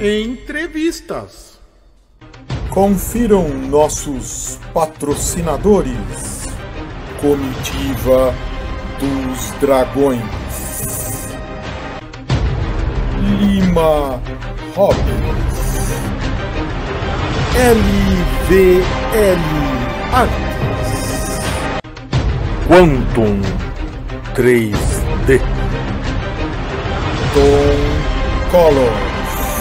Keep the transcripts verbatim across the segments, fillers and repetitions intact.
Entrevistas. Confiram nossos patrocinadores. Comitiva dos Dragões. Lima Hobbies. L V L Artes. Quantum três D. Tom Colors.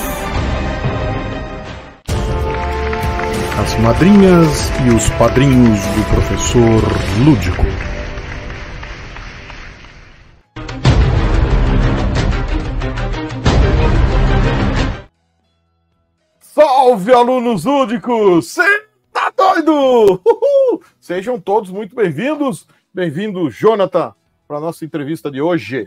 As madrinhas e os padrinhos do professor Lúdico. Salve, alunos lúdicos! Cê tá doido? Uhul! Sejam todos muito bem-vindos. Bem-vindo, Jonathan, para a nossa entrevista de hoje.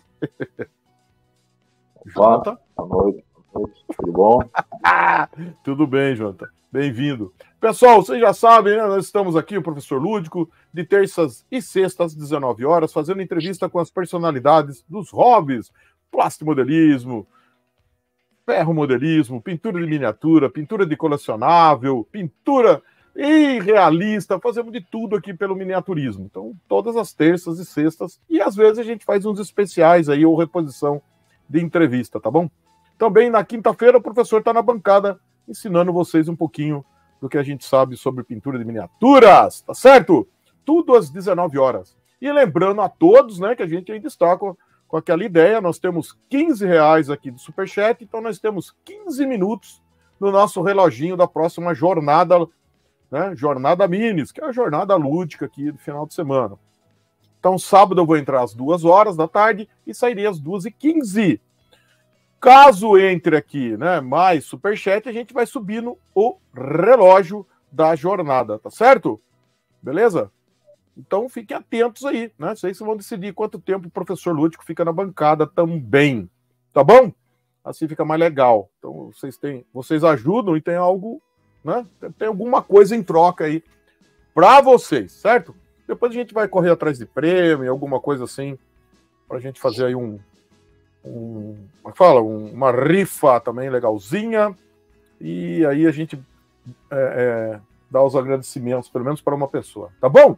Jonathan? Boa noite, boa noite, tudo bom? Tudo bem, Jonathan. Bem-vindo. Pessoal, vocês já sabem, né? Nós estamos aqui, o professor Lúdico, de terças e sextas, às dezenove horas, fazendo entrevista com as personalidades dos hobbies, plastimodelismo, ferromodelismo, pintura de miniatura, pintura de colecionável, pintura irrealista, fazemos de tudo aqui pelo miniaturismo. Então, todas as terças e sextas, e às vezes a gente faz uns especiais aí, ou reposição de entrevista, tá bom? Também na quinta-feira o professor está na bancada ensinando vocês um pouquinho do que a gente sabe sobre pintura de miniaturas, tá certo? Tudo às dezenove horas. E lembrando a todos, né, que a gente ainda está com, com aquela ideia, nós temos quinze reais aqui do Superchat, então nós temos quinze minutos no nosso reloginho da próxima jornada, né, Jornada Minis, que é a jornada lúdica aqui do final de semana. Então, sábado eu vou entrar às duas horas da tarde e sairei às duas e quinze. Caso entre aqui, né, mais superchat, a gente vai subindo o relógio da jornada, tá certo? Beleza? Então, fiquem atentos aí, né? Vocês vão decidir quanto tempo o professor Lúdico fica na bancada também, tá bom? Assim fica mais legal. Então, vocês têm, vocês ajudam e tem algo, né? Tem alguma coisa em troca aí para vocês, certo? Depois a gente vai correr atrás de prêmio, alguma coisa assim, pra gente fazer aí um, um como é que fala? Um, uma rifa também legalzinha, e aí a gente é, é, dá os agradecimentos, pelo menos para uma pessoa, tá bom?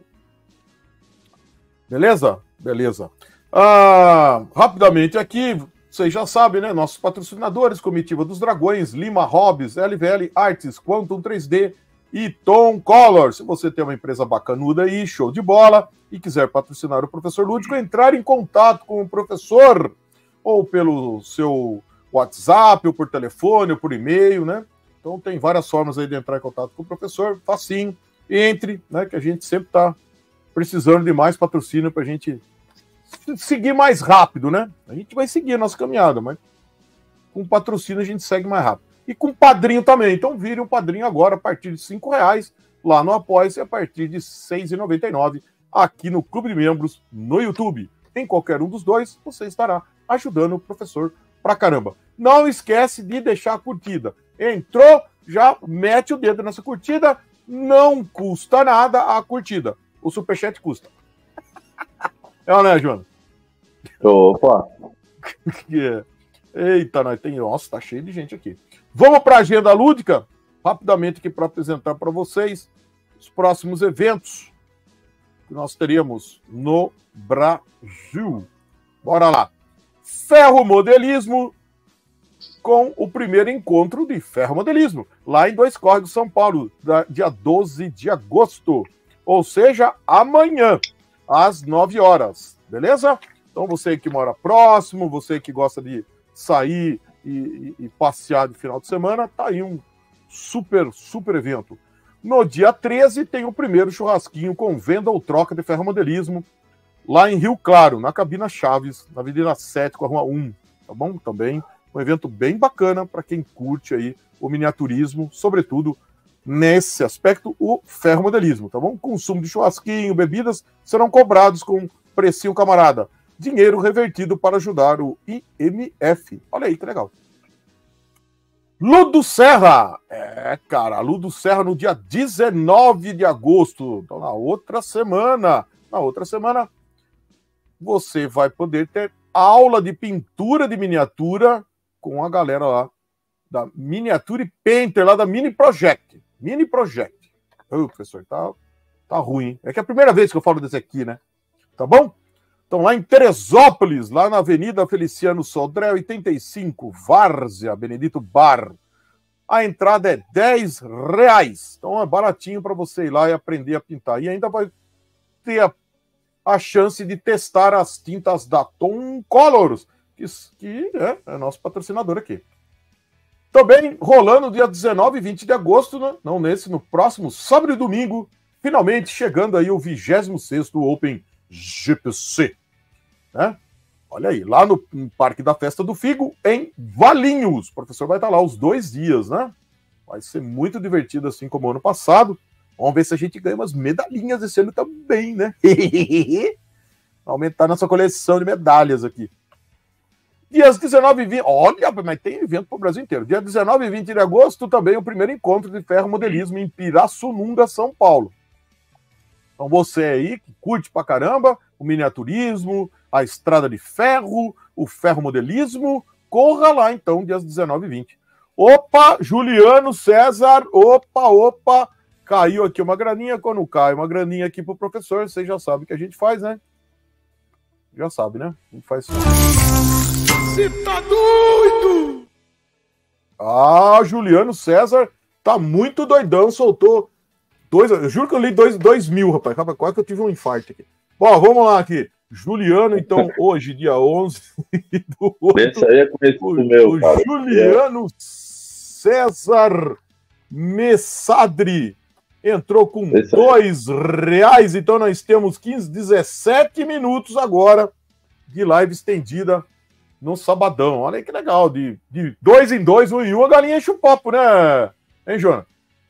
Beleza? Beleza. Ah, rapidamente aqui, vocês já sabem, né? Nossos patrocinadores, Comitiva dos Dragões, Lima Hobbies, L V L Artes, Quantum três D e Tom Colors. Se você tem uma empresa bacanuda aí, show de bola, e quiser patrocinar o professor Lúdico, entrar em contato com o professor, ou pelo seu WhatsApp, ou por telefone, ou por e-mail, né? Então tem várias formas aí de entrar em contato com o professor, facinho, entre, né? Que a gente sempre está precisando de mais patrocínio para a gente seguir mais rápido, né? A gente vai seguir a nossa caminhada, mas com patrocínio a gente segue mais rápido. E com padrinho também. Então vire um padrinho agora a partir de cinco reais lá no Apoia-se, a partir de seis reais e noventa e nove centavos aqui no Clube de Membros no YouTube. Em qualquer um dos dois, você estará ajudando o professor pra caramba. Não esquece de deixar a curtida. Entrou, já mete o dedo nessa curtida. Não custa nada a curtida. O superchat custa. É ou não é, Joana? Opa! Yeah. Eita, nós tem... Nossa, tá cheio de gente aqui. Vamos para a agenda lúdica? Rapidamente aqui para apresentar para vocês os próximos eventos que nós teríamos no Brasil. Bora lá. Ferromodelismo com o primeiro encontro de ferromodelismo, lá em Dois Córregos, São Paulo, dia doze de agosto. Ou seja, amanhã, às nove horas. Beleza? Então você que mora próximo, você que gosta de sair e, e, e passear de final de semana, tá aí um super, super evento. No dia treze tem o primeiro churrasquinho com venda ou troca de ferromodelismo, lá em Rio Claro, na Cabina Chaves, na Avenida sete com a Rua um, tá bom? Também um evento bem bacana para quem curte aí o miniaturismo, sobretudo nesse aspecto, o ferromodelismo, tá bom? Consumo de churrasquinho, bebidas serão cobrados com precinho camarada. Dinheiro revertido para ajudar o I M F. Olha aí, que legal. Ludo Serra. É, cara, Ludo Serra no dia dezenove de agosto. Então, na outra semana. Na outra semana, você vai poder ter aula de pintura de miniatura com a galera lá da Miniature Painter, lá da Mini Project. Mini Project. Ô, professor, tá, tá ruim, hein? É que é a primeira vez que eu falo desse aqui, né? Tá bom? Então, lá em Teresópolis, lá na Avenida Feliciano Sodré, oitenta e cinco, Várzea, Benedito Bar. A entrada é dez reais. Então, é baratinho para você ir lá e aprender a pintar. E ainda vai ter a, a chance de testar as tintas da Tom Colors, que, que é, é nosso patrocinador aqui. Também rolando dia dezenove e vinte de agosto, né? Não nesse, no próximo sábado e domingo, finalmente chegando aí o vigésimo sexto Open G P C. Né? Olha aí, lá no, no Parque da Festa do Figo, em Valinhos. O professor vai estar lá os dois dias, né? Vai ser muito divertido, assim como ano passado. Vamos ver se a gente ganha umas medalhinhas esse ano também, né? Aumentar nossa coleção de medalhas aqui. Dias dezenove e vinte, olha, mas tem evento para o Brasil inteiro. Dia dezenove e vinte de agosto, também o primeiro encontro de ferromodelismo em Pirassununga, São Paulo. Então você aí que curte pra caramba o miniaturismo, a estrada de ferro, o ferromodelismo, corra lá então, dias dezenove e vinte. Opa, Juliano César, opa, opa, caiu aqui uma graninha, quando cai uma graninha aqui pro professor, vocês já sabem o que a gente faz, né? Já sabe, né? A gente faz... Você tá doido? Ah, Juliano César tá muito doidão, soltou dois, eu juro que eu li dois, dois mil, rapaz, quase que eu tive um infarto aqui. Bom, vamos lá aqui. Juliano, então, hoje, dia onze do oito, esse aí é conhecido o, meu, o cara. Juliano César Messadri entrou com dois reais, então nós temos quinze, dezessete minutos agora de live estendida no sabadão. Olha aí que legal, de, de dois em dois, um em um, a galinha enche o papo, né? Hein, Jonas?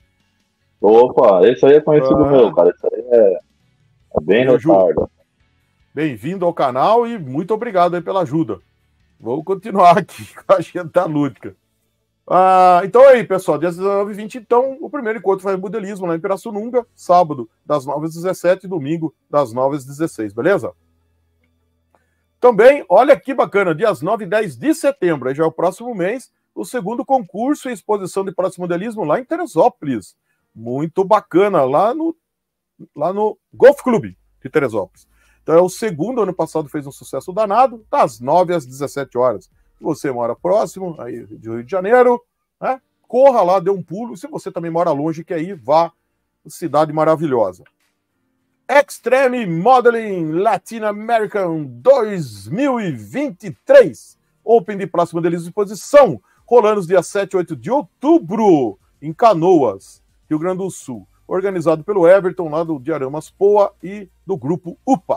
Opa, esse aí é conhecido ah. meu, cara. Esse aí é, é bem retardo. Bem-vindo ao canal e muito obrigado aí pela ajuda. Vamos continuar aqui com a agenda lúdica. Ah, então aí, pessoal, dia dezenove e vinte, então, o primeiro encontro foi modelismo lá em Pirassununga, sábado, das nove às dezessete, domingo, das nove às dezesseis, beleza? Também, olha que bacana, dias nove e dez de setembro, aí já é o próximo mês, o segundo concurso e exposição de próximo modelismo lá em Teresópolis. Muito bacana, lá no, lá no Golf Clube de Teresópolis. Então é o segundo, ano passado fez um sucesso danado, das nove às dezessete horas. Se você mora próximo, aí de Rio de Janeiro, né, corra lá, dê um pulo. Se você também mora longe, que aí vá, cidade maravilhosa. Extreme Modeling Latin American dois mil e vinte e três, Open de próximo modelismo de exposição, rolando os dias sete e oito de outubro, em Canoas, Rio Grande do Sul. Organizado pelo Everton, lá do Diaramas Poa e do Grupo U P A.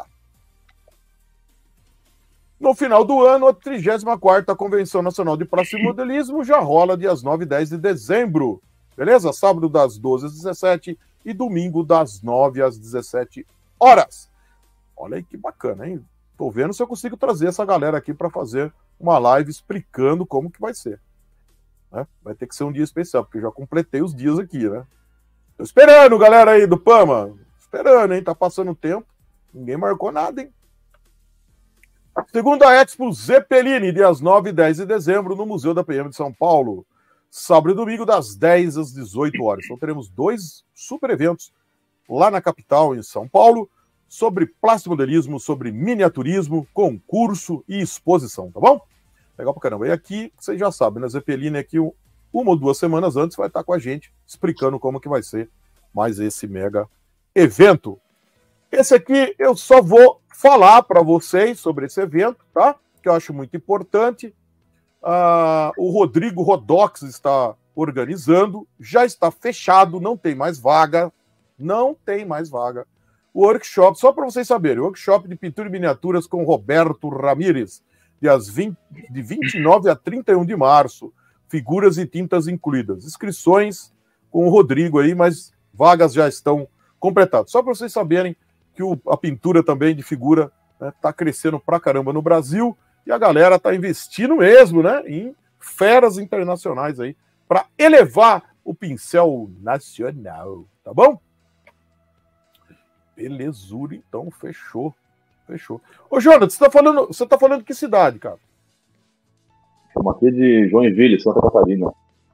No final do ano, a trigésima quarta Convenção Nacional de Próximo Modelismo já rola dias nove e dez de dezembro. Beleza? Sábado das doze às dezessete e domingo das nove às dezessete horas. Olha aí que bacana, hein? Tô vendo se eu consigo trazer essa galera aqui para fazer uma live explicando como que vai ser. Né? Vai ter que ser um dia especial, porque eu já completei os dias aqui, né? Tô esperando, galera aí do Pama. Esperando, hein? Tá passando o tempo. Ninguém marcou nada, hein? Segundo a Expo Zeppelin, dias nove e dez de dezembro, no Museu da P M de São Paulo. Sábado e domingo, das dez às dezoito horas. Então teremos dois super eventos lá na capital, em São Paulo, sobre plastimodelismo, sobre miniaturismo, concurso e exposição, tá bom? Legal pra caramba. E aqui, vocês já sabem, na Zeppelin, aqui uma ou duas semanas antes, vai estar com a gente explicando como que vai ser mais esse mega evento. Esse aqui eu só vou falar para vocês sobre esse evento, tá? Que eu acho muito importante. Uh, o Rodrigo Rodox está organizando, já está fechado, não tem mais vaga, não tem mais vaga. O workshop, só para vocês saberem, o workshop de pintura e miniaturas com Roberto Ramírez, dias vinte, de vinte e nove a trinta e um de março, figuras e tintas incluídas. Inscrições com o Rodrigo aí, mas vagas já estão completadas. Só para vocês saberem que o, a pintura também de figura está, né, crescendo pra caramba no Brasil e a galera está investindo mesmo, né, em feras internacionais aí para elevar o pincel nacional, tá bom? Belezura, então, fechou, fechou. Ô, Jonas, você tá falando, você tá falando de que cidade, cara? Estamos aqui de Joinville, Santa Catarina.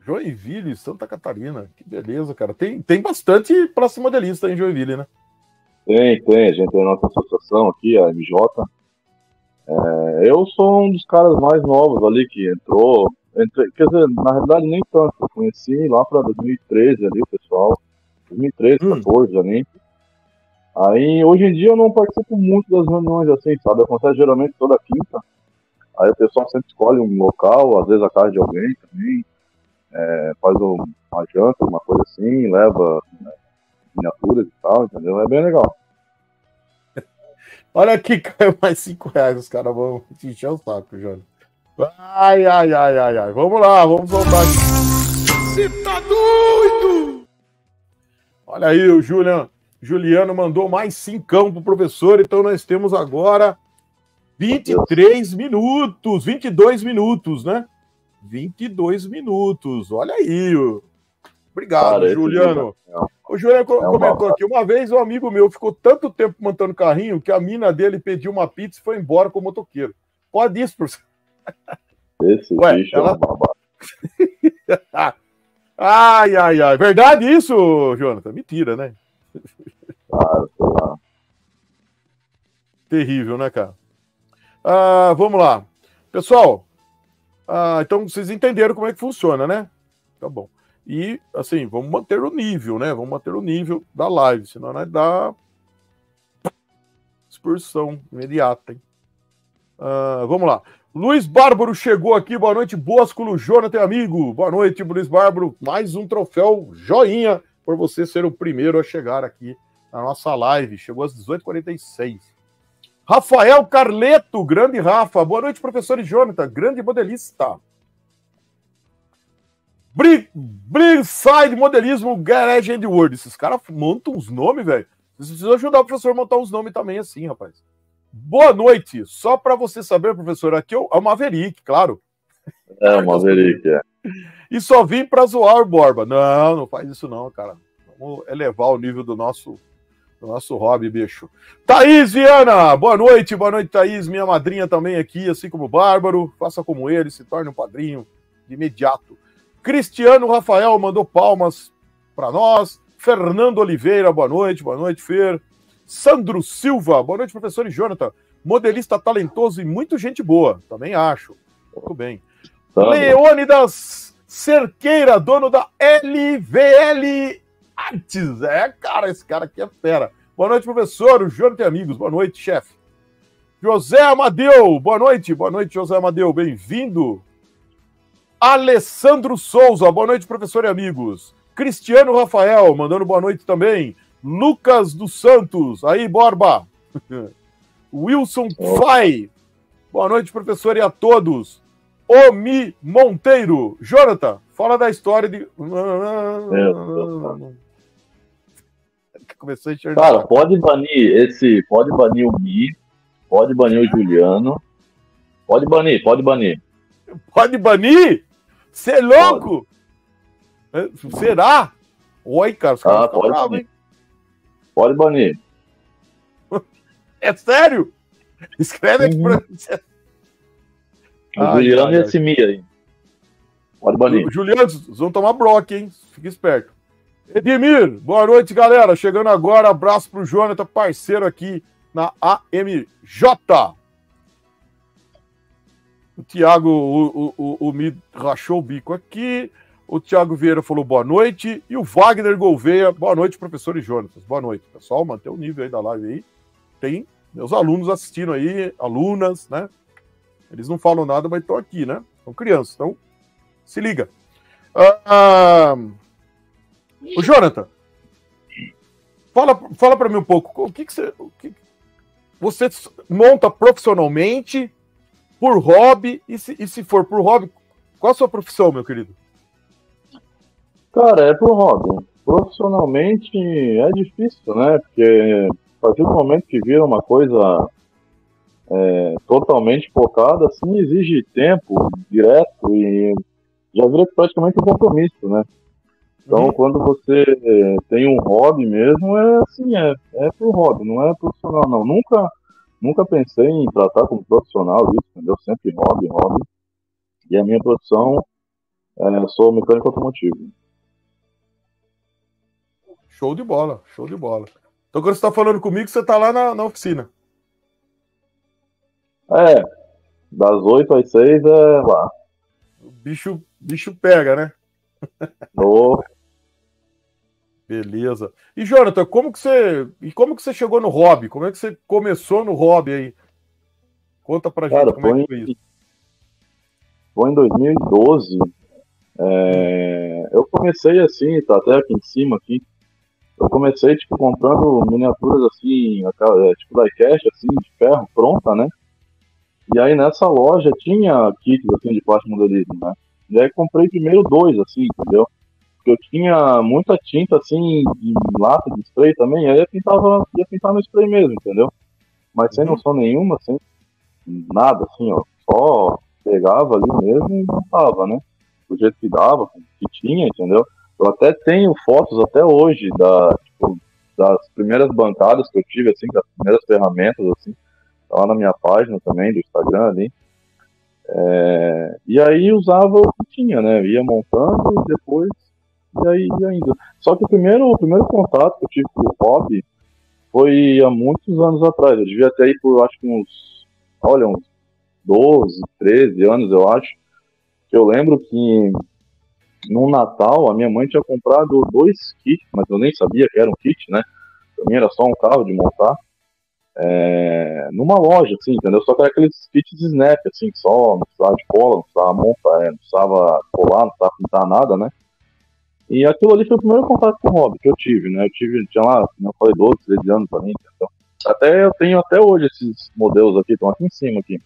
Joinville, Santa Catarina. Que beleza, cara. Tem, tem bastante praça modelista em Joinville, né? Tem, tem. A gente tem a nossa associação aqui, a M J. É, eu sou um dos caras mais novos ali que entrou. Entre, quer dizer, na realidade nem tanto. Eu conheci lá para dois mil e treze ali, o pessoal. dois mil e treze, Hum. quatorze ali. Aí, hoje em dia, eu não participo muito das reuniões assim, sabe? Acontece geralmente toda quinta. Aí o pessoal sempre escolhe um local, às vezes a casa de alguém também. É, faz um, uma janta, uma coisa assim, leva, né, miniaturas e tal, entendeu? É bem legal. Olha aqui, caiu mais cinco reais. Os caras vão te encher o saco, Jônio. Ai, ai, ai, ai, ai. Vamos lá, vamos voltar aqui. Você tá doido? Olha aí, o Julian, Juliano mandou mais cincão pro professor, então nós temos agora vinte e três minutos, vinte e dois minutos, né? vinte e dois minutos, olha aí. Obrigado, Cara, Juliano. É um, O Juliano co- é um comentou babado. aqui, uma vez um amigo meu ficou tanto tempo montando carrinho que a mina dele pediu uma pizza e foi embora com o motoqueiro. Pode isso, professor? Esse Ué, bicho ela- é um babado. Ai, ai, ai. Verdade isso, Jonathan? Mentira, né? Cara, sei lá. Terrível, né, cara? Ah, vamos lá. Pessoal, ah, então vocês entenderam como é que funciona, né? Tá bom. E, assim, vamos manter o nível, né? Vamos manter o nível da live, senão nós dá expulsão imediata, hein? Ah, vamos lá. Luiz Bárbaro chegou aqui. Boa noite, Bósculo, Jonathan, amigo. Boa noite, Luiz Bárbaro. Mais um troféu joinha por você ser o primeiro a chegar aqui na nossa live. Chegou às dezoito e quarenta e seis. Rafael Carleto, grande Rafa. Boa noite, professor e Jonathan, grande modelista. Brigside Modelismo Garage and World. Esses caras montam uns nomes, velho. Vocês precisam ajudar o professor a montar uns nomes também assim, rapaz. Boa noite. Só para você saber, professor, aqui é o Maverick, claro. É o Maverick, é. E só vim para zoar o Borba. Não, não faz isso não, cara. Vamos elevar o nível do nosso, do nosso hobby, bicho. Thaís Viana, boa noite. Boa noite, Thaís. Minha madrinha também aqui, assim como o Bárbaro. Faça como ele, se torne um padrinho de imediato. Cristiano Rafael mandou palmas para nós. Fernando Oliveira, boa noite. Boa noite, Fer. Sandro Silva, boa noite, professor e Jonathan. Modelista talentoso e muito gente boa. Também acho. Muito bem. Tá, Leônidas Cerqueira, dono da L V L Artes. É, cara, esse cara aqui é fera. Boa noite, professor. O Jonathan e amigos. Boa noite, chefe. José Amadeu, boa noite. Boa noite, José Amadeu. Bem-vindo. Alessandro Souza, boa noite, professor e amigos. Cristiano Rafael, mandando boa noite também. Lucas dos Santos, aí, Borba. Wilson Fai, boa noite, professor, e a todos. Omi Monteiro, Jonathan, fala da história de. Começou a enxergar. Cara, pode banir esse. Pode banir o Mi, pode banir o Juliano. Pode banir, pode banir. Pode banir? Você é louco? É, será? Oi, cara, os caras Ah, ficam pode bravos, banir. hein? Pode banir. É sério? Escreve aqui pra O Ai, Juliano ai, e ai. esse Mi aí. Pode banir. Juliano, vocês vão tomar bloco, hein? Fica esperto. Edmir, boa noite, galera. Chegando agora, abraço pro Jonathan, parceiro aqui na A M J. O Thiago, o, o, o, o me rachou o bico aqui. O Thiago Vieira falou boa noite. E o Wagner Gouveia, boa noite, professor e Jonathan. Boa noite, pessoal. Mantém o nível aí da live aí. Tem meus alunos assistindo aí, alunas, né? Eles não falam nada, mas estão aqui, né? São crianças, então se liga. Ah, ah, o Jonathan, fala, fala para mim um pouco. O que, que você, o que você monta profissionalmente, por hobby? E se, e se for por hobby, qual a sua profissão, meu querido? Cara, é pro hobby. Profissionalmente é difícil, né? Porque a partir do momento que vira uma coisa é, totalmente focada, assim, exige tempo direto e já vira praticamente um compromisso, né? Então, Uhum. quando você é, tem um hobby mesmo, é assim, é, é pro hobby, não é profissional, não. Nunca, nunca pensei em tratar como profissional isso, entendeu? Sempre hobby, hobby. E a minha profissão É, eu sou mecânico automotivo. Show de bola, show de bola. Então, quando você está falando comigo, você está lá na, na oficina. É, das oito às seis é lá. O bicho, bicho pega, né? No... Beleza. E, Jonathan, como que você, e como que você chegou no hobby? Como é que você começou no hobby aí? Conta pra gente Cara, como é foi, que foi isso. foi em dois mil e doze. É, eu comecei assim, tá até aqui em cima aqui. Eu comecei, tipo, comprando miniaturas assim, aquela, é, tipo diecast, assim, de ferro, pronta, né? E aí nessa loja tinha kits, assim, de plástico modelismo, né? E aí comprei primeiro dois, assim, entendeu? Porque eu tinha muita tinta, assim, de lata, de spray também, aí eu pintava, ia pintar no spray mesmo, entendeu? Mas sem Uhum. noção nenhuma, sem nada, assim, ó. Só pegava ali mesmo e montava, né? Do jeito que dava, que tinha, entendeu? Eu até tenho fotos até hoje da, tipo, das primeiras bancadas que eu tive, assim, das primeiras ferramentas, assim, tá lá na minha página também, do Instagram ali. É, e aí usava o que tinha, né? Ia montando e depois, e aí ia indo. Só que o primeiro, o primeiro contato que eu tive com o hobby foi há muitos anos atrás. Eu devia ter aí por, acho que uns, olha, uns doze, treze anos, eu acho. Que eu lembro que no Natal, a minha mãe tinha comprado dois kits, mas eu nem sabia que era um kit, né? Pra mim era só um carro de montar. É, numa loja, assim, entendeu? Só que era aqueles kits snap, assim, só, não precisava de cola, não precisava montar, é, não precisava colar, não precisava pintar nada, né? E aquilo ali foi o primeiro contato com o hobby que eu tive, né? Eu tive, tinha lá, como eu falei, doze, treze anos pra mim, entendeu? Até eu tenho até hoje esses modelos aqui, estão aqui em cima, aqui.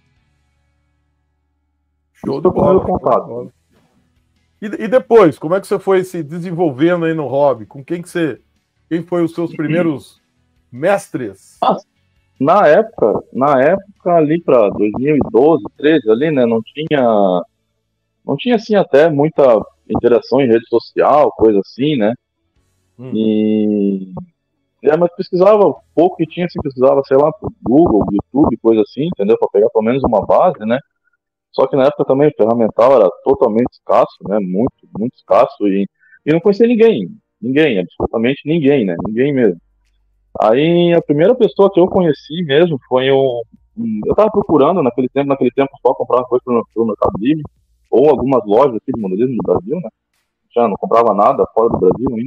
Show Isso de foi o primeiro bola. contato. E, e depois, como é que você foi se desenvolvendo aí no hobby? Com quem que você... Quem foi os seus primeiros mestres? Ah, na época, na época ali para dois mil e doze, treze ali, né, não tinha, não tinha assim até muita interação em rede social, coisa assim, né? Hum. E é, mas pesquisava pouco que tinha, assim, pesquisava, sei lá, por Google, YouTube, coisa assim, entendeu? Para pegar pelo menos uma base, né? Só que na época também o ferramental era totalmente escasso, né? Muito, muito escasso e, e não conhecia ninguém, ninguém, absolutamente ninguém, né? Ninguém mesmo. Aí a primeira pessoa que eu conheci mesmo foi um, um eu estava procurando naquele tempo, naquele tempo só comprava coisa pelo, pelo Mercado Livre ou algumas lojas aqui de modelismo do Brasil, né? Já não comprava nada fora do Brasil ainda.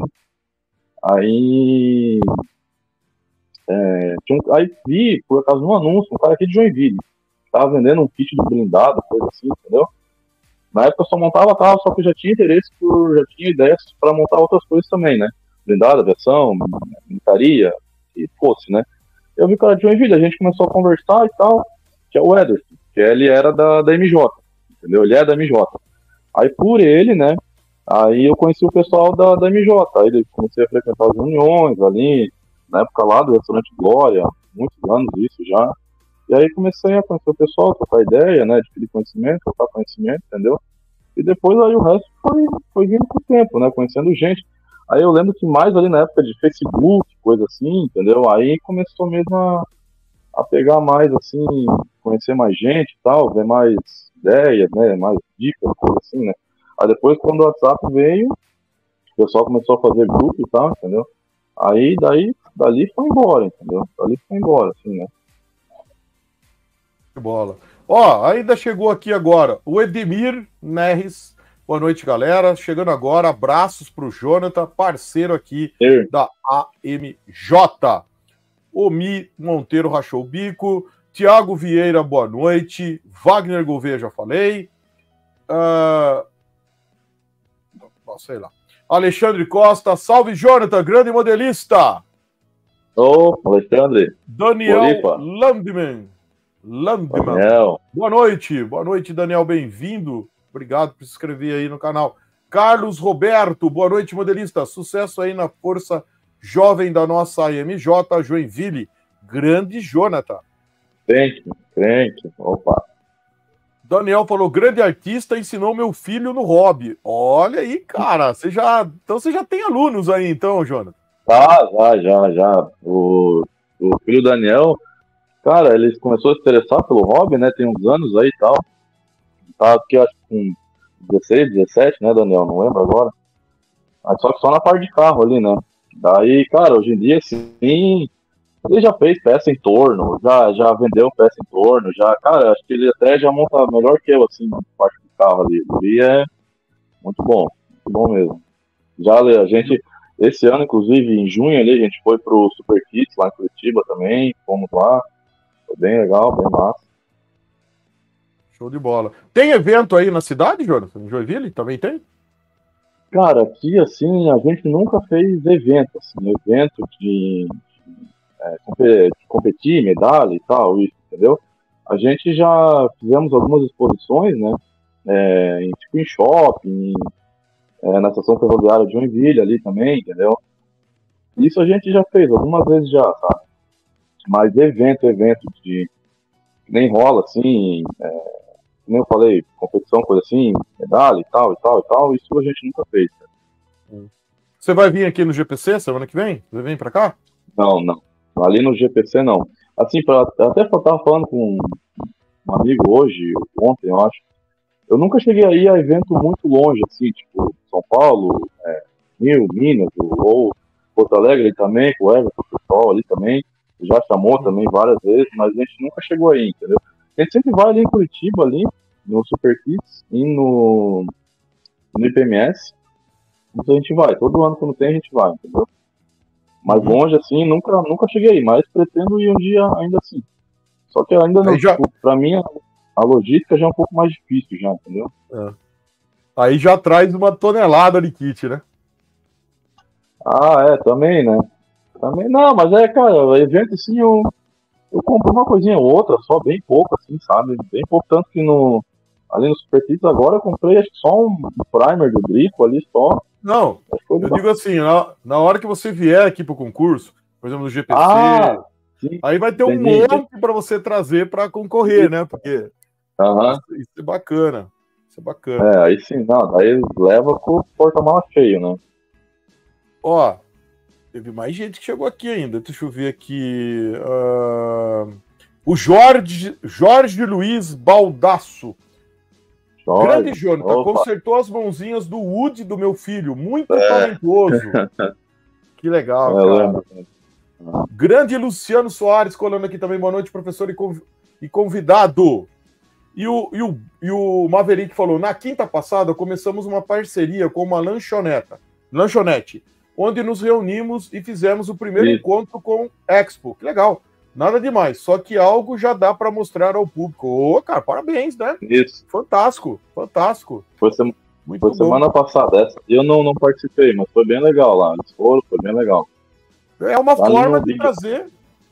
Aí, é, tinha um, aí vi por acaso num anúncio um cara aqui de Joinville tava vendendo um kit de blindado, coisa assim, entendeu? Na época eu só montava carro, só que eu já tinha interesse por, já tinha ideias para montar outras coisas também, né? Blindado, aviação, militaria, que fosse, né? Eu vi o cara de Joinville, a gente começou a conversar e tal, que é o Ederson, que ele era da, da M J, entendeu? Ele é da M J. Aí por ele, né? Aí eu conheci o pessoal da, da M J, aí comecei a frequentar as reuniões ali, na época lá do Restaurante Glória, muitos anos isso já. E aí comecei a conhecer o pessoal, trocar ideia, né, adquirir conhecimento, trocar conhecimento, entendeu? E depois aí o resto foi, foi vindo com o tempo, né, conhecendo gente. Aí eu lembro que mais ali na época de Facebook, coisa assim, entendeu? Aí começou mesmo a, a pegar mais, assim, conhecer mais gente e tal, ver mais ideias, né, mais dicas, coisa assim, né? Aí depois quando o WhatsApp veio, o pessoal começou a fazer grupo e tal, entendeu? Aí daí, dali foi embora, entendeu? Dali foi embora, assim, né? Bola. Ó, ainda chegou aqui agora o Edemir Neres. Boa noite, galera. Chegando agora, abraços pro Jonathan, parceiro aqui Sim. da A M J. O Mi Monteiro rachou o bico. Tiago Vieira, boa noite. Wagner Gouveia, já falei. Uh... Não, sei lá. Alexandre Costa, salve Jonathan, grande modelista. Ô, oh, Alexandre. Daniel Landman. Landman. Daniel. Boa noite, boa noite, Daniel, bem-vindo. Obrigado por se inscrever aí no canal. Carlos Roberto, boa noite, modelista. Sucesso aí na força jovem da nossa A M J Joinville. Grande Jonathan. Crente, crente. Opa. Daniel falou, grande artista, ensinou meu filho no hobby. Olha aí, cara, você já, então você já tem alunos aí, então, Jonathan? Ah, já, já, já. O, o filho Daniel, cara, ele começou a se interessar pelo hobby, né? Tem uns anos aí e tal. Tá, porque acho que com dezesseis, dezessete, né, Daniel? Não lembro agora. Mas só que só na parte de carro ali, né? Daí, cara, hoje em dia, sim, ele já fez peça em torno, já, já vendeu peça em torno, já, cara, acho que ele até já monta melhor que eu, assim, na parte do carro ali. Ele é muito bom, muito bom mesmo. Já a gente, esse ano, inclusive, em junho ali, a gente foi pro Super Kits lá em Curitiba também, fomos lá, foi bem legal, bem massa. Show de bola. Tem evento aí na cidade, Jonathan? Em Joinville? Também tem? Cara, aqui, assim, a gente nunca fez evento, assim, evento de, é, de competir, medalha e tal, isso, entendeu? A gente já fizemos algumas exposições, né, é, em, tipo, em shopping, é, na estação ferroviária de Joinville ali também, entendeu? Isso a gente já fez algumas vezes já, sabe? Mas evento, evento de... nem rola, assim, é, nem eu falei, competição, coisa assim, medalha e tal, e tal, e tal, isso a gente nunca fez. Cara. Você vai vir aqui no G P C semana que vem? Você vem pra cá? Não, não. Ali no G P C, não. Assim, pra, até eu tava falando com um amigo hoje, ontem, eu acho, eu nunca cheguei aí a evento muito longe, assim, tipo, São Paulo, é, Rio, Minas, ou Porto Alegre também, com o Everton, o pessoal ali também, já chamou também várias vezes, mas a gente nunca chegou aí, entendeu? A gente sempre vai ali em Curitiba, ali, no Super Kits e no, no I P M S. Então a gente vai. Todo ano quando tem, a gente vai, entendeu? Mas uhum. longe, assim, nunca, nunca cheguei aí. Mas pretendo ir um dia ainda assim. Só que ainda não, já... tipo, pra mim, a, a logística já é um pouco mais difícil, já, entendeu? É. Aí já traz uma tonelada de kit, né? Ah, é, também, né? Também, não, mas é, cara, evento assim, eu... Eu compro uma coisinha ou outra, só bem pouco, assim, sabe? Bem pouco, tanto que no, ali no Super Kits agora eu comprei acho que só um primer do Drico ali só. Não, eu bastante. digo assim, na, na hora que você vier aqui pro concurso, por exemplo, no G P C, ah, sim, aí vai ter um entendi. monte para você trazer para concorrer, né? Porque uhum. isso, isso é bacana. Isso é bacana. É, aí sim, não, daí leva com o porta-mala cheio, né? Ó, teve mais gente que chegou aqui ainda. Deixa eu ver aqui. Uh... O Jorge, Jorge Luiz Baldasso. Jorge, grande Jonathan, opa. Consertou as mãozinhas do Woody do meu filho. Muito é. talentoso. Que legal, é, cara. Grande Luciano Soares colando aqui também. Boa noite, professor e convidado. E o, e, o, e o Maverick falou, na quinta passada começamos uma parceria com uma lanchoneta, lanchonete, onde nos reunimos e fizemos o primeiro Isso. encontro com Expo. Que legal. Nada demais, só que algo já dá para mostrar ao público. Ô, cara, parabéns, né? Isso. Fantástico, fantástico. Foi, sem... foi semana passada essa. Eu não, não participei, mas foi bem legal lá. Eles foram, foi bem legal. É uma lá forma de trazer...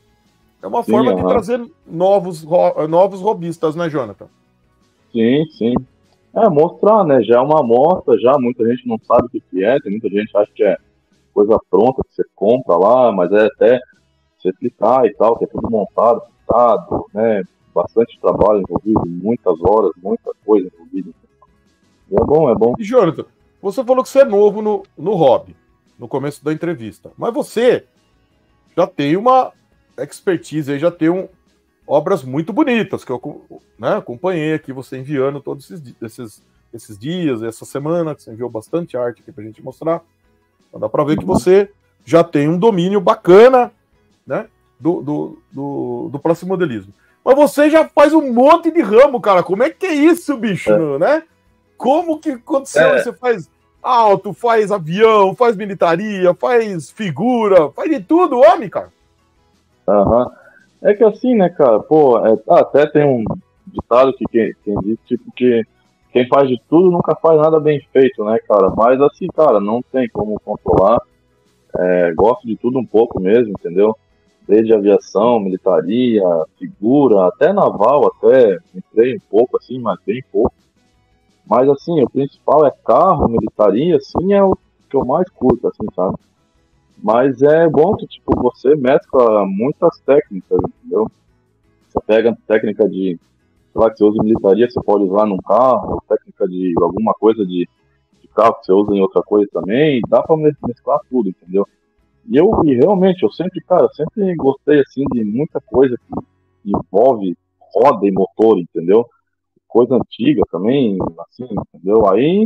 É uma sim, forma uh-huh. de trazer novos, novos robistas, né, Jonathan? Sim, sim. É, mostrar, né? Já é uma amostra, já muita gente não sabe o que, que é, tem muita gente acha que é coisa pronta que você compra lá, mas é até você explicar e tal, que é tudo montado, pintado, né? Bastante trabalho envolvido, muitas horas, muita coisa envolvida. E é bom, é bom. E, Jonathan, você falou que você é novo no, no hobby, no começo da entrevista, mas você já tem uma expertise aí, já tem um, obras muito bonitas, que eu né, acompanhei aqui, você enviando todos esses, esses, esses dias, essa semana, que você enviou bastante arte aqui pra gente mostrar. Então dá pra ver que você já tem um domínio bacana, né, do, do, do, do plastimodelismo. Mas você já faz um monte de ramo, cara. Como é que é isso, bicho, é. né? Como que aconteceu? É. Você faz auto, faz avião, faz militaria, faz figura, faz de tudo, homem, cara. Aham. Uhum. É que assim, né, cara, pô, é, até tem um ditado que quem, quem diz, tipo, que quem faz de tudo nunca faz nada bem feito, né, cara, mas assim, cara, não tem como controlar, é, gosto de tudo um pouco mesmo, entendeu, desde aviação, militaria, figura, até naval, até entrei um pouco, assim, mas bem pouco, mas assim, o principal é carro, militaria, assim, é o que eu mais curto, assim, sabe. Mas é bom que, tipo, você mescla muitas técnicas, entendeu? Você pega técnica de, sei lá, que você usa em militaria, você pode usar num carro, técnica de alguma coisa de, de carro que você usa em outra coisa também, dá pra mesclar tudo, entendeu? E eu, e realmente, eu sempre, cara, sempre gostei, assim, de muita coisa que envolve roda e motor, entendeu? coisa antiga também, assim, entendeu? Aí,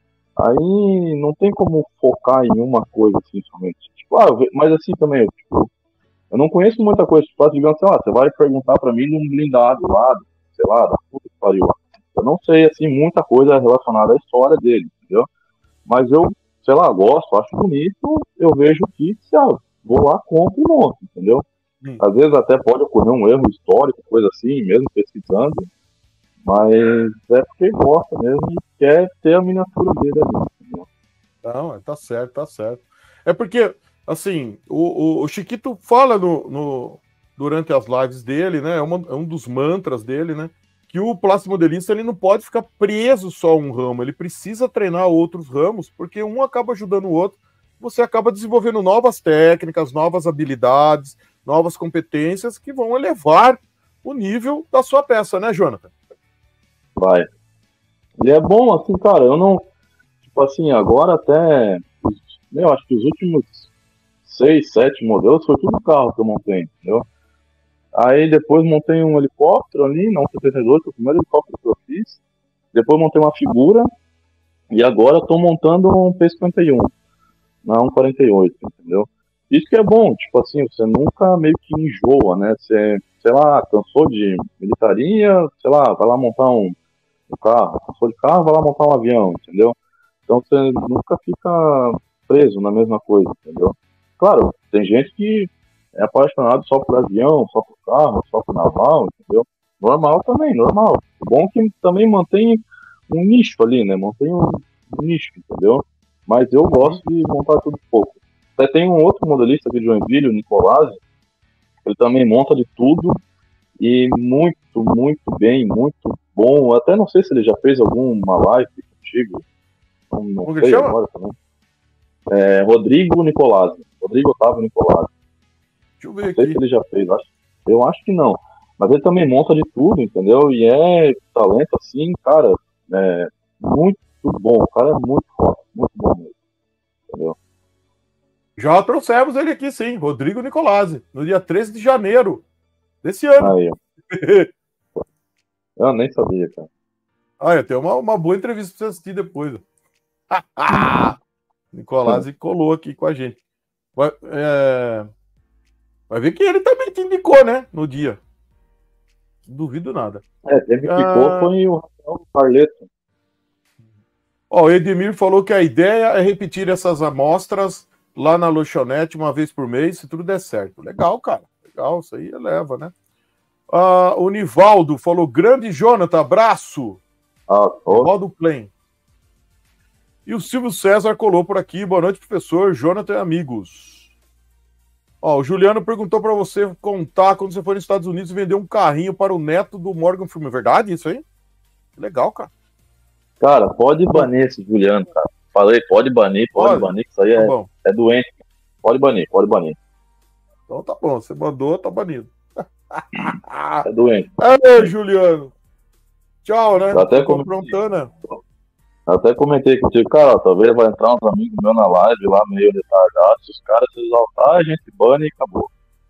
aí não tem como focar em uma coisa assim somente. Tipo, ah, mas assim também, eu, tipo, eu não conheço muita coisa. Tipo, digamos, sei lá, você vai perguntar pra mim num blindado lá, sei lá, da puta que pariu. Eu não sei, assim, muita coisa relacionada à história dele, entendeu? Mas eu, sei lá, gosto, acho bonito, eu vejo que, sei lá, vou lá, compro e monto, entendeu? Hum. Às vezes até pode ocorrer um erro histórico, coisa assim, mesmo pesquisando, mas é porque gosta mesmo e quer ter a miniatura dele ali, entendeu? Não, tá certo, tá certo. É porque, assim, o, o, o Chiquito fala no, no, durante as lives dele, né, é, uma, é um dos mantras dele, né, que o plastimodelista ele não pode ficar preso só a um ramo, ele precisa treinar outros ramos, porque um acaba ajudando o outro, você acaba desenvolvendo novas técnicas, novas habilidades, novas competências que vão elevar o nível da sua peça, né, Jonathan? Vai. E é bom, assim, cara, eu não... Tipo assim, agora até... Eu acho que os últimos seis, sete modelos foi tudo carro que eu montei, entendeu? Aí depois montei um helicóptero ali, não setenta e dois, foi o primeiro helicóptero que eu fiz. Depois montei uma figura. E agora estou montando um P cinquenta e um, na um quarenta e oito, entendeu? Isso que é bom, tipo assim, você nunca meio que enjoa, né? Você, sei lá, cansou de militaria, sei lá, vai lá montar um, um carro. Cansou de carro, vai lá montar um avião, entendeu? Então você nunca fica preso na mesma coisa, entendeu? Claro, tem gente que é apaixonado só por avião, só por carro, só por naval, entendeu? Normal também, normal. Bom que também mantém um nicho ali, né? Mantém um, um nicho, entendeu? Mas eu gosto de montar tudo pouco. Até tem um outro modelista aqui de Joinville, o Nicolazzi, ele também monta de tudo e muito, muito bem, muito bom. Até não sei se ele já fez alguma live contigo. Não, não Como sei chama? agora também. É, Rodrigo Nicolazzi. Rodrigo Otávio Nicolazzi. Deixa eu ver não aqui. sei se ele já fez, acho, eu acho que não. Mas ele também monta de tudo, entendeu? E é talento assim, cara, é muito bom. O cara é muito forte, muito bom mesmo. Entendeu? Já trouxemos ele aqui, sim, Rodrigo Nicolazzi, no dia treze de janeiro desse ano. Aí, eu nem sabia, cara. Ah, tem uma, uma boa entrevista pra você assistir depois. Nicolazzi colou aqui com a gente. Vai, é... Vai ver que ele também te indicou, né? No dia. Não duvido nada. É, quem me ficou ah... foi o Rafael Carleto. Ó, o Edmir falou que a ideia é repetir essas amostras lá na lanchonete uma vez por mês, se tudo der certo. Legal, cara. Legal, isso aí eleva, né? Ah, o Nivaldo falou, grande Jonathan, abraço. Ah, Nivaldo Plain. E o Silvio César colou por aqui. Boa noite, professor. Jonathan e amigos. Ó, o Juliano perguntou para você contar quando você for nos Estados Unidos e vender um carrinho para o neto do Morgan Freeman. É verdade isso aí? Legal, cara. Cara, pode banir esse Juliano, cara. Falei, pode banir, pode, pode. banir, que isso aí é, tá é doente. Pode banir, pode banir. Então tá bom, você mandou, tá banido. É doente. É, Juliano. Tchau, né? Eu até Tô aprontando, né? Até comentei contigo, cara, talvez vai entrar uns amigos meus na live lá, meio retardados, se os caras se exaltar, a gente bane e acabou.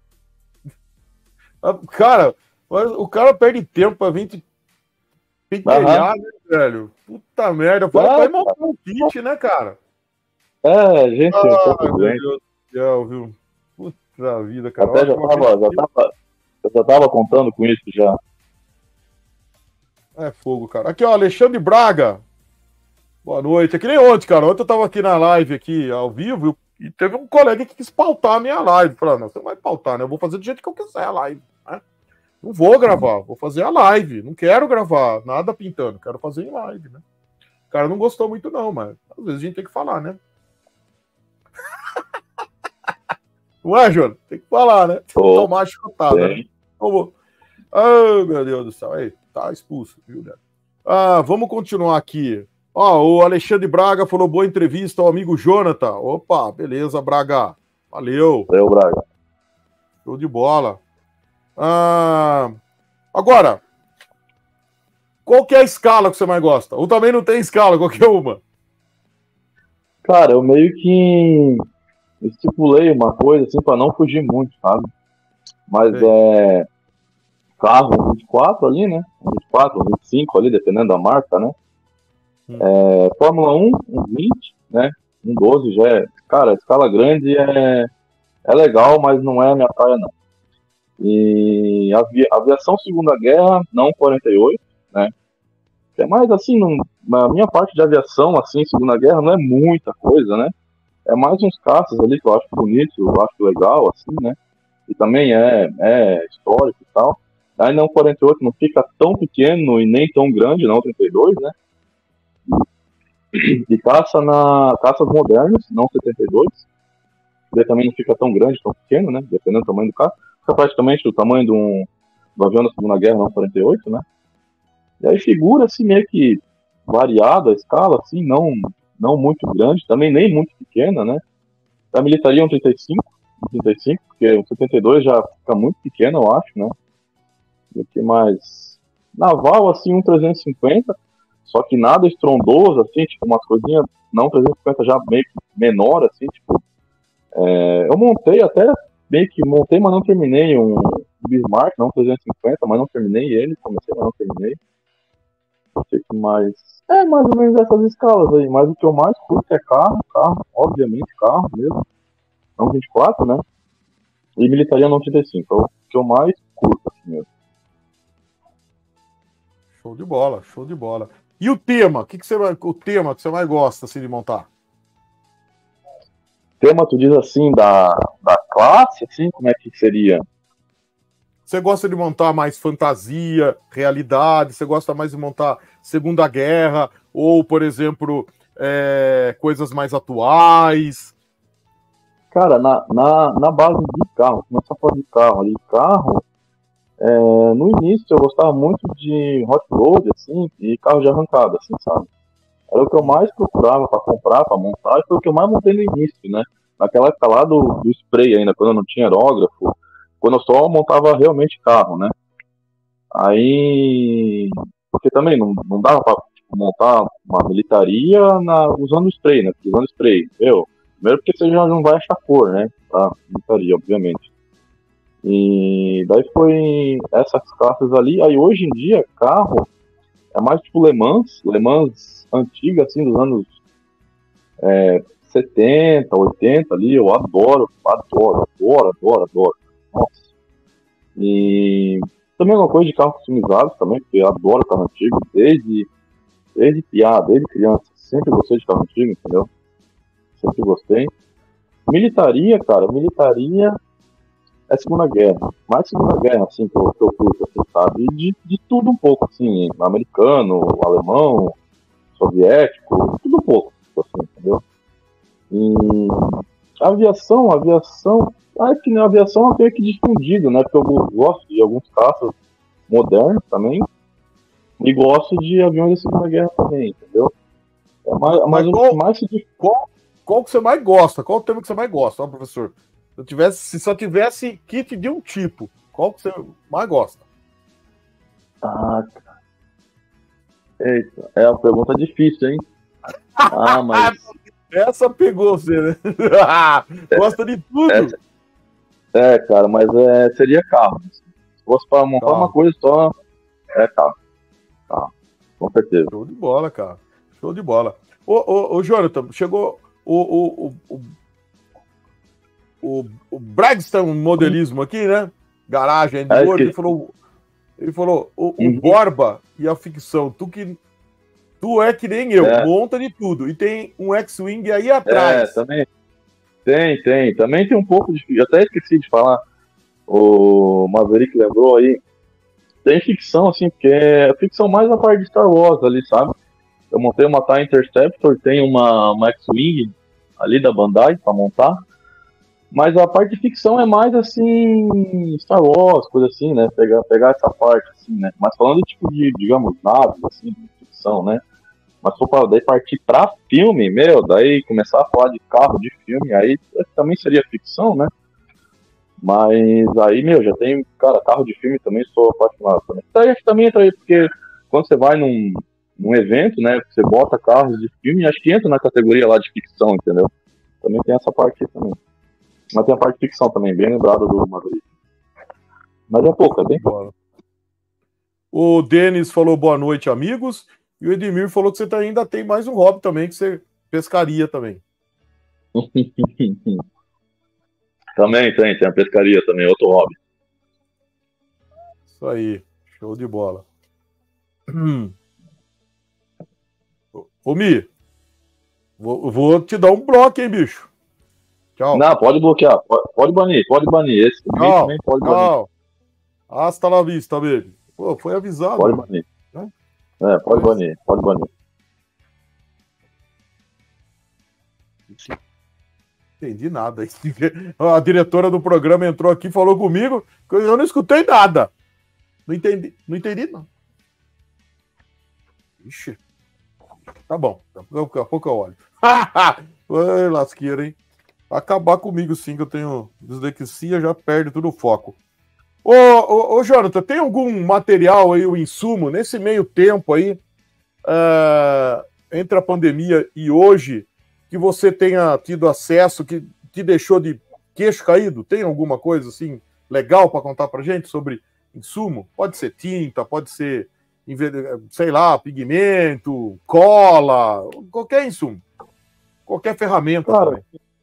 Cara, o cara perde tempo pra vir te pentelhar, né, velho? Puta merda, fala pra ir montar um kit, né, cara? É, gente, ah, um pouco meu doente. Deus do céu, viu? Puta vida, cara. Até já tava, já tava, eu já tava contando com isso já. É fogo, cara. Aqui, ó, Alexandre Braga. Boa noite. É que nem ontem, cara. Ontem eu tava aqui na live, aqui, ao vivo, e teve um colega que quis pautar a minha live. Falando, não, você não vai pautar, né? Eu vou fazer do jeito que eu quiser a live, né? Não vou gravar, vou fazer a live. Não quero gravar nada pintando, quero fazer em live, né? O cara não gostou muito, não, mas às vezes a gente tem que falar, né? Não é, Jônio? Tem que falar, né? Tem que oh, tomar a chutada, né? Vamos. Oh, meu Deus do céu. Aí, tá expulso, viu, né? Ah, vamos continuar aqui. Ó, o Alexandre Braga falou boa entrevista ao amigo Jonathan. Opa, beleza, Braga. Valeu. Valeu, Braga. Show de bola. Ah, agora, qual que é a escala que você mais gosta? Ou também não tem escala, qualquer uma? Cara, eu meio que estipulei uma coisa assim pra não fugir muito, sabe? Mas Sim. é carro vinte e quatro ali, né? vinte e quatro, uns vinte e cinco ali, dependendo da marca, né? Hum. É, Fórmula um, uns vinte, né? Um doze já é... Cara, a escala grande é, é legal, mas não é a minha praia, não. E avi... aviação Segunda Guerra, não quarenta e oito, né? É mais assim, não... na minha parte de aviação, assim, Segunda Guerra, não é muita coisa, né? É mais uns caças ali que eu acho bonito, eu acho legal, assim, né? E também é, é histórico e tal. Aí não quarenta e oito não fica tão pequeno e nem tão grande, não trinta e dois, né? E caça na caças modernas, não setenta e dois. Ele também não fica tão grande, tão pequeno, né? Dependendo do tamanho do carro. Fica praticamente do tamanho de um, do avião da Segunda Guerra, não quarenta e oito, né? E aí figura assim meio que variada a escala, assim, não, não muito grande, também nem muito pequena, né? A militaria um trinta e cinco, trinta e cinco, porque o setenta e dois já fica muito pequeno, eu acho, né? E o que mais? Naval, assim, um trezentos e cinquenta, só que nada estrondoso, assim, tipo, umas coisinhas, não trezentos e cinquenta já meio que menor, assim, tipo, é, eu montei até, meio que montei, mas não terminei um Bismarck, não trezentos e cinquenta, mas não terminei ele, comecei, mas não terminei. Não sei o que mais. É, mais ou menos essas escalas aí, mas o que eu mais curto é carro, carro, obviamente, carro mesmo, não vinte e quatro, né? E militaria não trinta e cinco, é o que eu mais curto, assim mesmo. Show de bola, show de bola. E o tema? O que, que você vai, o tema que você mais gosta assim, de montar? Tema, tu diz assim, da, da classe, assim, como é que seria? Você gosta de montar mais fantasia, realidade? Você gosta mais de montar Segunda Guerra? Ou, por exemplo, é, coisas mais atuais? Cara, na, na, na base de carro, começar a falar de carro ali, carro, é, no início eu gostava muito de hot road, assim, e carro de arrancada, assim, sabe? Era o que eu mais procurava para comprar, para montar, e foi o que eu mais montei no início, né? Naquela época lá do, do spray ainda, quando eu não tinha aerógrafo, quando eu só montava realmente carro, né? Aí, porque também não, não dava para tipo, montar uma militaria na, usando spray, né? Usando spray, meu, primeiro porque você já não vai achar cor, né? Tá? Militaria, obviamente. E daí foi essas classes ali. Aí hoje em dia, carro é mais tipo Le Mans, Le Mans antiga, assim, dos anos é, setenta, oitenta ali, eu adoro, adoro, adoro, adoro, adoro. Nossa. E também uma coisa de carro customizado também, porque eu adoro carro antigo, desde, desde piada, desde criança, sempre gostei de carro antigo, entendeu? Sempre gostei. Militaria, cara, militaria é Segunda Guerra, mais Segunda Guerra, assim, que eu, que eu curto, assim, sabe? E de, de tudo um pouco, assim, americano, alemão, soviético, tudo um pouco, assim, entendeu? E aviação, aviação, acho que na aviação é meio que difundido, né? Porque eu gosto de alguns caças modernos também, e gosto de aviões da Segunda Guerra também, entendeu? É mais, Mas mais qual, um, mais se... qual, qual que você mais gosta? Qual o tema que você mais gosta, ó, professor? Se, eu tivesse, se só tivesse kit de um tipo, qual que você mais gosta? Ah, cara. Eita, é uma pergunta difícil, hein? Ah, mas... Essa pegou você, né? Gosta de tudo? Essa... É, cara, mas é, seria carro. Se fosse para montar carro. Uma coisa só, é carro. Carro, com certeza. Show de bola, cara. Show de bola. Ô, ô, ô Jonathan, chegou o, o, o, o, o Bragston modelismo aqui, né? Garagem de é ouro. Que... Ele falou, ele falou o, uhum. o Borba e a ficção, tu que tu é que nem eu, é. monta de tudo. E tem um X-Wing aí atrás. É, também. Tem, tem. Também tem um pouco de... Eu até esqueci de falar. O Maverick lembrou aí. Tem ficção, assim, porque é ficção mais a parte de Star Wars ali, sabe? Eu montei uma TIE Interceptor, tem uma, uma X-Wing ali da Bandai pra montar. Mas a parte de ficção é mais, assim, Star Wars, coisa assim, né? Pegar, pegar essa parte, assim, né? Mas falando, tipo, de, digamos, naves, assim, de ficção, né? Mas se for pra daí partir pra filme, meu, daí começar a falar de carro, de filme, aí também seria ficção, né? Mas aí, meu, já tem, cara, carro de filme também, sou apaixonado também. Daí acho que também entra aí, porque quando você vai num, num evento, né, você bota carros de filme, acho que entra na categoria lá de ficção, entendeu? Também tem essa parte aí também. Mas tem a parte de ficção também, bem lembrada do Maverick. Mas é pouco, é bem pouco. O Denis falou boa noite, amigos. E o Edmir falou que você tá, ainda tem mais um hobby também, que você pescaria também. Também tem, tem a pescaria também, outro hobby. Isso aí, show de bola. Hum. Ô, Mi, vou, vou te dar um bloco, hein, bicho? Tchau. Não, pode bloquear, pode, pode banir, pode banir. Esse Tchau, também pode banir. tchau. Hasta la vista, baby. Pô, foi avisado. Pode banir. Né? É, pode banir, pode banir. Entendi nada. A diretora do programa entrou aqui e falou comigo que eu não escutei nada. Não entendi, não entendi, não. Ixi. Tá bom, daqui a pouco eu olho. Ai, lasqueira, hein? Acabar comigo sim, que eu tenho dislexia, já perde tudo o foco. Ô, ô, ô Jonathan, tem algum material aí, o insumo, nesse meio tempo aí, uh, entre a pandemia e hoje, que você tenha tido acesso, que te deixou de queixo caído? Tem alguma coisa assim legal para contar pra gente sobre insumo? Pode ser tinta, pode ser, sei lá, pigmento, cola, qualquer insumo. Qualquer ferramenta. Cara,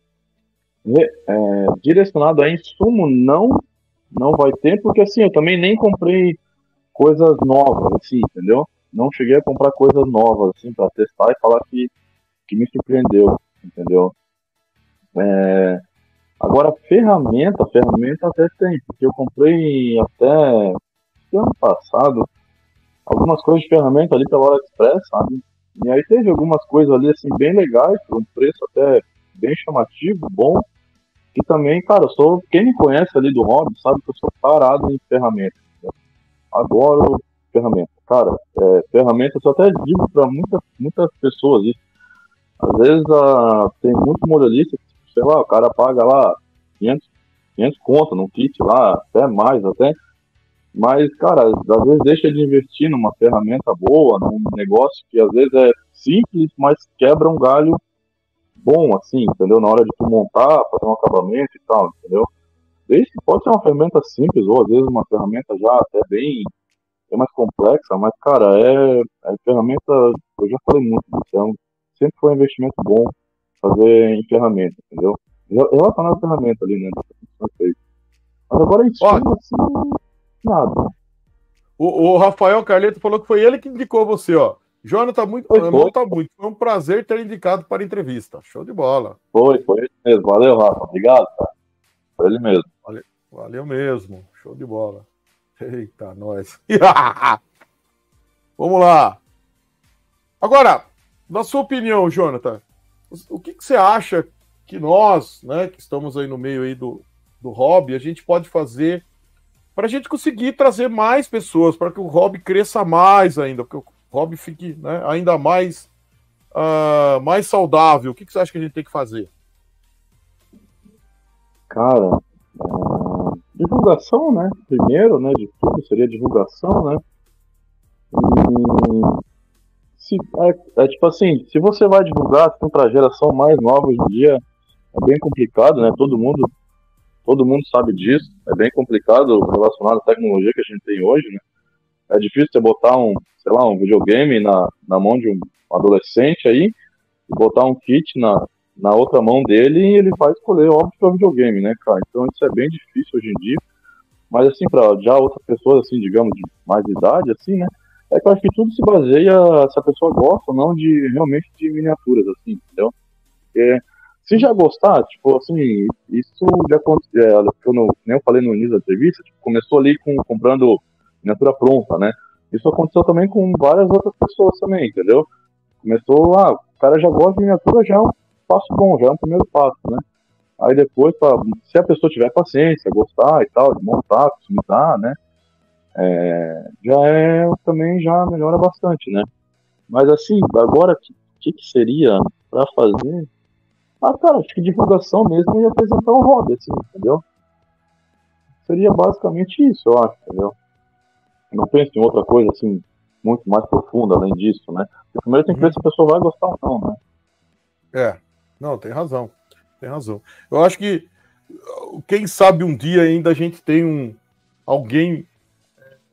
é, direcionado a insumo, não, não vai ter, porque assim, eu também nem comprei coisas novas, assim, entendeu? Não cheguei a comprar coisas novas, assim, para testar e falar que, que me surpreendeu, entendeu? É, agora, ferramenta, ferramenta até tem, porque eu comprei até ano passado algumas coisas de ferramenta ali pela AliExpress, sabe? E aí teve algumas coisas ali, assim, bem legais, por um preço até bem chamativo, bom. E também, cara, eu sou, quem me conhece ali do hobby, sabe que eu sou parado em ferramenta. Né? Adoro ferramenta. Cara, é, ferramenta, eu até digo para muitas, muitas pessoas isso. Às vezes uh, tem muito modelista, sei lá, o cara paga lá quinhentos, quinhentos conto num kit lá, até mais, até. Mas, cara, às vezes deixa de investir numa ferramenta boa, num negócio que às vezes é simples, mas quebra um galho bom, assim, entendeu? Na hora de tu montar, fazer um acabamento e tal, entendeu? Desde que pode ser uma ferramenta simples, ou às vezes uma ferramenta já até bem, bem mais complexa, mas, cara, é, é ferramenta, eu já falei muito disso, é um, sempre foi um investimento bom fazer em ferramenta, entendeu? Relacionado à ferramenta ali, né? Mas agora em cima, assim, nada. O, o Rafael Carleto falou que foi ele que indicou você, ó. Jonathan, tá muito, foi, foi. Tá muito. Foi um prazer ter indicado para a entrevista. Show de bola. Foi, foi ele mesmo. Valeu, Rafa. Obrigado, cara. Foi ele mesmo. Valeu, valeu mesmo. Show de bola. Eita, nós. Vamos lá. Agora, na sua opinião, Jonathan, o que, que você acha que nós, né, que estamos aí no meio aí do, do hobby, a gente pode fazer para a gente conseguir trazer mais pessoas, para que o hobby cresça mais ainda, porque o hobby fique, né, ainda mais, uh, mais saudável? O que, que você acha que a gente tem que fazer? Cara, uh, divulgação, né? Primeiro, né, de tudo seria divulgação, né? E, se, é, é tipo assim, se você vai divulgar assim, para a geração mais nova hoje em dia, é bem complicado, né? Todo mundo, todo mundo sabe disso. É bem complicado relacionado à tecnologia que a gente tem hoje, né? É difícil você botar um, sei lá, um videogame na, na mão de um adolescente aí, e botar um kit na, na outra mão dele e ele vai escolher, óbvio, que é o videogame, né, cara? Então isso é bem difícil hoje em dia. Mas assim, para já outras pessoas, assim, digamos, de mais idade, assim, né? É que eu acho que tudo se baseia se a pessoa gosta ou não de, realmente, de miniaturas, assim, entendeu? Porque se já gostar, tipo, assim, isso já aconteceu, é, eu não, nem eu falei no início da entrevista, tipo, começou ali com, comprando miniatura pronta, né? Isso aconteceu também com várias outras pessoas também, entendeu? Começou, ah, o cara já gosta de miniatura, já é um passo bom, já é um primeiro passo, né? Aí depois, pra, se a pessoa tiver paciência, gostar e tal, de montar, customizar, né? É, já é, também já melhora bastante, né? Mas assim, agora, o que, que seria pra fazer? Ah, cara, acho que divulgação mesmo e apresentar um hobby, assim, entendeu? Seria basicamente isso, eu acho, entendeu? Não penso em outra coisa, assim, muito mais profunda além disso, né? Porque primeiro tem que ver se a pessoa vai gostar ou não, né? É, não, tem razão, tem razão. Eu acho que, quem sabe um dia ainda a gente tem um, alguém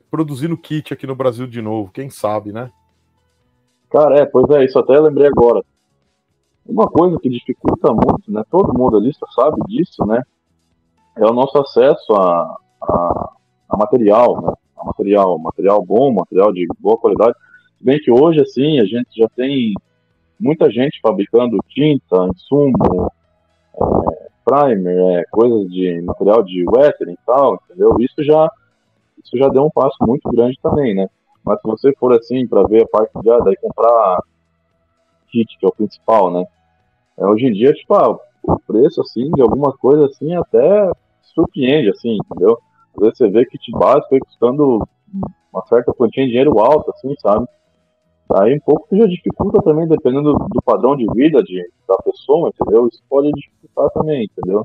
produzindo kit aqui no Brasil de novo, quem sabe, né? Cara, é, pois é, isso até eu lembrei agora. Uma coisa que dificulta muito, né? Todo mundo ali sabe disso, né? É o nosso acesso a, a, a material, né? A material, material bom, material de boa qualidade. Se bem que hoje, assim, a gente já tem muita gente fabricando tinta, insumo, é, primer, é, coisas de material de weathering e tal, entendeu? Isso já, isso já deu um passo muito grande também, né? Mas se você for assim, para ver a parte de ah, daí comprar kit, que é o principal, né? É, hoje em dia, tipo, ah, o preço, assim, de alguma coisa, assim, até surpreende, assim, entendeu? Às vezes você vê kit básico aí custando uma certa quantia de dinheiro alta, assim, sabe? Aí um pouco já dificulta também, dependendo do, do padrão de vida de, da pessoa, entendeu? Isso pode dificultar também, entendeu?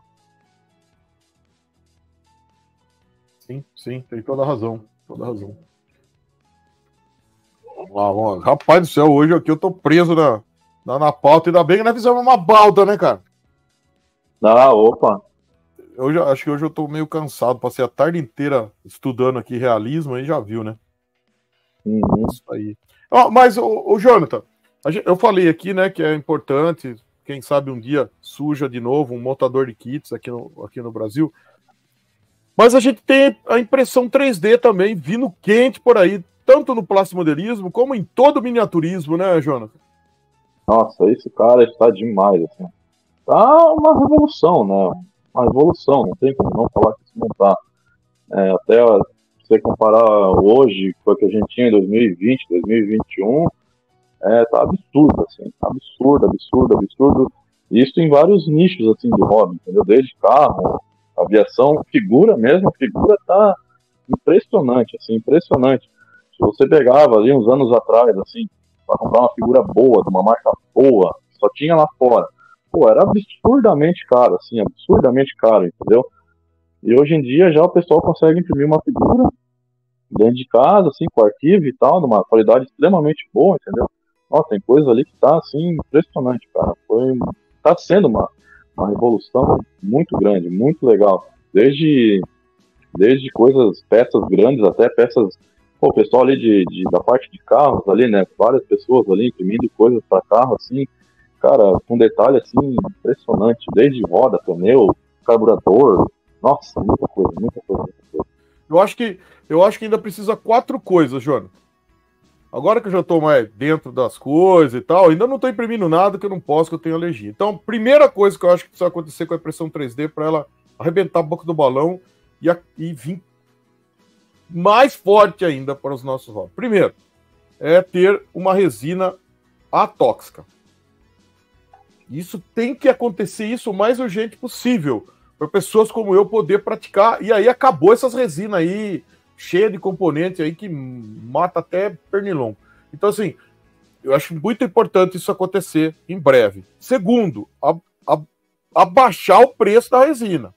Sim, sim, tem toda a razão, toda a razão. Vamos lá, vamos lá. Rapaz do céu, hoje aqui eu tô preso na, na, na pauta, ainda bem que nós fizemos uma balda, né, cara? Ah, opa! Eu já, acho que hoje eu tô meio cansado, passei a tarde inteira estudando aqui realismo, aí já viu, né? Uhum. Isso aí. Oh, mas, ô, ô Jonathan, gente, eu falei aqui, né, que é importante, quem sabe um dia surja de novo um montador de kits aqui no, aqui no Brasil. Mas a gente tem a impressão três D também, vindo quente por aí, tanto no plastimodelismo como em todo o miniaturismo, né, Jonathan? Nossa, esse cara está demais, assim. Tá uma revolução, né? Uma revolução, não tem como não falar que isso não tá. É, até se você comparar hoje com o que a gente tinha em dois mil e vinte, dois mil e vinte e um, é, tá absurdo, assim. Absurdo, absurdo, absurdo. Isso em vários nichos, assim, de hobby, entendeu? Desde carro, aviação, figura mesmo, a figura tá impressionante, assim, impressionante. Se você pegava ali uns anos atrás, assim, para comprar uma figura boa, de uma marca boa, só tinha lá fora. Pô, era absurdamente caro, assim, absurdamente caro, entendeu? E hoje em dia já o pessoal consegue imprimir uma figura dentro de casa, assim, com arquivo e tal, numa qualidade extremamente boa, entendeu? Nossa, tem coisa ali que tá, assim, impressionante, cara. Foi, tá sendo uma, uma revolução muito grande, muito legal. Desde, desde coisas, peças grandes até peças. Pô, o pessoal ali de, de, da parte de carros ali, né? Várias pessoas ali imprimindo coisas para carro, assim, cara, com detalhe, assim, impressionante. Desde roda, pneu, carburador. Nossa, muita coisa, muita coisa, muita coisa. Eu acho que, eu acho que ainda precisa quatro coisas, Jonathan. Agora que eu já estou mais dentro das coisas e tal, ainda não estou imprimindo nada que eu não posso, que eu tenho alergia. Então, primeira coisa que eu acho que precisa acontecer com a impressão três D para ela arrebentar a boca do balão e, a, e vir mais forte ainda para os nossos hobbies. Primeiro, é ter uma resina atóxica. Isso tem que acontecer isso o mais urgente possível, para pessoas como eu poder praticar. E aí acabou essas resinas aí, cheia de componentes aí que mata até pernilongo. Então, assim, eu acho muito importante isso acontecer em breve. Segundo, a, a, abaixar o preço da resina.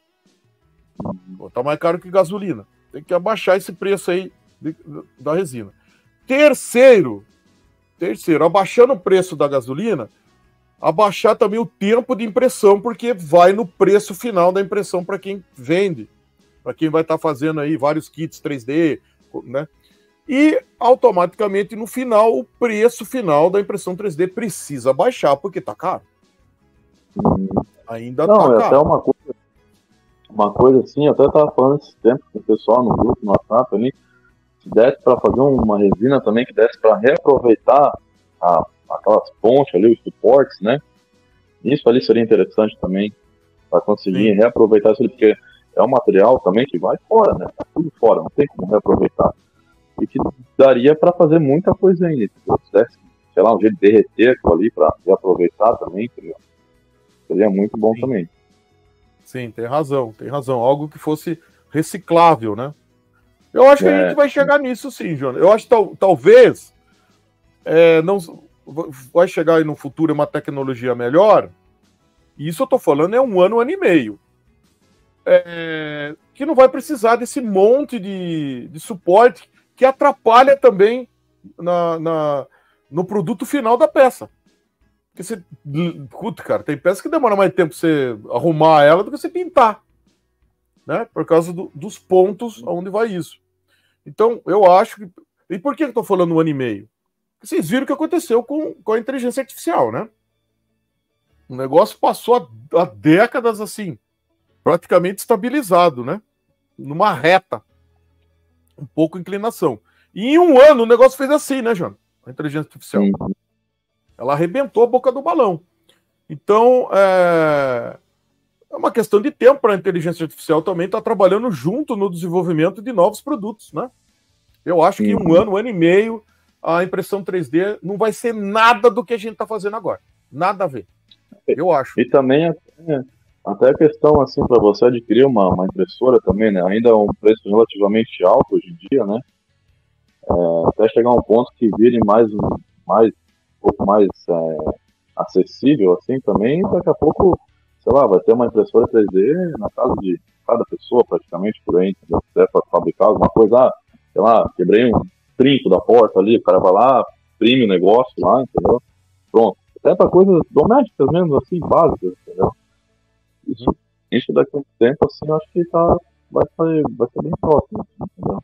Tá mais caro que gasolina. Tem que abaixar esse preço aí de, da resina. Terceiro, terceiro, abaixando o preço da gasolina, abaixar também o tempo de impressão, porque vai no preço final da impressão para quem vende. Para quem vai estar tá fazendo aí vários kits três D, né? E automaticamente no final o preço final da impressão três D precisa baixar porque tá caro. Ainda Não, tá é caro. até uma coisa, uma coisa assim, eu até tava falando esse tempo com o pessoal no grupo, no WhatsApp ali, se desse para fazer uma resina também que desse para reaproveitar a, aquelas pontes ali, os suportes, né? Isso ali seria interessante também para conseguir Sim. reaproveitar isso ali, porque é um material também que vai fora, né? Tá tudo fora, não tem como reaproveitar. E que daria para fazer muita coisa ainda. Se desse, sei lá, um jeito de derreter aquilo ali para reaproveitar também, entendeu? Seria muito bom Sim. também. Sim, tem razão, tem razão. Algo que fosse reciclável, né? Eu acho que É. a gente vai chegar nisso sim, Jonas. Eu acho que tal, talvez é, não, vai chegar aí no futuro uma tecnologia melhor. E isso eu tô falando é um ano, um ano e meio. É, que não vai precisar desse monte de, de suporte que atrapalha também na, na, no produto final da peça. Porque você, puta, cara, tem peça que demora mais tempo pra você arrumar ela do que você pintar, né? Por causa do, dos pontos onde vai isso. Então, eu acho que... E por que eu estou falando um ano e meio? Porque vocês viram o que aconteceu com, com a inteligência artificial, né? O negócio passou há, há décadas assim, praticamente estabilizado, né? Numa reta. Um pouco inclinação. E em um ano o negócio fez assim, né, João? A inteligência artificial. Sim. Ela arrebentou a boca do balão. Então, é, é uma questão de tempo para a inteligência artificial também estar trabalhando junto no desenvolvimento de novos produtos, né? Eu acho que em um ano, um ano e meio, a impressão três D não vai ser nada do que a gente está fazendo agora. Nada a ver. Eu acho. E também até, até a questão, assim, para você adquirir uma, uma impressora também, né? Ainda é um preço relativamente alto hoje em dia, né? É, até chegar a um ponto que vire mais, um, mais, um pouco mais é, acessível, assim, também, daqui a pouco, sei lá, vai ter uma impressora três D na casa de cada pessoa, praticamente, por aí, entendeu? Se der para fabricar alguma coisa, ah, sei lá, quebrei um trinco da porta ali, o cara vai lá, imprime o negócio lá, entendeu? Pronto. Até para coisas domésticas mesmo, assim, básicas, entendeu? Isso, isso daqui a um tempo, assim, eu acho que tá, vai, ser, vai ser bem próximo, assim, entendeu?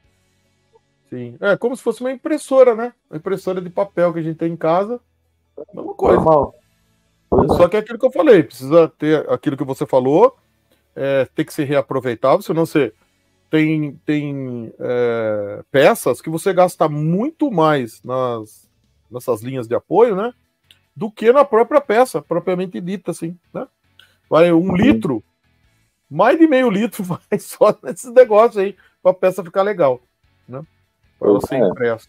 Sim. É como se fosse uma impressora, né? Uma impressora de papel que a gente tem em casa. Mesma coisa. Normal. Só que é aquilo que eu falei, precisa ter aquilo que você falou, é, tem que ser reaproveitável, senão você tem, tem é, peças que você gasta muito mais nas, nessas linhas de apoio, né? Do que na própria peça, propriamente dita, assim, né? Vai um uhum. litro, mais de meio litro vai só nesses negócios aí, para a peça ficar legal, né? Para ela ser impressa.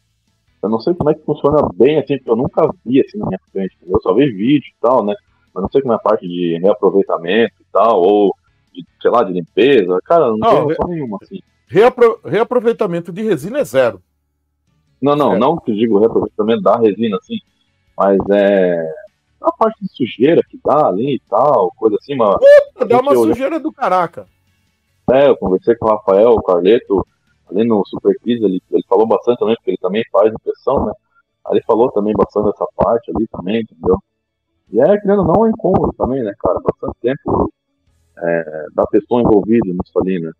Eu não sei como é que funciona bem, assim, porque eu nunca vi assim na minha frente. Eu só vi vídeo e tal, né? Mas não sei como é a parte de reaproveitamento e tal, ou, de, sei lá, de limpeza. Cara, não, não tem noção re... nenhuma, assim. Reapro... Reaproveitamento de resina é zero. Não, não, zero. Não que eu digo reaproveitamento da resina, assim, mas é a parte de sujeira que dá ali e tal, coisa assim, mas... Puta, dá uma eu... sujeira do caraca. É, eu conversei com o Rafael, o Carleto, ali no Super Quiz, ele, ele falou bastante também, porque ele também faz impressão, né? Aí ele falou também bastante dessa parte ali também, entendeu? E é, querendo ou não, é incômodo também, né, cara? Bastante tempo é, da pessoa envolvida nisso ali, né?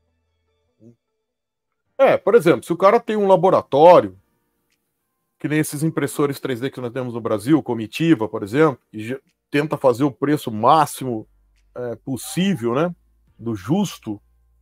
É, por exemplo, se o cara tem um laboratório, que nem esses impressores três D que nós temos no Brasil, Comitiva, por exemplo, e tenta fazer o preço máximo é, possível, né? Do justo,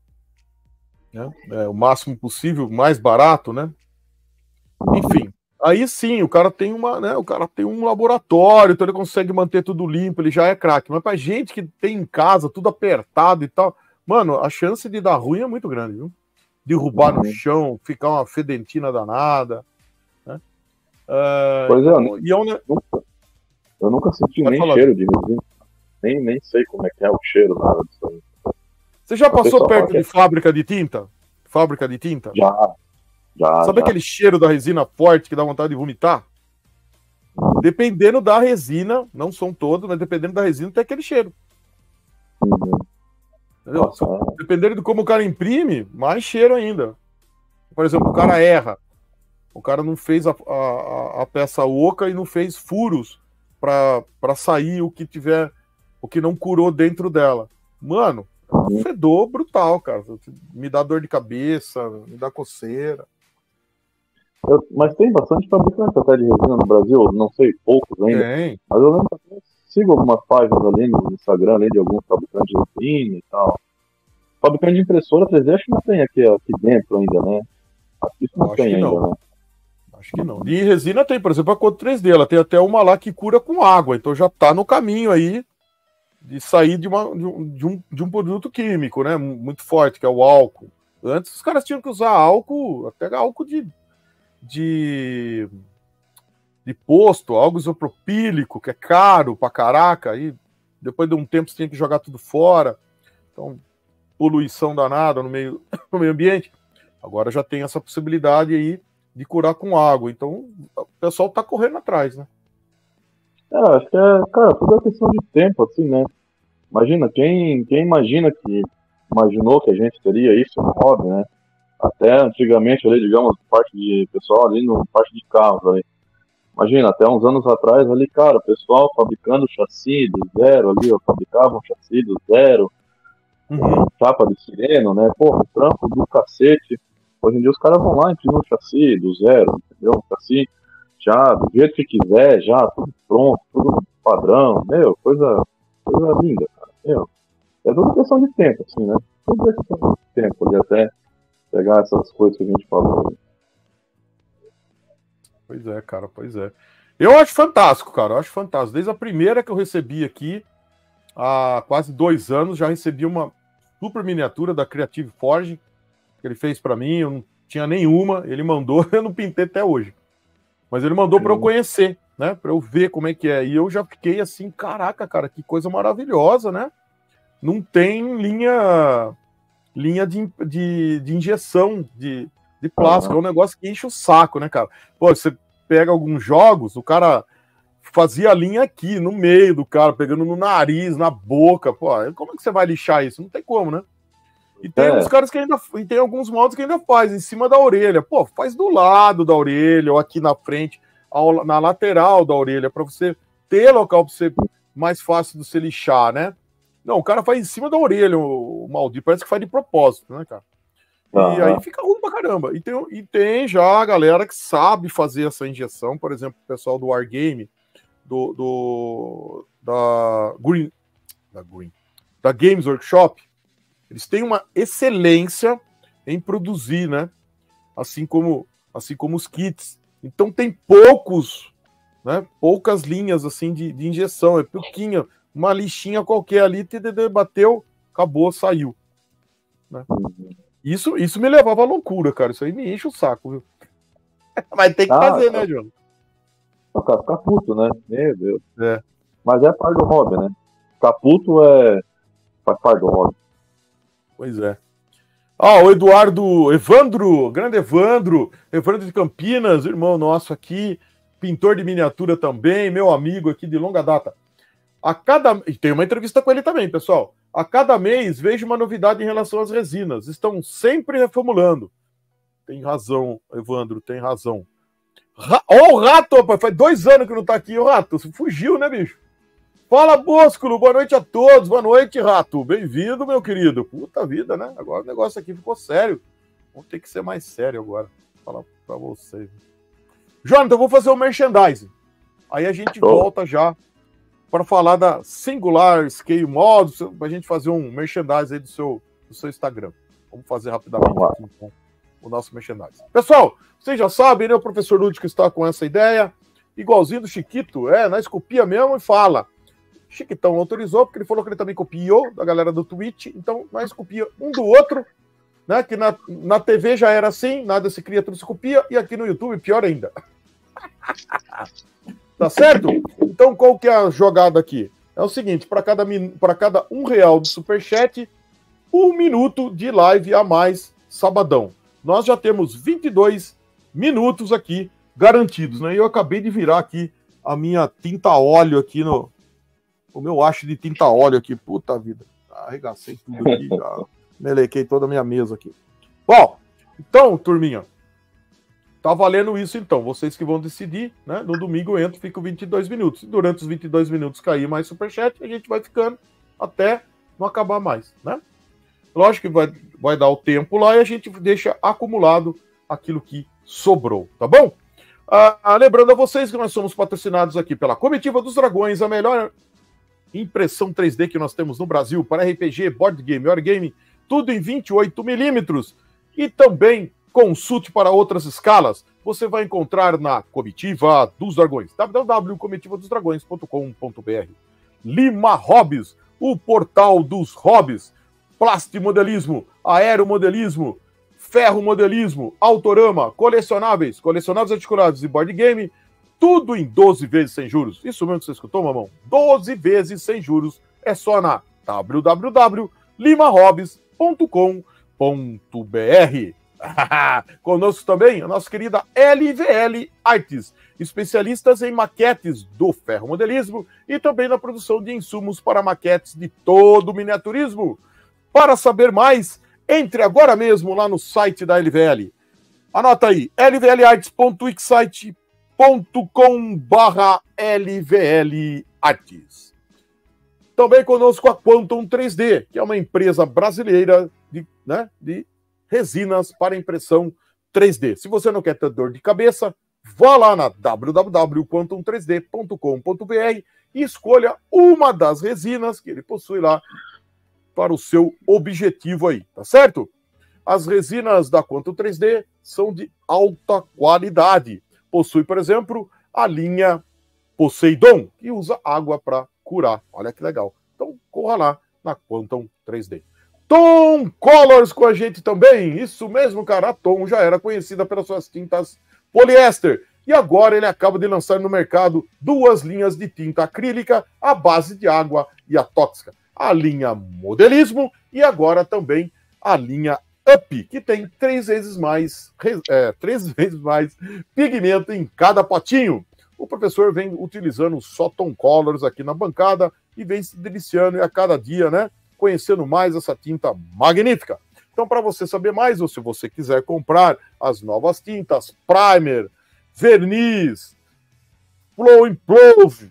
né? É, o máximo possível, mais barato, né? Enfim, aí sim, o cara tem uma, né? O cara tem um laboratório, então ele consegue manter tudo limpo, ele já é craque. Mas pra gente que tem em casa tudo apertado e tal, mano, a chance de dar ruim é muito grande, viu? Derrubar no chão, ficar uma fedentina danada, né? Uh, pois é, então, e eu, né? nunca, eu nunca senti Pode nem falar. cheiro de resina, nem, nem sei como é que é o cheiro, nada disso aí. Você já passou perto de fábrica de tinta? Fábrica de tinta? Já, já. Sabe já. aquele cheiro da resina forte que dá vontade de vomitar? Dependendo da resina, não são todos, mas dependendo da resina tem aquele cheiro. Uhum. Entendeu? Nossa, Se, dependendo de como o cara imprime, mais cheiro ainda. Por exemplo, o cara erra. O cara não fez a, a, a peça oca e não fez furos para sair o que tiver, o que não curou dentro dela. Mano, um fedor brutal, cara. Me dá dor de cabeça, me dá coceira. Eu, mas tem bastante fabricante até de resina no Brasil, não sei, poucos ainda. Tem. Mas eu lembro que eu sigo algumas páginas ali no Instagram, ali de alguns fabricantes de resina e tal. Fabricante de impressora três D acho que não tem aqui, aqui dentro ainda, né? Acho que isso não acho tem ainda, não. né? Acho que não. De resina tem, por exemplo, a Coto três D, ela tem até uma lá que cura com água, então já tá no caminho aí de sair de, uma, de, um, de, um, de um produto químico, né? Muito forte, que é o álcool. Antes os caras tinham que usar álcool, até álcool de, de, de posto, álcool isopropílico, que é caro pra caraca, aí depois de um tempo você tinha que jogar tudo fora. Então, poluição danada no meio, no meio ambiente. Agora já tem essa possibilidade aí de curar com água. Então, o pessoal tá correndo atrás, né? É, acho que é, cara, tudo é questão de tempo, assim, né? Imagina, quem, quem imagina que imaginou que a gente teria isso no hobby, né? Até antigamente, ali, digamos, parte de pessoal ali no parte de carros ali. Imagina, até uns anos atrás ali, cara, o pessoal fabricando chassi do zero ali, ó, fabricavam chassi do zero, uhum. Chapa de sireno, né? Porra, trampo do cacete. Hoje em dia os caras vão lá e imprimem o chassi do zero, entendeu? O chassi já do jeito que quiser, já tudo pronto, tudo padrão, meu, coisa, coisa linda, cara, meu. É tudo questão de tempo, assim, né? Tudo é questão de tempo, de até pegar essas coisas que a gente falou. Pois é, cara, pois é. Eu acho fantástico, cara, eu acho fantástico. Desde a primeira que eu recebi aqui, há quase dois anos, já recebi uma super miniatura da Creative Forge, que ele fez para mim, eu não tinha nenhuma, ele mandou, eu não pintei até hoje. Mas ele mandou para eu conhecer, né? Para eu ver como é que é. E eu já fiquei assim, caraca, cara, que coisa maravilhosa, né? Não tem linha linha de, de, de injeção de, de plástico. Uhum. É um negócio que enche o saco, né, cara? Pô, você pega alguns jogos, o cara fazia a linha aqui, no meio do cara, pegando no nariz, na boca. Pô, como é que você vai lixar isso? Não tem como, né? E tem é. uns caras que ainda... E tem alguns modos que ainda faz, em cima da orelha. Pô, faz do lado da orelha, ou aqui na frente, ao, na lateral da orelha, para você ter local para você mais fácil de você lixar, né? Não, o cara faz em cima da orelha, o, o maldito. Parece que faz de propósito, né, cara? E uhum. aí fica ruim pra caramba. E tem, e tem já a galera que sabe fazer essa injeção. Por exemplo, o pessoal do Wargame, do, do, da Green, da Green, da Games Workshop, eles têm uma excelência em produzir, né? Assim como, assim como os kits. Então tem poucos, né? Poucas linhas assim de, de injeção. É pouquinho. Uma lixinha qualquer ali, T D D bateu, acabou, saiu. Né? Isso, isso me levava à loucura, cara. Isso aí me enche o saco, viu? Mas tem que ah, fazer, né, João? Ficar, ficar puto, né? Meu Deus. É. Mas é parte do hobby, né? Ficar puto é... faz parte do hobby. Pois é. Ah, o Eduardo, Evandro, grande Evandro, Evandro de Campinas, irmão nosso aqui, pintor de miniatura também, meu amigo aqui de longa data. A cada... E tem uma entrevista com ele também, pessoal. A cada mês vejo uma novidade em relação às resinas. Estão sempre reformulando. Tem razão, Evandro, tem razão. Ra... Ó, o Rato, rapaz, faz dois anos que não tá aqui. O Rato, você fugiu, né, bicho? Fala, Bôsculo, boa noite a todos. Boa noite, Rato. Bem-vindo, meu querido. Puta vida, né? Agora o negócio aqui ficou sério. Vamos ter que ser mais sério agora. Vou falar pra vocês. Jonathan, eu vou fazer o merchandising. Aí a gente oh. volta já para falar da Singular Scale Mods, para a gente fazer um merchandising aí do seu, do seu Instagram. Vamos fazer rapidamente aqui, então, o nosso merchandising. Pessoal, vocês já sabem, né? O professor Lúdico está com essa ideia, igualzinho do Chiquito, é, nós copia mesmo e fala. Chiquitão autorizou, porque ele falou que ele também copiou da galera do Twitch, então nós copia um do outro, né? Que na, na T V já era assim, nada se cria, tudo se copia, e aqui no YouTube, pior ainda. Tá certo? Então, qual que é a jogada aqui? É o seguinte, para cada, para cada um real de superchat, um minuto de live a mais sabadão. Nós já temos vinte e dois minutos aqui garantidos, né? E eu acabei de virar aqui a minha tinta óleo aqui no... O meu haste de tinta óleo aqui. Puta vida. Arregacei tudo aqui, já melequei toda a minha mesa aqui. Bom, então, turminha, tá valendo isso então, vocês que vão decidir, né? No domingo eu entro, fico vinte e dois minutos. E durante os vinte e dois minutos cair mais superchat, a gente vai ficando até não acabar mais, né? Lógico que vai, vai dar o tempo lá e a gente deixa acumulado aquilo que sobrou, tá bom? Ah, ah, lembrando a vocês que nós somos patrocinados aqui pela Comitiva dos Dragões, a melhor impressão três D que nós temos no Brasil para R P G, board game, wargame, tudo em vinte e oito milímetros. E também consulte para outras escalas. Você vai encontrar na Comitiva dos Dragões, w w w ponto comitiva dos dragões ponto com ponto b r. Lima Hobbies, o portal dos hobbies. Plastimodelismo, aeromodelismo, ferromodelismo, autorama, colecionáveis, colecionáveis articulados e board game, tudo em doze vezes sem juros. Isso mesmo que você escutou, mamão? doze vezes sem juros. É só na w w w ponto lima hobbies ponto com ponto b r. Conosco também a nossa querida L V L Artes, especialistas em maquetes do ferromodelismo e também na produção de insumos para maquetes de todo o miniaturismo. Para saber mais, entre agora mesmo lá no site da L V L. Anota aí, l v l arts ponto wixsite ponto com barra L V L Artes. Também conosco a Quantum três D, que é uma empresa brasileira de, né, de resinas para impressão três D. Se você não quer ter dor de cabeça, vá lá na w w w ponto quantum três d ponto com ponto b r e escolha uma das resinas que ele possui lá para o seu objetivo aí, tá certo? As resinas da Quantum três D são de alta qualidade. Possui, por exemplo, a linha Poseidon, que usa água para curar. Olha que legal. Então, corra lá na Quantum três D. Tom Colors com a gente também. Isso mesmo, cara. A Tom já era conhecida pelas suas tintas poliéster. E agora ele acaba de lançar no mercado duas linhas de tinta acrílica à base de água e atóxica. A linha Modelismo e agora também a linha Up, que tem três vezes mais, é, três vezes mais pigmento em cada potinho. O professor vem utilizando só Tom Colors aqui na bancada e vem se deliciando e a cada dia, né, conhecendo mais essa tinta magnífica. Então, para você saber mais, ou se você quiser comprar as novas tintas, primer, verniz, Flow and Proof,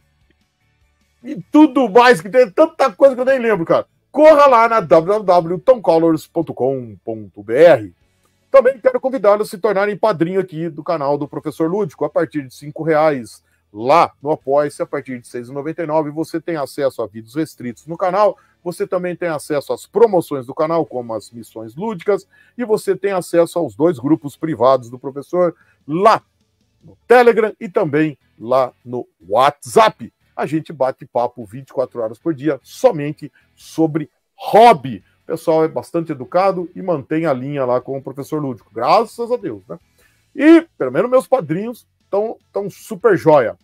e tudo mais, que tem tanta coisa que eu nem lembro, cara. Corra lá na w w w ponto tom colors ponto com ponto b r. Também quero convidá-los a se tornarem padrinho aqui do canal do Professor Lúdico, a partir de cinco reais lá no Apoia-se, a partir de seis reais e noventa e nove centavos, você tem acesso a vídeos restritos no canal, você também tem acesso às promoções do canal, como as missões lúdicas, e você tem acesso aos dois grupos privados do professor lá no Telegram e também lá no WhatsApp. A gente bate papo vinte e quatro horas por dia somente sobre hobby. O pessoal é bastante educado e mantém a linha lá com o professor Lúdico. Graças a Deus, né? E, pelo menos, meus padrinhos estão tão super joia.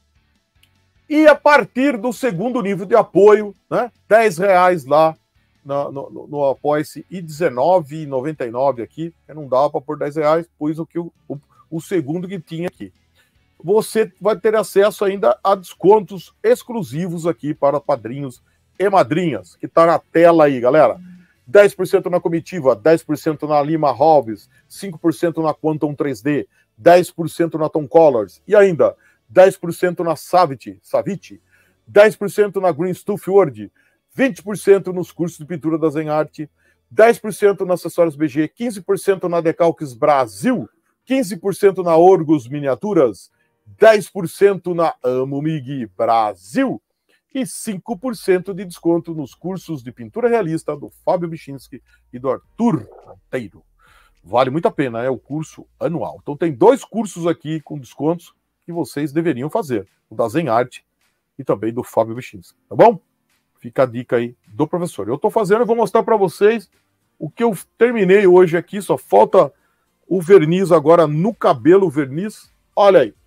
E a partir do segundo nível de apoio, né? dez reais lá no, no, no Apoia-se e dezenove reais e noventa e nove centavos aqui. Não dava para pôr dez reais, pus o, que o, o, o segundo que tinha aqui. Você vai ter acesso ainda a descontos exclusivos aqui para padrinhos e madrinhas, que está na tela aí, galera. dez por cento na comitiva, dez por cento na Lima Hobbies, cinco por cento na Quantum três D, dez por cento na Tom Colors e ainda dez por cento na Savit, Savit, dez por cento na Green Stuff World, vinte por cento nos cursos de pintura da Zen Art, dez por cento na Acessórios B G, quinze por cento na Decalques Brasil, quinze por cento na Orgos Miniaturas, dez por cento na Amo Mig Brasil e cinco por cento de desconto nos cursos de pintura realista do Fábio Bichinski e do Arthur Monteiro. Vale muito a pena, é o curso anual. Então tem dois cursos aqui com descontos que vocês deveriam fazer, o da Zen Art e também do Fábio Bichinski, tá bom? Fica a dica aí do professor. Eu estou fazendo, eu vou mostrar para vocês o que eu terminei hoje aqui, só falta o verniz agora no cabelo, o verniz. Olha aí.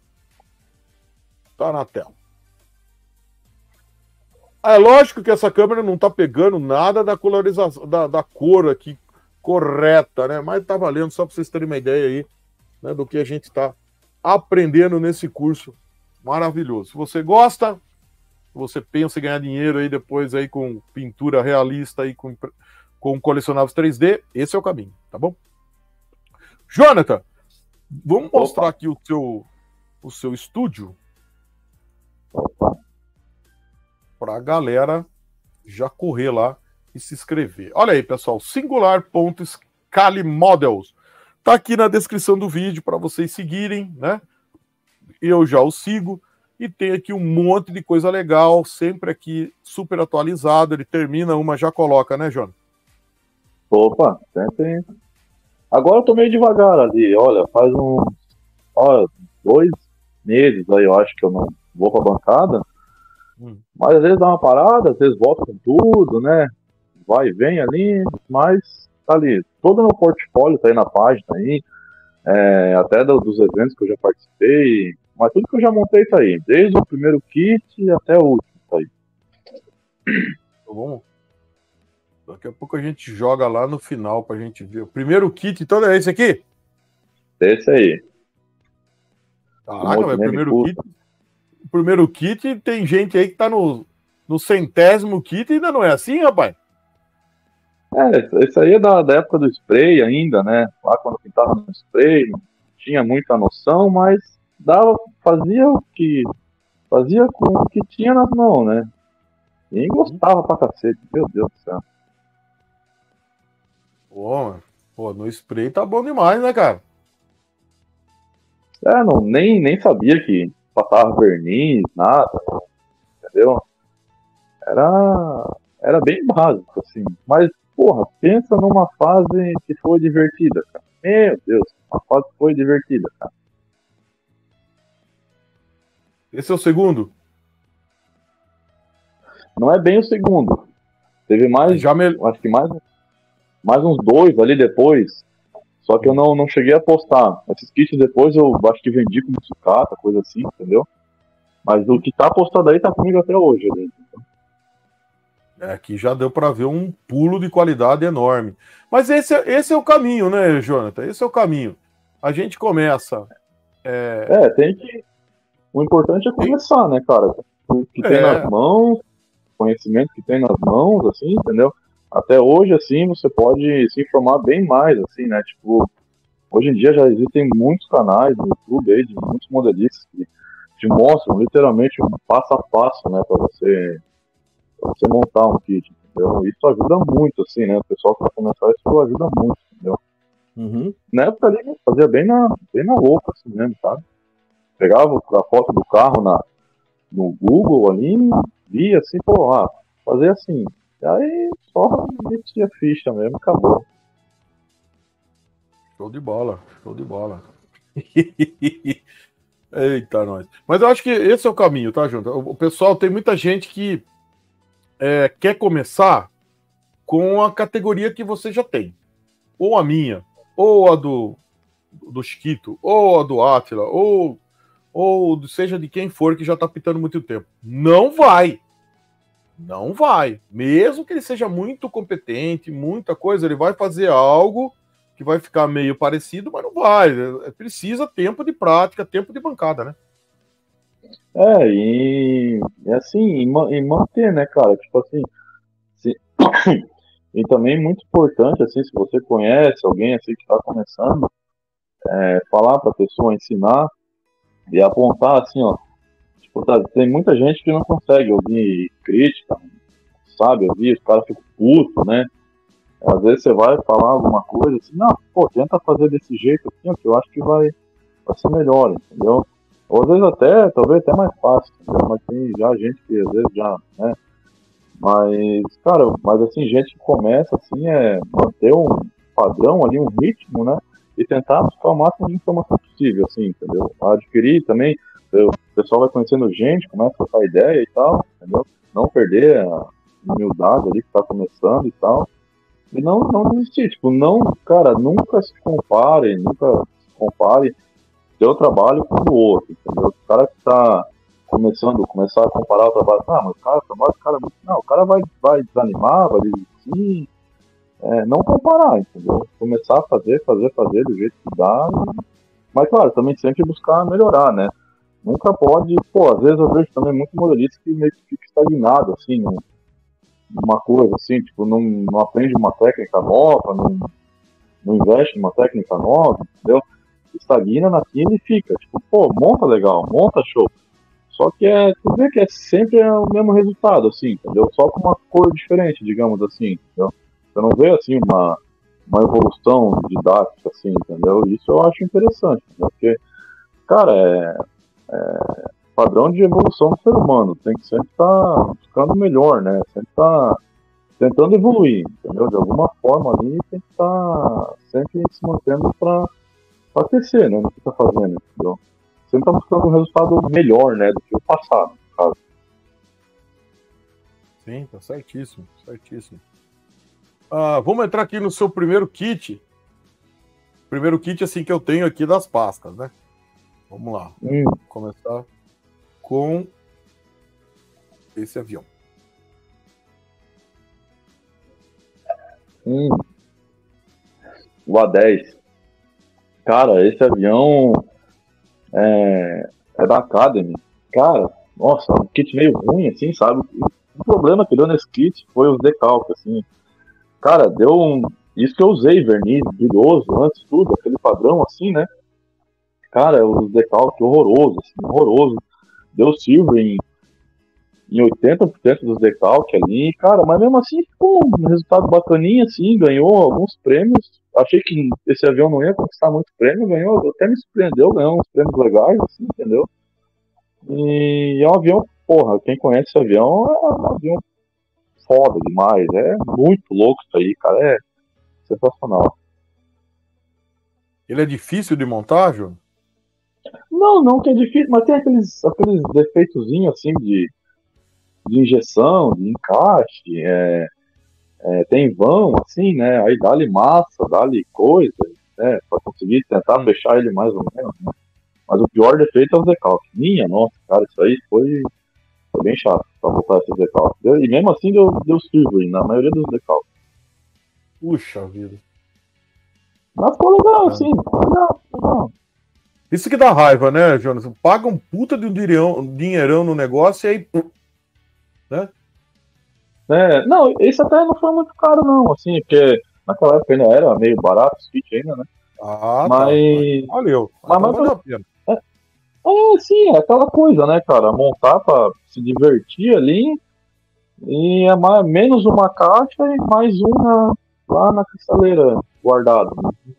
Tá na tela. É lógico que essa câmera não tá pegando nada da colorização, da, da cor aqui correta, né? Mas tá valendo só para vocês terem uma ideia aí, né, do que a gente tá aprendendo nesse curso maravilhoso. Se você gosta, você pensa em ganhar dinheiro aí depois aí com pintura realista e com, com colecionáveis três D, esse é o caminho, tá bom? Jonathan, vamos Opa. mostrar aqui o seu, o seu estúdio para a galera já correr lá e se inscrever. Olha aí, pessoal, singular ponto scale models. Tá aqui na descrição do vídeo para vocês seguirem, né? Eu já o sigo e tem aqui um monte de coisa legal, sempre aqui super atualizado. Ele termina uma, já coloca, né, Jonathan? Opa, sempre. Agora eu tô meio devagar ali, olha, faz uns olha, dois meses aí, eu acho que eu não vou pra bancada. Hum. Mas às vezes dá uma parada, às vezes volta com tudo, né? Vai e vem ali, mas tá ali. Todo o meu portfólio tá aí na página aí, é, até do, dos eventos que eu já participei, mas tudo que eu já montei tá aí, desde o primeiro kit até o último tá aí. Tá bom? Daqui a pouco a gente joga lá no final pra gente ver. O primeiro kit, então é esse aqui? Esse aí. Caraca, velho, primeiro kit. O primeiro kit tem gente aí que tá no, no centésimo kit e ainda não é assim, rapaz? É, esse aí é da, da época do spray ainda, né? Lá quando eu pintava no spray, não tinha muita noção, mas dava, fazia o que fazia com o que tinha nas mãos, né? E gostava pra cacete, meu Deus do céu. Bom, Pô, no spray tá bom demais, né, cara? É, não, nem, nem sabia que passava verniz, nada, entendeu? Era, era bem básico, assim. Mas, porra, pensa numa fase que foi divertida, cara. Meu Deus, uma fase que foi divertida, cara. Esse é o segundo? Não é bem o segundo. Teve mais, Já me... acho que mais, mais uns dois ali depois. Só que eu não, não cheguei a postar. Esses kits depois eu acho que vendi como sucata, coisa assim, entendeu? Mas o que tá postado aí tá comigo até hoje. Ali. É, aqui já deu para ver um pulo de qualidade enorme. Mas esse, é- esse é o caminho, né, Jonathan? Esse é o caminho. A gente começa. É, É, tem que. O importante é começar, né, cara? O que tem É. nas mãos, conhecimento que tem nas mãos, assim, entendeu? Até hoje, assim, você pode se informar bem mais, assim, né? Tipo, hoje em dia já existem muitos canais no YouTube aí, de muitos modelistas que te mostram literalmente um passo a passo, né, pra você, pra você montar um kit, entendeu? Isso ajuda muito, assim, né? O pessoal que vai começar, isso ajuda muito, entendeu? uhum. Na época ali, eu fazia bem na, bem na louca, assim mesmo, sabe? Pegava a foto do carro na, no Google ali, via assim, pô, ah, fazer assim. E aí só metia ficha mesmo, acabou. Show de bola, show de bola. Eita, nós. Mas eu acho que esse é o caminho, tá, Jonathan? O o pessoal, tem muita gente que é, quer começar com a categoria que você já tem. Ou a minha, ou a do, do Chiquito, ou a do Átila, ou, ou seja de quem for que já tá pitando muito tempo. Não vai. Não vai. Mesmo que ele seja muito competente, muita coisa, ele vai fazer algo que vai ficar meio parecido, mas não vai. É, precisa tempo de prática, tempo de bancada, né? É, e, e assim, e, ma- e manter, né, cara? Tipo assim, se, e também muito importante, assim, se você conhece alguém assim que está começando, é, falar para a pessoa, ensinar e apontar assim, ó. Tipo, tá, tem muita gente que não consegue ouvir crítica, sabe? Ouvir, os caras ficam putos, né? Às vezes você vai falar alguma coisa assim, não, pô, tenta fazer desse jeito aqui, ó, que eu acho que vai, vai ser melhor, entendeu? Ou às vezes até, talvez até mais fácil, entendeu? Mas tem já gente que às vezes já, né? Mas, cara, mas assim, gente que começa assim é manter um padrão ali, um ritmo, né? E tentar buscar o máximo de informação possível, assim, entendeu? Adquirir também, o pessoal vai conhecendo gente, começa a trocar ideia e tal, entendeu? Não perder a humildade ali que tá começando e tal. E não, não desistir, tipo, não, cara, nunca se compare, nunca se compare seu trabalho com o do outro, entendeu? O cara que tá começando, começar a comparar o trabalho, ah, mas o cara, o trabalho do cara é muito. Não, o cara vai, vai desanimar, vai desistir, é, não comparar, entendeu? Começar a fazer, fazer, fazer do jeito que dá, mas claro, também sempre buscar melhorar, né? Nunca pode, pô, às vezes eu vejo também muito modelista que meio que fica estagnado, assim, num, uma coisa assim, tipo, não, não aprende uma técnica nova, não, não investe numa técnica nova, entendeu? Estagna naquilo e fica, tipo, pô, monta legal, monta show. Só que é, tu vê que é sempre é o mesmo resultado, assim, entendeu? Só com uma cor diferente, digamos assim, entendeu? Você não vê, assim, uma, uma evolução didática, assim, entendeu? Isso eu acho interessante, entendeu? Porque, cara, é, é padrão de evolução do ser humano, tem que sempre estar tá ficando melhor, né? Sempre tá tentando evoluir, entendeu? De alguma forma ali tem que estar tá sempre se mantendo para crescer, né? No que tá fazendo, entendeu? Sempre tá buscando um resultado melhor, né? Do que o passado, no caso. Sim, tá certíssimo, certíssimo. Ah, vamos entrar aqui no seu primeiro kit. Primeiro kit, assim, que eu tenho aqui das pastas, né? Vamos lá. Hum. Vamos começar com esse avião. Hum. O A dez. Cara, esse avião é, é da Academy. Cara, nossa, um kit meio ruim, assim, sabe? O problema que deu nesse kit foi os decalques, assim. Cara, deu um... Isso que eu usei, verniz brilhoso, antes de tudo, aquele padrão, assim, né? Cara, os decalques horrorosos, assim, horroroso. Deu silver em, em oitenta por cento dos decalques ali, cara, mas mesmo assim ficou um resultado bacaninho, assim, ganhou alguns prêmios, achei que esse avião não ia conquistar muito prêmio, ganhou, até me surpreendeu, ganhou uns prêmios legais, assim, entendeu? E é um avião, porra, quem conhece esse avião é um avião foda demais, é muito louco isso aí, cara, é sensacional. Ele é difícil de montar, Júnior? Não, não que é difícil, mas tem aqueles, aqueles defeitozinhos assim de, de injeção, de encaixe, é, é, tem vão, assim, né? Aí dá-lhe massa, dá-lhe coisa, né? Pra conseguir tentar hum. fechar ele mais ou menos, né? Mas o pior defeito é os decalques. Minha nossa, cara, isso aí foi, foi bem chato pra botar esses decalques. E mesmo assim deu, deu silver na maioria dos decalques. Puxa vida. Mas ficou legal, assim, legal, legal. Isso que dá raiva, né, Jonas? Paga um puta de um dinheirão, dinheirão no negócio e aí... Né? É, não, esse até não foi muito caro, não, assim, porque naquela época ainda era meio barato o Switch ainda, né? Ah, mas... tá. Valeu. Mas, mas valeu a pena. É, é, sim, é aquela coisa, né, cara? Montar pra se divertir ali e é mais, menos uma caixa e mais uma lá na cristaleira guardada. Né?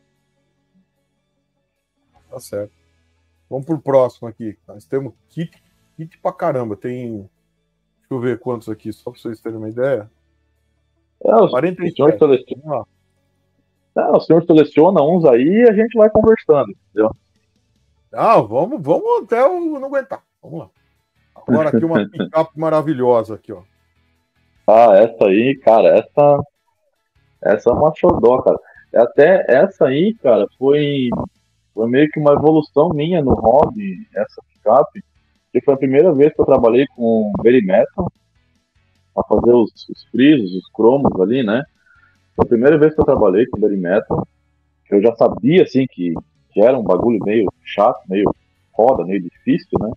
Tá certo. Vamos pro próximo aqui. Nós temos kit, kit pra caramba. Tem... Deixa eu ver quantos aqui, só pra vocês terem uma ideia. É, o, quarenta e sete. O senhor seleciona. É, o senhor seleciona uns aí e a gente vai conversando, entendeu? Ah, vamos, vamos até eu não aguentar. Vamos lá. Agora aqui uma picape maravilhosa aqui, ó. Ah, essa aí, cara, essa... Essa é uma xodó, cara. Até essa aí, cara, foi... Foi meio que uma evolução minha no hobby, essa picape, que foi a primeira vez que eu trabalhei com Berry Metal, a fazer os, os frisos, os cromos ali, né? Foi a primeira vez que eu trabalhei com Berry Metal, que eu já sabia, assim, que, que era um bagulho meio chato, meio foda, meio difícil, né?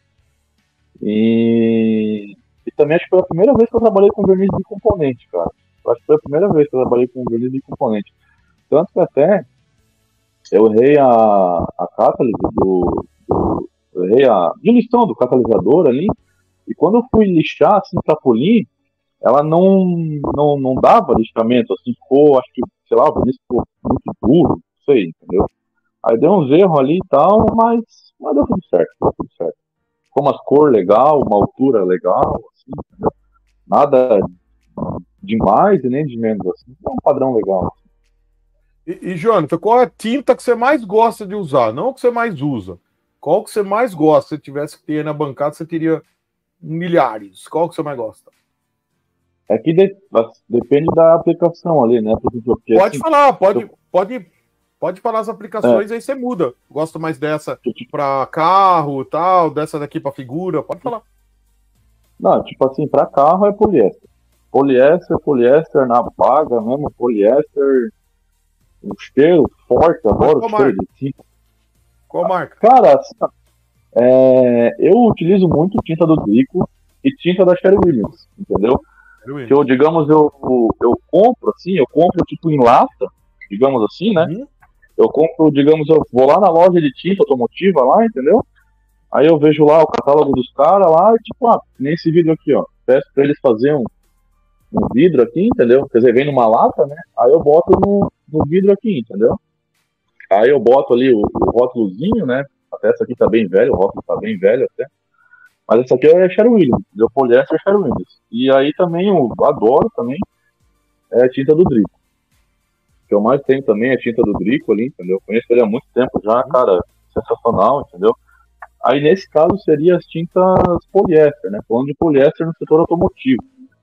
E, e também acho que foi a primeira vez que eu trabalhei com verniz de componente, cara. Eu acho que foi a primeira vez que eu trabalhei com verniz de componente. Tanto que até... Eu errei a, a catálise do, do. Eu errei a diluição do catalisador ali. E quando eu fui lixar, assim, pra polir, ela não, não, não dava lixamento, assim, ficou, acho que, sei lá, o verniz ficou muito duro, não sei, entendeu? Aí deu uns erros ali e tal, mas, mas deu tudo certo, deu tudo certo. Ficou umas cor legal, uma altura legal, assim, entendeu? Nada demais e nem de menos, assim, é um padrão legal. E, e Jonathan, qual é a tinta que você mais gosta de usar? Não o que você mais usa. Qual que você mais gosta? Se você tivesse que ter na bancada, você teria milhares. Qual que você mais gosta? É que de, depende da aplicação ali, né? Porque, pode assim, falar, pode, eu... pode, pode falar as aplicações, é. Aí você muda. Gosto mais dessa para carro e tal, dessa daqui para figura, pode falar. Não, tipo assim, para carro é poliéster. Poliéster, poliéster na baga mesmo, poliéster... Um cheiro forte, adoro o cheiro de tinta. Qual marca? Cara, é, eu utilizo muito tinta do Drico e tinta da Sherwin Williams, entendeu? Que eu, digamos, eu, eu compro, assim, eu compro tipo em lata, digamos assim, né? Uhum. Eu compro, digamos, eu vou lá na loja de tinta automotiva lá, entendeu? Aí eu vejo lá o catálogo dos caras lá e tipo, ah, nesse vídeo aqui, ó, peço pra eles fazerem um, um vidro aqui, entendeu? Quer dizer, vem numa lata, né? Aí eu boto no, no vidro aqui, entendeu? Aí eu boto ali o, o rótulozinho, né? Até essa aqui tá bem velho, o rótulo tá bem velho até. Mas essa aqui é Sherwin Williams, entendeu? Poliéster Sherwin Williams. E aí também eu adoro também é a tinta do Drico. O que eu mais tenho também é a tinta do Drico ali, entendeu? Conheço ele há muito tempo já, cara, sensacional, entendeu? Aí nesse caso seria as tintas poliéster, né? Falando de poliéster no setor automotivo.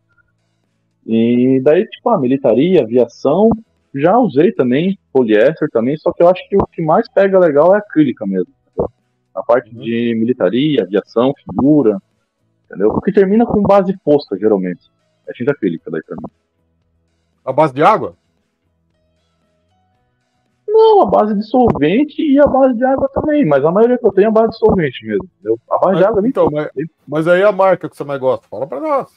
E daí, tipo, a militaria, aviação, já usei também poliéster também, só que eu acho que o que mais pega legal é a acrílica mesmo, entendeu? A parte uhum. de militaria, aviação, figura, entendeu? O que termina com base fosca, geralmente. É tinta acrílica daí pra mim. A base de água? Não, a base de solvente e a base de água também, mas a maioria que eu tenho é a base de solvente mesmo, entendeu? A base mas, de água... Então, mas, mas aí a marca que você mais gosta, fala pra nós.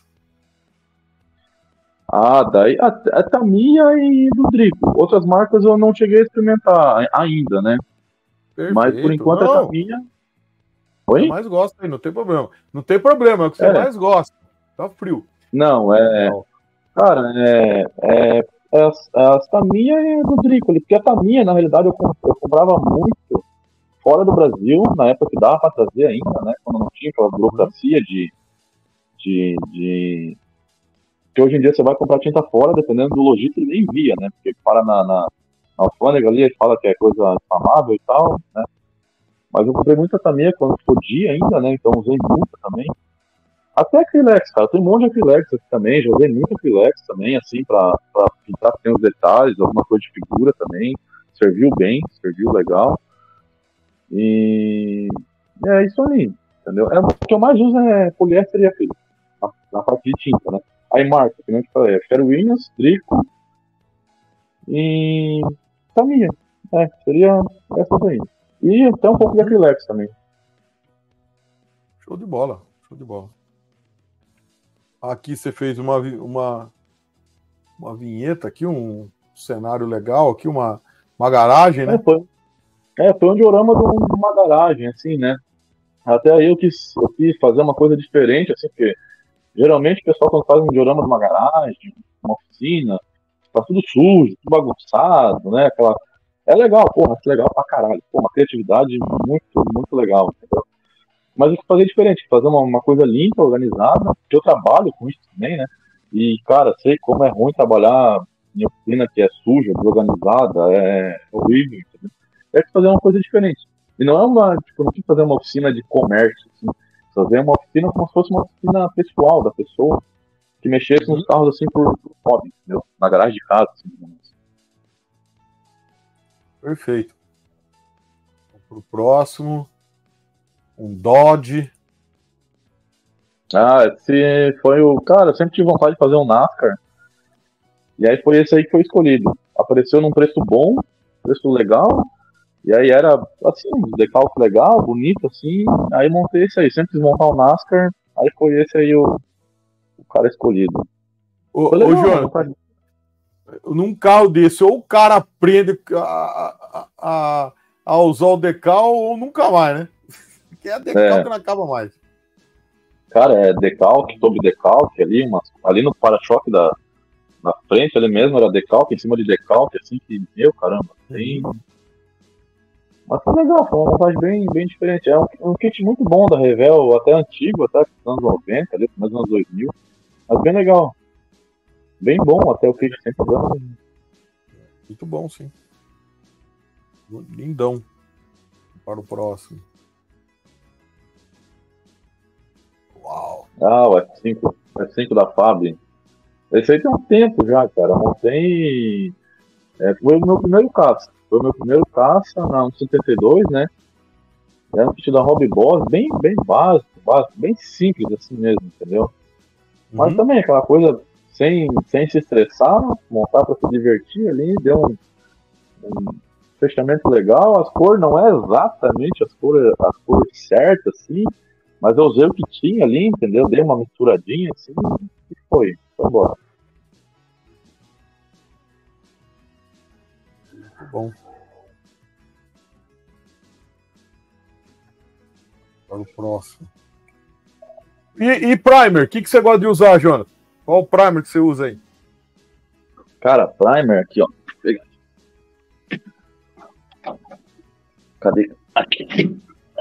Ah, daí a, a Tamiya e do Drico. Outras marcas eu não cheguei a experimentar ainda, né? Perfeito. Mas por enquanto não. A Tamiya. Oi? Você mais gosta aí, não tem problema. Não tem problema, é o que você é. mais gosta. Tá frio. Não, é. Não. Cara, é, é é as, as Tamiya e do Drico ali, porque a Tamiya, na realidade, eu, comp- eu comprava muito fora do Brasil, na época que dava para trazer ainda, né? Quando não tinha aquela burocracia de, de, de... que hoje em dia você vai comprar tinta fora, dependendo do lojista, ele nem envia, né? Porque para na, na, na alfândega ali, ele fala que é coisa inflamável e tal, né? Mas eu comprei muita Tamiya quando podia ainda, né? Então usei muita também. Até acrylex, cara. Tem um monte de acrylex aqui também. Já usei muito acrylex também, assim, pra, pra pintar pequenos detalhes, alguma coisa de figura também. Serviu bem, serviu legal. E é isso aí, entendeu? É, o que eu mais uso é poliéster e acrílico, na, na parte de tinta, né? Aí marca, que nem eu te falei, é Sherwin-Williams, Drico e Tamiya. É, seria essas aí. E até um pouco de acrylex também. Show de bola, show de bola. Aqui você fez uma, vi- uma, uma vinheta aqui, um cenário legal aqui, uma, uma garagem, É, né? foi, é, foi um diorama de um- de uma garagem, assim, né? Até aí eu quis, eu quis fazer uma coisa diferente, assim, porque geralmente o pessoal quando faz um diorama de uma garagem, uma oficina, tá tudo sujo, tudo bagunçado, né? Aquela... É legal, porra, é legal pra caralho. Pô, uma criatividade muito, muito legal, entendeu? Mas eu quis fazer diferente, fazer uma, uma coisa limpa, organizada, que eu trabalho com isso também, né? E, cara, sei como é ruim trabalhar em oficina que é suja, desorganizada, é horrível, entendeu? É que fazer uma coisa diferente. E não é uma, tipo, não quis fazer uma oficina de comércio, assim, fazer uma oficina como se fosse uma oficina pessoal da pessoa, que mexesse nos carros, assim, por, por hobby, entendeu? Na garagem de casa, assim, digamos. Perfeito. Pro próximo, um Dodge. Ah, esse foi o... Cara, eu sempre tive vontade de fazer um NASCAR, e aí foi esse aí que foi escolhido. Apareceu num preço bom, preço legal, e aí era, assim, um decalque legal, bonito, assim, aí montei esse aí. Sempre quis montar um NASCAR, aí foi esse aí o, o cara escolhido. Ô, Foi ô legal, João, mano, tá? num carro desse, ou o cara aprende a, a, a, a usar o decal, ou nunca mais, né? Porque é decal É, que não acaba mais. cara, é decalque sobre decalque ali, uma, ali no para-choque da, na frente ali mesmo, era decalque em cima de decalque, assim, que, meu caramba, tem... Mas foi legal, foi uma montagem bem, bem diferente. É um, um kit muito bom da Revell, até antigo, até dos anos noventa, ali, nos anos dois mil. Mas bem legal. Bem bom até o kit, sem problema. Muito bom, sim. Lindão. Para o próximo. Uau. Ah, o F cinco, o F cinco da Fab. Esse aí tem um tempo já, cara. Eu montei. É, foi o meu primeiro caça. Foi o meu primeiro caça na setenta e dois, né? Era um kit da Hobby Boss, bem, bem básico, básico, bem simples assim mesmo, entendeu? Mas Uhum. também aquela coisa sem, sem se estressar, montar para se divertir ali, deu um, um fechamento legal. As cores não é exatamente as cores, as cores certas, assim, mas eu usei o que tinha ali, entendeu? Dei uma misturadinha assim e foi, foi embora. Muito bom. Para o próximo. E, e primer? O que, que você gosta de usar, Jonathan? Qual o primer que você usa aí? Cara, primer aqui, ó. Pega. Cadê? Aqui.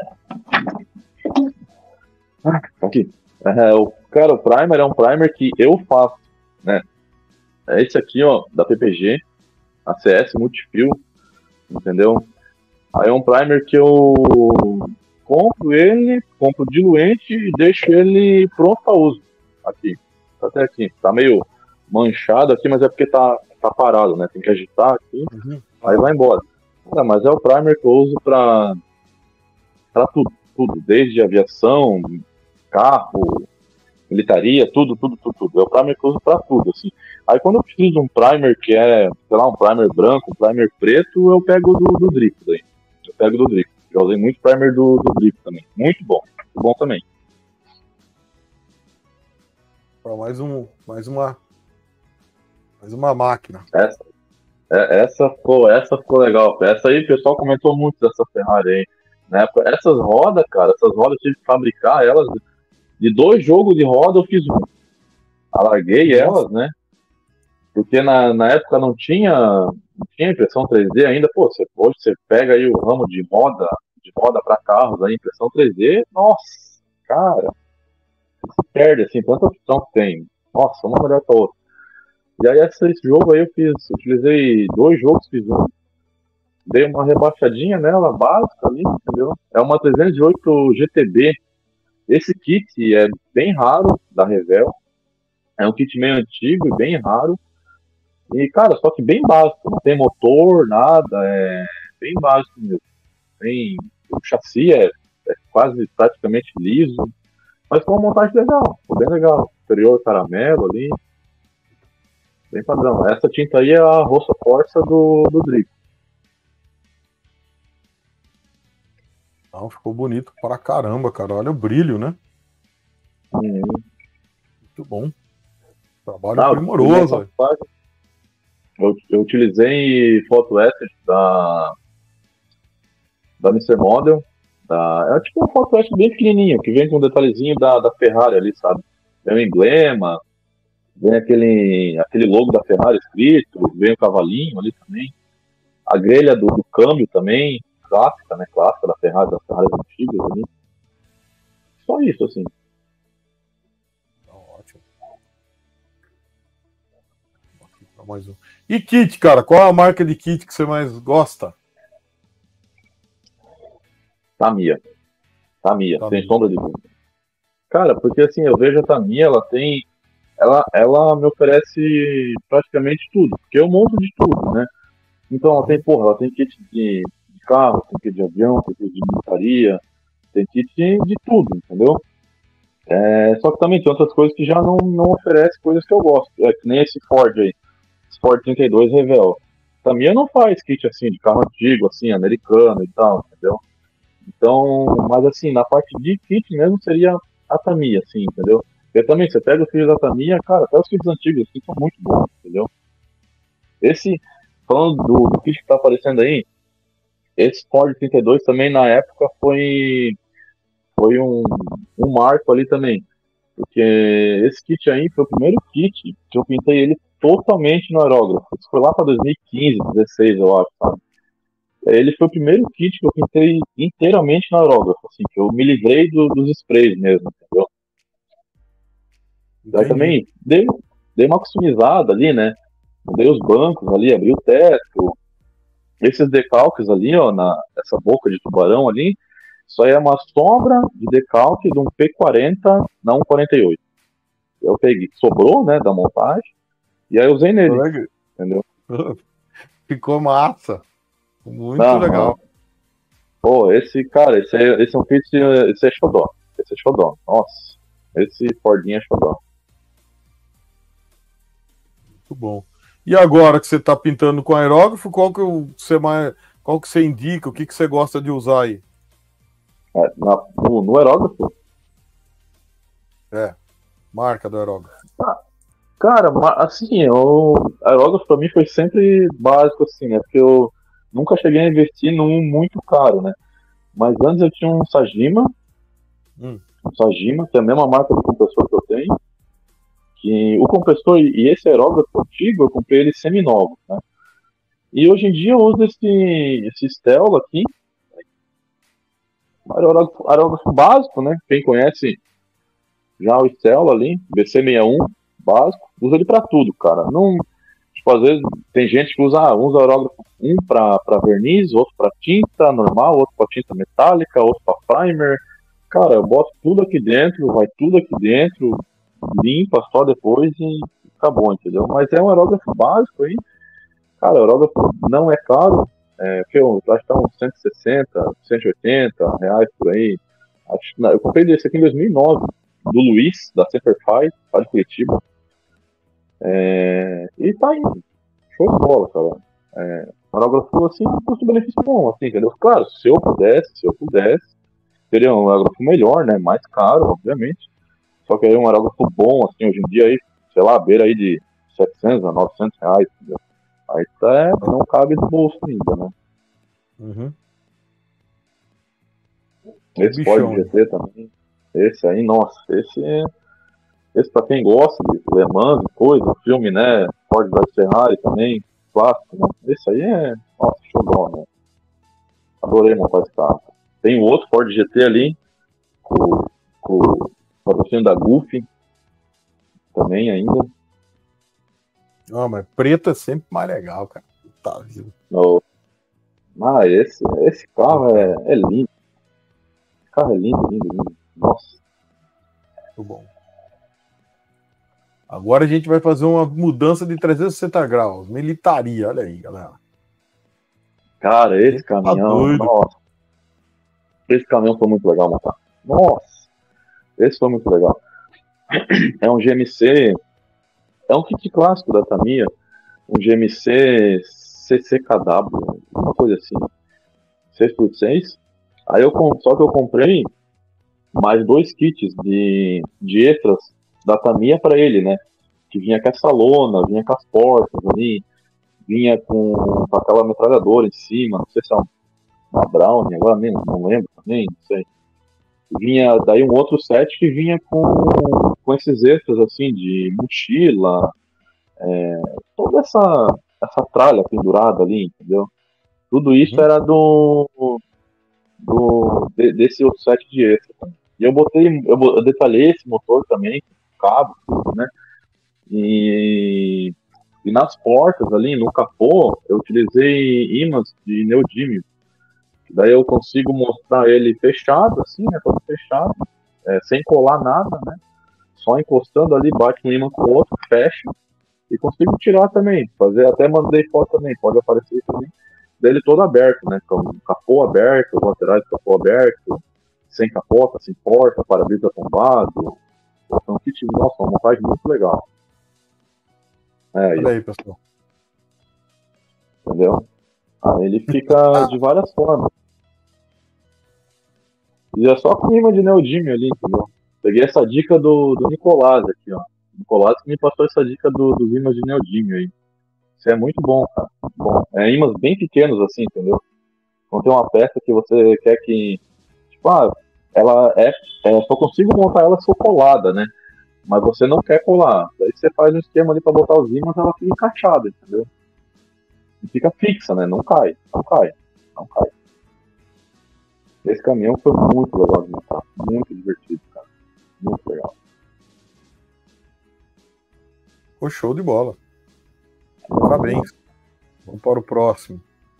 Ah, aqui. É, o, cara, o primer é um primer que eu faço, né? É esse aqui, ó, da P P G, A C S Multifil, entendeu? Aí é um primer que eu compro ele, compro diluente e deixo ele pronto para uso. Aqui, tá até aqui. Tá meio manchado aqui, mas é porque tá, tá parado, né? Tem que agitar aqui, Uhum. aí vai embora. É, mas é o primer que eu uso para para tudo, tudo, desde aviação, carro, militaria, tudo, tudo, tudo, tudo. É o primer que eu uso para tudo, assim. Aí quando eu preciso de um primer que é, sei lá, um primer branco, um primer preto, eu pego do, do Drico daí. Eu pego do Drico. Já usei muito primer do, do Drico também. Muito bom. Muito bom também. Para mais um, mais uma, mais uma máquina. Essa, é, essa, ficou, essa ficou legal. Essa aí o pessoal comentou muito dessa Ferrari aí. Né? Essas rodas, cara, essas rodas eu tive que fabricar elas. De dois jogos de roda eu fiz um. Alarguei Nossa. elas, né? Porque na, na época não tinha, não tinha impressão três D ainda. Pô, você, hoje você pega aí o ramo de moda, de moda para carros, a impressão três D, nossa, cara, você se perde, assim, tanta opção que tem. Nossa, uma melhor que a outra. E aí esse, esse jogo aí eu fiz, utilizei dois jogos, fiz um, dei uma rebaixadinha nela, básica ali, entendeu? É uma trezentos e oito G T B. Esse kit é bem raro, da Revell. É um kit meio antigo e bem raro. E, cara, só que bem básico. Não tem motor, nada. É bem básico mesmo. Tem, o chassi é, é quase praticamente liso. Mas com uma montagem legal. Ficou bem legal. Interior caramelo ali. Bem padrão. Essa tinta aí é a Rossa Corsa do, do Drift. Não, ficou bonito pra caramba, cara. Olha o brilho, né? Hum. Muito bom. Trabalho Não, primoroso. Eu, eu utilizei Photo Asset da, da mister Model. Da, é tipo um Photo Asset bem pequenininho, que vem com um detalhezinho da, da Ferrari ali, sabe? Vem o emblema, vem aquele, aquele logo da Ferrari escrito, vem o cavalinho ali também. A grelha do, do câmbio também, clássica, né? Clássica da Ferrari, das Ferraris antigas ali. Só isso, assim. Ótimo. Mais um. E kit, cara? Qual é a marca de kit que você mais gosta? Tamiya. Tamiya, Tamiya. sem sombra de dúvida. Cara, porque assim, eu vejo a Tamiya, ela tem... Ela, ela me oferece praticamente tudo, porque eu monto de tudo, né? Então ela tem, porra, ela tem kit de, de carro, tem kit de avião, tem kit de militaria, tem kit de, de tudo, entendeu? É, só que também tem outras coisas que já não, não oferece coisas que eu gosto. É que nem esse Ford aí, esse Ford trinta e dois Revell. Tamiya não faz kit assim, de carro antigo, assim, americano e tal, entendeu? Então, mas assim, na parte de kit mesmo seria a Tamiya, assim, entendeu? E também, você pega os kits da Tamiya, cara, até os kits antigos, assim, são muito bons, entendeu? Esse, falando do, do kit que tá aparecendo aí, esse Ford trinta e dois também, na época, foi, foi um, um marco ali também. Porque esse kit aí foi o primeiro kit que eu pintei ele totalmente no aerógrafo. Isso foi lá para dois mil e quinze, dezesseis, eu acho, sabe? Ele foi o primeiro kit que eu pintei inteiramente no aerógrafo, assim, que eu me livrei do, dos sprays mesmo, entendeu? Daí também dei, dei uma customizada ali, né? Mudei os bancos ali, abri o teto. Esses decalques ali, ó, na, essa boca de tubarão ali, isso aí é uma sombra de decalque de um P quarenta na cento e quarenta e oito. Eu peguei, sobrou, né, da montagem, e aí eu usei nele, Legal. entendeu? Ficou massa. Muito Aham. legal. Pô, esse, cara, esse é, esse é um kit, esse é xodó. Esse é xodó. Nossa, esse Fordinho é xodó. Muito bom. E agora que você está pintando com aerógrafo, qual que você mais, qual que você indica? O que, que você gosta de usar aí? É, na, no, no aerógrafo? É, marca do aerógrafo. Ah, cara, assim, o aerógrafo pra mim foi sempre básico, assim, né? Porque eu nunca cheguei a investir num muito caro, né? Mas antes eu tinha um Sajima, Hum. um Sajima, que é a mesma marca do compressor que eu tenho. Que o compressor e esse aerógrafo antigo, eu comprei ele seminovo, né? E hoje em dia eu uso esse, esse Stella aqui, aerógrafo, aerógrafo básico, né? Quem conhece já o Stella ali, B C sessenta e um, básico, usa ele pra tudo, cara. Não, tipo, às vezes tem gente que usa, ah, usa aerógrafo um pra, pra verniz, outro pra tinta normal, outro pra tinta metálica, outro pra primer. Cara, eu boto tudo aqui dentro, vai tudo aqui dentro, limpa só depois e acabou, entendeu? Mas é um aerógrafo básico aí. Cara, o aerógrafo não é caro, é, que eu acho que tá uns cento e sessenta, cento e oitenta reais por aí. Acho, não, eu comprei desse aqui em dois mil e nove, do Luiz, da Semperfy, lá de Curitiba. É, e tá indo. Show de bola, cara. É, um aerógrafo assim, um custo-benefício bom, assim, entendeu? Claro, se eu pudesse, se eu pudesse, seria um aerógrafo melhor, né? Mais caro, obviamente. Só que aí um aerógrafo bom, assim, hoje em dia, aí, sei lá, beira aí de setecentos a novecentos reais, entendeu? Aí tá, não cabe no bolso ainda, né? Uhum. Esse Bichão. Ford G T também. Esse aí, nossa, esse é... Esse pra quem gosta de Le Mans e coisa, filme, né? Ford versus Ferrari também, clássico, né? Esse aí é, nossa, show de bola, né? Adorei montar esse carro. Tem o outro Ford G T ali, com, com o patrocínio da Goofy, também ainda. Não, mas preto é sempre mais legal, cara. Tá, viu? No... Ah, esse, esse carro é, é lindo. Esse carro é lindo, lindo, lindo. Nossa. Muito bom. Agora a gente vai fazer uma mudança de trezentos e sessenta graus. Militaria, olha aí, galera. Cara, esse caminhão, tá nossa. Esse caminhão foi muito legal montar. Nossa. Esse foi muito legal. É um G M C. É um kit clássico da Tamiya. Um G M C C C K W. Uma coisa assim. seis por seis. Aí eu, só que eu comprei mais dois kits de, de extras da Tamiya para ele, né? Que vinha com essa lona, vinha com as portas ali, vinha com, com aquela metralhadora em cima, não sei se é uma Brownie, agora nem, não lembro também, não sei. Vinha daí um outro set que vinha com, com esses extras assim, de mochila, é, toda essa, essa tralha pendurada ali, entendeu? Tudo isso uhum. era do, do de, desse outro set de extras. E eu botei, eu, eu detalhei esse motor também, cabo, tudo, né? E, e nas portas ali, no capô, eu utilizei ímãs de neodímio. Daí eu consigo mostrar ele fechado, assim, né? Todo fechado, é, sem colar nada, né? Só encostando ali, bate um ímã com o outro, fecha. E consigo tirar também, fazer, até mandei foto também, pode aparecer também. Dele todo aberto, né? Com o capô aberto, os laterais do capô aberto, sem capota, sem porta, para-brisa tombado. Então, kit, nossa, uma montagem muito legal. É, olha aí, pessoal. Entendeu? Aí ele fica de várias formas. E é só com imã de neodímio ali, entendeu? Peguei essa dica do, do Nicolás aqui, ó. O Nicolás que me passou essa dica do, dos imãs de neodímio aí. Isso é muito bom, cara. Muito bom. É imãs bem pequenos assim, entendeu? Quando tem uma peça que você quer que... Tipo, ah, ela é... é só consigo montar ela se for colada, né? Mas você não quer colar. Daí você faz um esquema ali pra botar os ímãs, ela fica encaixada, entendeu? E fica fixa, né? Não cai, não cai, não cai. Esse caminhão foi muito legal de montar. Muito divertido, cara. Muito legal. Ficou show de bola. Parabéns. Vamos para o próximo.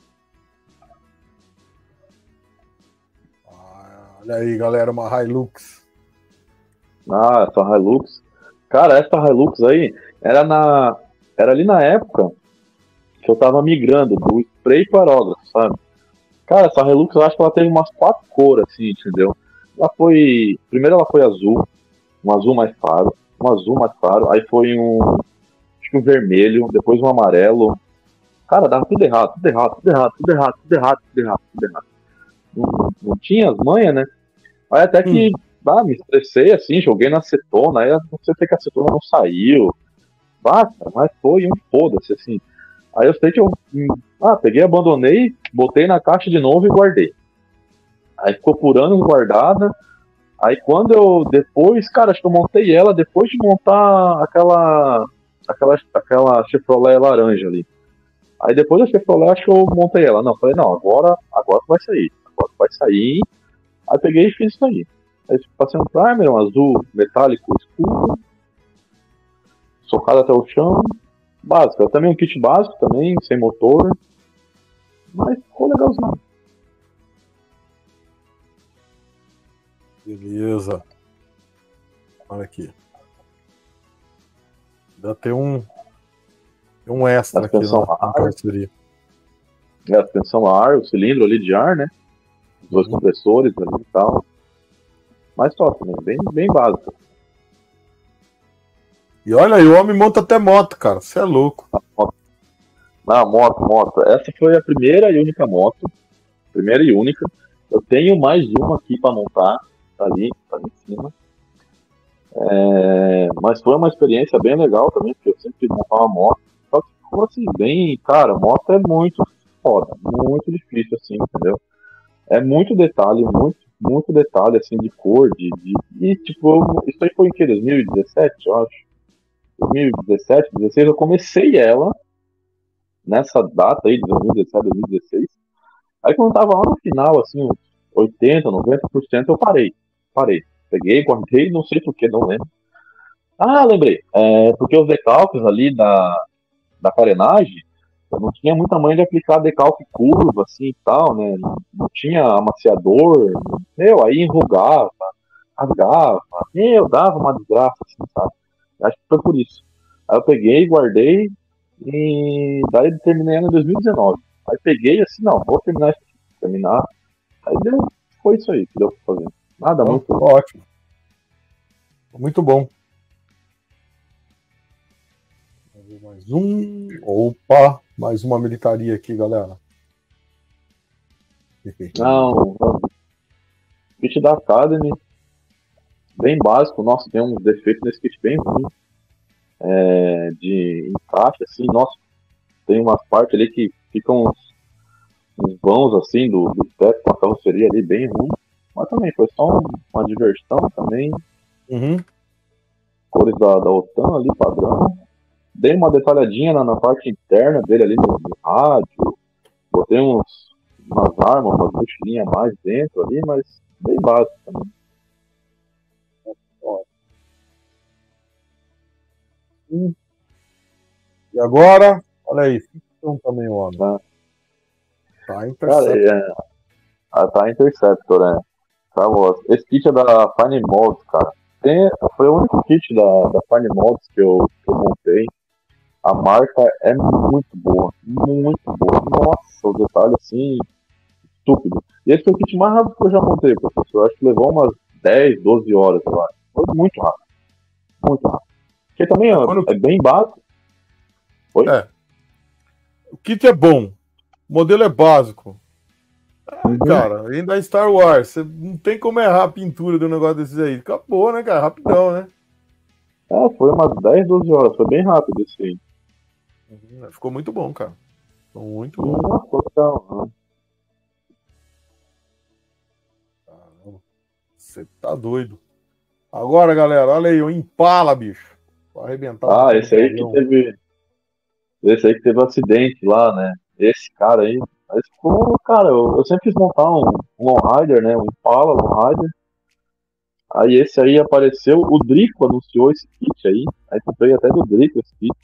Ah, olha aí, galera, uma Hilux. Ah, essa Hilux. Cara, essa Hilux aí era na. Era ali na época que eu tava migrando do spray para aerógrafo, sabe? Cara, essa Hilux eu acho que ela teve umas quatro cores, assim, entendeu? Ela foi. Primeiro ela foi azul, um azul mais claro, um azul mais claro, aí foi um. Acho que um vermelho, depois um amarelo. Cara, dava tudo errado, tudo errado, tudo errado, tudo errado, tudo errado, tudo errado, tudo errado. Não, não tinha as manhas, né? Aí até que. Hum. Ah, me estressei assim, joguei na acetona, aí não sei se a acetona não saiu. Ah, mas foi um foda-se, assim. Aí eu sei que eu ah, peguei, abandonei, botei na caixa de novo e guardei. Aí ficou por anos guardada. Aí quando eu, depois, cara, acho que eu montei ela depois de montar aquela aquela, aquela Chevrolet laranja ali. Aí depois da Chevrolet, acho que eu montei ela. Não, falei, não, agora, agora vai sair. Agora vai sair. Aí peguei e fiz isso aí. Aí passei um primer, um azul metálico escuro, socado até o chão, básico. Também um kit básico também, sem motor, mas ficou legalzinho. Beleza. Olha aqui. Ainda tem um, um extra aqui na, na parceria. É, a suspensão a ar, o cilindro ali de ar, né? Os dois uhum. compressores ali e tal. Mas top, né? Bem, bem básico. E olha aí, o homem monta até moto, cara. Você é louco. Ah, moto, moto. Essa foi a primeira e única moto. Primeira e única. Eu tenho mais uma aqui pra montar. Tá ali, tá ali em cima. É... Mas foi uma experiência bem legal também, porque eu sempre quis montar uma moto. Só que ficou assim, bem... Cara, moto é muito foda. Muito difícil, assim, entendeu? É muito detalhe, muito muito detalhe, assim, de cor, de... de... E, tipo, isso aí foi em que? dois mil e dezessete, eu acho. dois mil e dezessete, dois mil e dezesseis, eu comecei ela nessa data aí, de dois mil e dezessete, dois mil e dezesseis. Aí quando eu tava lá no final, assim, uns oitenta, noventa por cento, eu parei. Parei. Peguei, guardei, não sei porquê, não lembro. Ah, lembrei. É, porque os decalques ali da, da carenagem, eu não tinha muita manha de aplicar decalque curva, assim e tal, né? Não, não tinha amaciador. Meu, aí enrugava, rasgava. Meu, dava uma desgraça, assim, sabe? Acho que foi por isso. Aí eu peguei, guardei e daí terminei ela em dois mil e dezenove. Aí peguei assim, não, vou terminar isso aqui. Terminar. Aí deu, foi isso aí que deu pra fazer. Nada Então, muito. ótimo. Muito bom. Mais um. Opa! Mais uma militaria aqui, galera. Não, não. Kit da Academy, bem básico. Nossa, tem uns defeitos nesse kit bem ruim. É, de encaixe, assim, nossa, tem umas partes ali que ficam uns, uns vãos, assim, do, do teto com a carroceria ali, bem ruim. Mas também foi só um, uma diversão também. Uhum. Cores da, da OTAN ali, padrão. Dei uma detalhadinha na, na parte interna dele ali no, no rádio. Botei uns, umas armas, umas mochilinhas a mais dentro ali, mas bem básico também. E agora, olha aí, ficção também, homem. Tá, tá Interceptor. Cara, é, a, tá Interceptor, né? Tá, esse kit é da Fine Molds, cara. Tem, foi o único kit da, da Fine Molds que eu, que eu montei. A marca é muito boa, muito boa. Nossa, os detalhes assim, estúpido. E esse foi o kit mais rápido que eu já montei, professor. Eu acho que levou umas dez, doze horas, eu acho. Foi muito rápido. Muito rápido. Porque também é, Quando... é bem básico. Oi? É. O kit é bom. O modelo é básico. Ah, Uhum. Cara, ainda é Star Wars. Você não tem como errar a pintura do negócio desses aí. Acabou, né, cara? Rapidão, né? É, foi umas dez, doze horas. Foi bem rápido esse aí. Uhum. Ficou muito bom, cara. Ficou muito bom. Nossa, total. Caramba. Você tá doido. Agora, galera, olha aí, o Impala, bicho. Vai arrebentar. Ah, um esse aí que teve. Esse aí que teve um acidente lá, né? Esse cara aí. Mas ficou, cara, eu, eu sempre quis montar um, um Lowrider, né? Um Impala Lowrider. Aí esse aí apareceu, o Drico anunciou esse kit aí. Aí comprei até do Drico esse kit.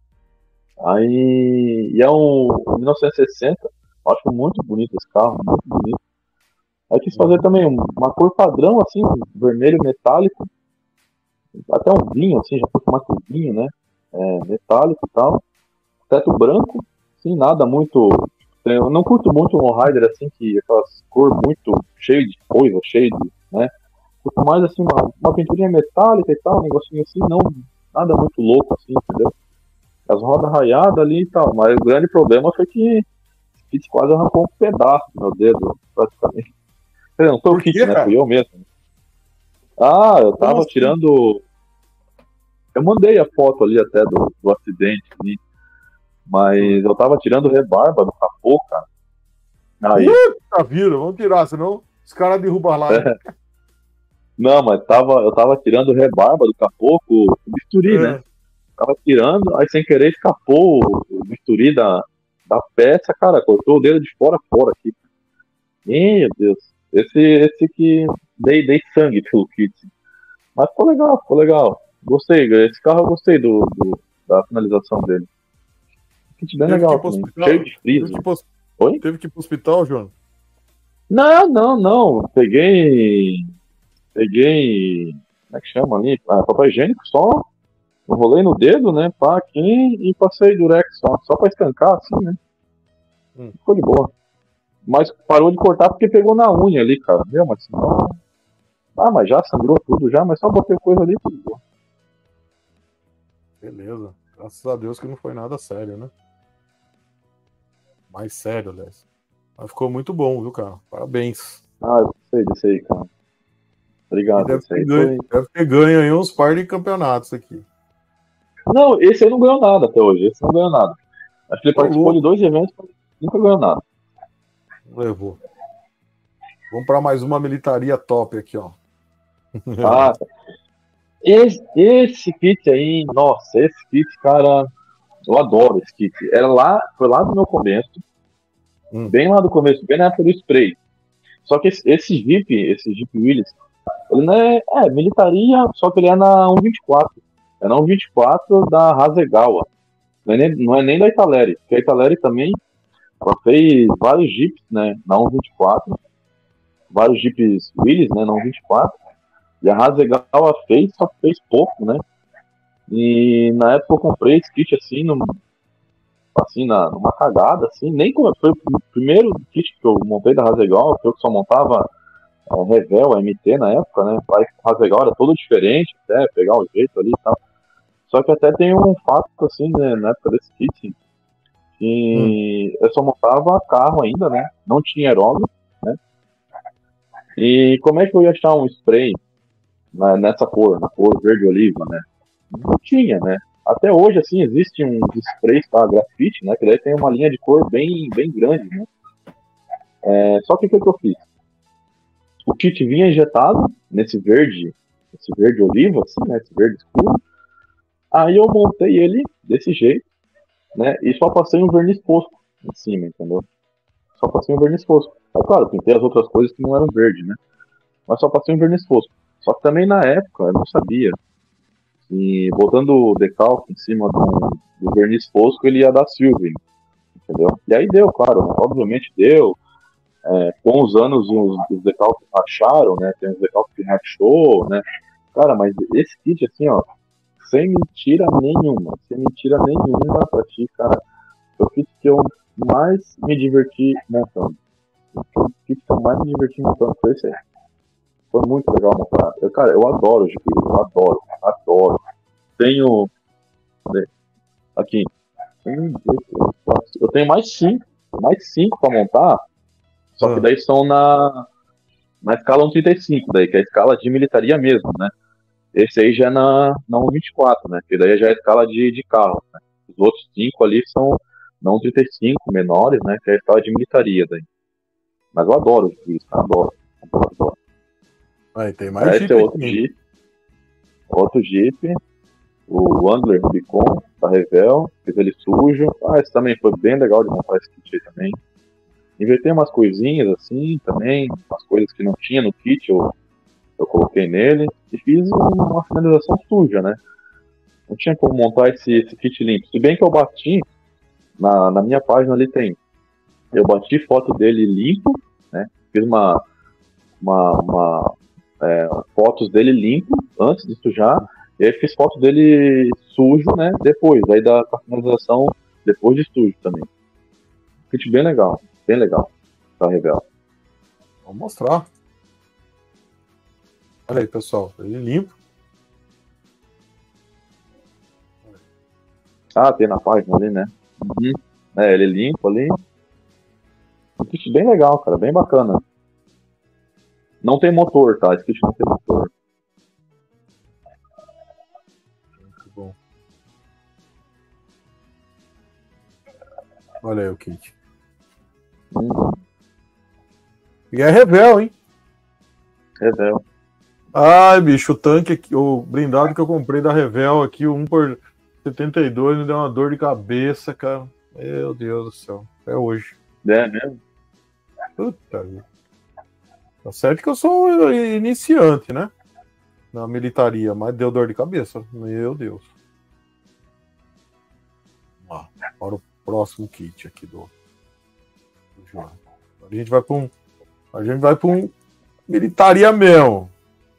Aí. E é um, um mil novecentos e sessenta. Acho muito bonito esse carro, muito bonito. Aí quis fazer também uma cor padrão, assim, um vermelho metálico. Até um vinho, assim, já foi mais que um vinho, né? É, metálico e tal. Teto branco, assim, nada muito. Eu não curto muito um Lowrider, assim, que aquelas cor muito cheio de coisa, cheio de, né? Curto mais, assim, uma, uma pinturinha metálica e tal, um negocinho assim, não, nada muito louco, assim, entendeu? As rodas raiadas ali e tal, mas o grande problema foi que o kit quase arrancou um pedaço do meu dedo, praticamente. Não foi o kit, né? Fui eu mesmo. Ah, eu tava assim? tirando. Eu mandei a foto ali até do, do acidente, assim. Mas eu tava tirando rebarba do capô, cara. Aí. Puta vida, vamos tirar, senão os caras derrubam lá. É. Não, mas tava, eu tava tirando rebarba do capô com o bisturi, é. né? Tava tirando, aí sem querer escapou o, o bisturi da, da peça, cara, cortou o dedo de fora a fora aqui. Meu Deus. Esse, esse que dei, dei sangue pelo kit. Mas ficou legal, ficou legal. Gostei, esse carro eu gostei do, do da finalização dele. Kit bem Teve legal que também. Hospital, Cheio de freezer. Teve que, pos... Oi? Teve que ir pro hospital, João? Não, não, não. Peguei. Peguei. Como é que chama ali? Ah, papel higiênico só. Enrolei no dedo, né? Pá, aqui e passei durex só. Só pra escancar, assim, né? Hum. Ficou de boa. Mas parou de cortar porque pegou na unha ali, cara. Meu, mas senão. Ah, mas já sangrou tudo já, mas só botei coisa ali tudo bom. Beleza. Graças a Deus que não foi nada sério, né? Mais sério, aliás. Mas ficou muito bom, viu, cara? Parabéns. Ah, eu gostei desse aí, cara. Obrigado. Deve ter, aí ganho, foi... deve ter ganho aí uns par de campeonatos aqui. Não, esse aí não ganhou nada até hoje. Esse não ganhou nada. Acho que ele Tô participou louco. de dois eventos, mas nunca ganhou nada. Levou. Vamos para mais uma militaria top aqui, ó. Ah, tá. Esse, esse kit aí, nossa, esse kit, cara, eu adoro esse kit. Era lá, foi lá do meu começo, Hum. bem lá do começo, bem na época do spray. Só que esse, esse Jeep, esse Jeep Willys, ele não é, é militaria, só que ele é na cento e vinte e quatro. É na cento e vinte e quatro da Hasegawa. Não é nem, não é nem da Italeri, porque a Italeri também ela fez vários Jeeps, né, na cento e vinte e quatro. Vários Jeeps Willys, né, na cento e vinte e quatro. E a Hasegawa fez, só que fez pouco, né? E na época eu comprei esse kit assim, num, assim na, numa cagada, assim, nem como foi o primeiro kit que eu montei da Hasegawa, que eu só montava a Revel, a M T na época, né? A Hasegawa era todo diferente, até pegar o jeito ali e tal. Só que até tem um fato, assim, né, na época desse kit, que hum. eu só montava carro ainda, né? Não tinha aerógrafo, né? E como é que eu ia achar um spray na, nessa cor, na cor verde oliva, né? Não tinha, né? Até hoje, assim, existe um sprays para grafite, né? Que daí tem uma linha de cor bem, bem grande, né? É, só que o que, que eu fiz? O kit vinha injetado nesse verde, esse verde oliva, assim, né? Esse verde escuro. Aí eu montei ele desse jeito, né? E só passei um verniz fosco em cima, entendeu? Só passei um verniz fosco. Aí, claro, pintei as outras coisas que não eram verde, né? Mas só passei um verniz fosco. Só que também na época eu não sabia. E botando o decalque em cima do, do verniz fosco, ele ia dar silver, entendeu? E aí deu, claro, obviamente deu. É, com os anos os, os decalques racharam, né? Tem os decalques que rachou, né? Cara, mas esse kit, assim, ó, sem mentira nenhuma, sem mentira nenhuma pra ti, cara, foi o kit que eu mais me diverti montando. O kit que eu mais me diverti montando foi esse aí. Foi muito legal montar. Eu, cara, eu adoro o Jeep, eu adoro, adoro. Tenho. Aqui. Eu tenho mais cinco, mais cinco pra montar, só que daí são na, na escala cento e trinta e cinco, daí, que é a escala de militaria mesmo, né? Esse aí já é na, na cento e vinte e quatro, né? Que daí já é a escala de, de carro, né? Os outros cinco ali são na cento e trinta e cinco, menores, né? Que é a escala de militaria daí. Mas eu adoro isso, adoro. Adoro, adoro. Aí tem mais Esse é outro Jeep. Outro Jeep. O Wrangler Rubicon, da Revel. Fiz ele sujo. Ah, esse também foi bem legal de montar esse kit aí também. Invertei umas coisinhas assim também. Umas coisas que não tinha no kit, eu, eu coloquei nele. E fiz uma finalização suja, né? Não tinha como montar esse, esse kit limpo. Se bem que eu bati, na, na minha página ali tem. Eu bati foto dele limpo, né? Fiz uma... uma, uma É, fotos dele limpo antes de sujar, e aí fiz fotos dele sujo, né, depois, aí da finalização depois de sujo também. Kit bem legal, bem legal, da Revel. Vou mostrar. Olha aí, pessoal, ele limpo. Ah, tem na página ali, né? Uhum. É, ele limpo ali. Um kit bem legal, cara, bem bacana. Não tem motor, tá? Esse kit não tem motor. Muito bom. Olha aí o kit. Hum. E é Revel, hein? Revel. Ai, bicho, o tanque aqui, o blindado que eu comprei da Revel aqui, o um por setenta e dois, me deu uma dor de cabeça, cara. Meu Deus do céu. Até hoje. É mesmo? Puta vida. Tá certo que eu sou iniciante, né? Na militaria, mas deu dor de cabeça. Meu Deus. Vamos lá, para o próximo kit aqui do, do João. A gente vai para um. A gente vai para um militaria mesmo.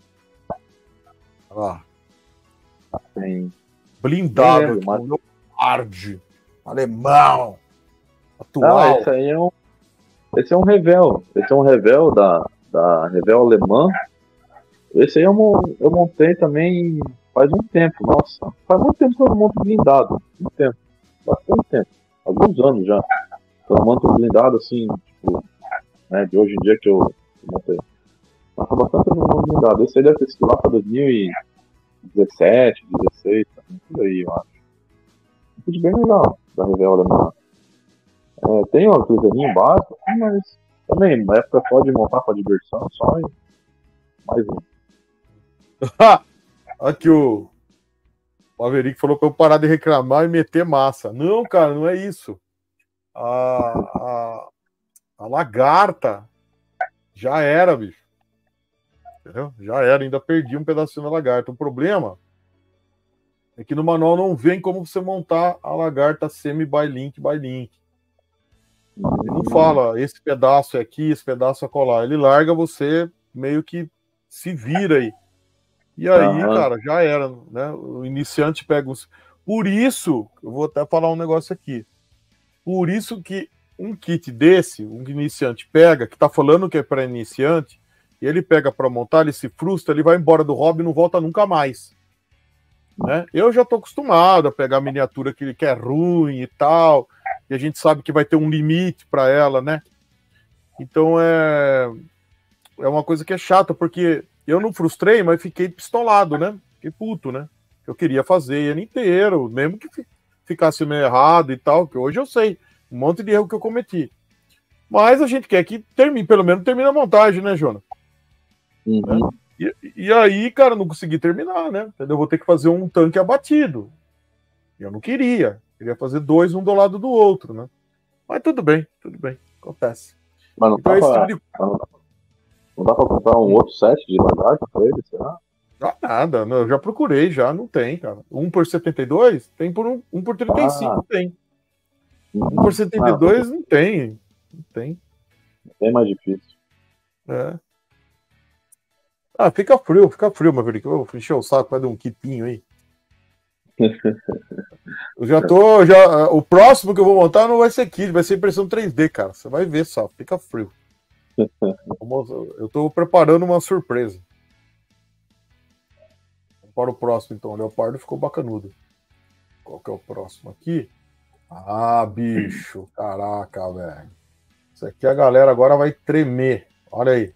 Olha lá. Tem. Blindado, é, mas... Leopard, alemão, atual. Ah, esse aí é um. Esse é um Revel. Esse é um Revel da. da Revel alemã. Esse aí eu, eu montei também faz um tempo, nossa, faz muito tempo que eu monto blindado, muito tempo, bastante tempo, alguns anos já, eu monto blindado assim, tipo, né, de hoje em dia que eu, eu montei, mas faz bastante tempo que eu monto blindado. Esse aí deve ter sido lá para dois mil e dezessete, dezesseis, por aí, eu acho. Um kit bem legal da Revel alemã. É, tem uma cruzeirinha básica, mas também, na época pode montar para diversão só e mais um. Aqui o Maverick falou pra eu parar de reclamar e meter massa. Não, cara, não é isso. A, a, a lagarta já era, bicho. Entendeu? Já era, ainda perdi um pedacinho da lagarta. O problema é que no manual não vem como você montar a lagarta semi-by-link by-link. Ele não fala, esse pedaço é aqui, esse pedaço é colar. Ele larga você meio que se vira aí. E aí, uhum. cara, já era, né? O iniciante pega os... Por isso, eu vou até falar um negócio aqui. Por isso que um kit desse, um iniciante pega, que tá falando que é para iniciante, e ele pega para montar, ele se frustra, ele vai embora do hobby e não volta nunca mais. Né? Eu já tô acostumado a pegar a miniatura que, que é ruim e tal, e a gente sabe que vai ter um limite para ela, né? Então é... é uma coisa que é chata, porque eu não frustrei, mas fiquei pistolado, né? Fiquei puto, né? Eu queria fazer ano inteiro, mesmo que ficasse meio errado e tal, que hoje eu sei um monte de erro que eu cometi. Mas a gente quer que termine, pelo menos termine a montagem, né, Jonas? Uhum. Né? E, e aí, cara, não consegui terminar, né? Eu vou ter que fazer um tanque abatido. Eu não queria. Eu queria fazer dois, um do lado do outro, né? Mas tudo bem, tudo bem. Acontece. Mas não, então, dá, pra, tipo de... não dá pra comprar um outro set de lagarto pra ele, será? Ah, nada, eu já procurei, já não tem, cara. um por setenta e dois tem por um, um por trinta e cinco, ah. tem. um por setenta e dois ah, não tem. Não tem. É mais difícil. É. Ah, fica frio, fica frio, meu velho. Eu encher o saco, vai dar um kitinho aí. Eu já tô. Já, o próximo que eu vou montar não vai ser kit, vai ser impressão três D, cara. Você vai ver só, fica frio. Eu tô preparando uma surpresa. Para o próximo, então. O Leopardo ficou bacanudo. Qual que é o próximo aqui? Ah, bicho. Caraca, velho. Isso aqui a galera agora vai tremer. Olha aí.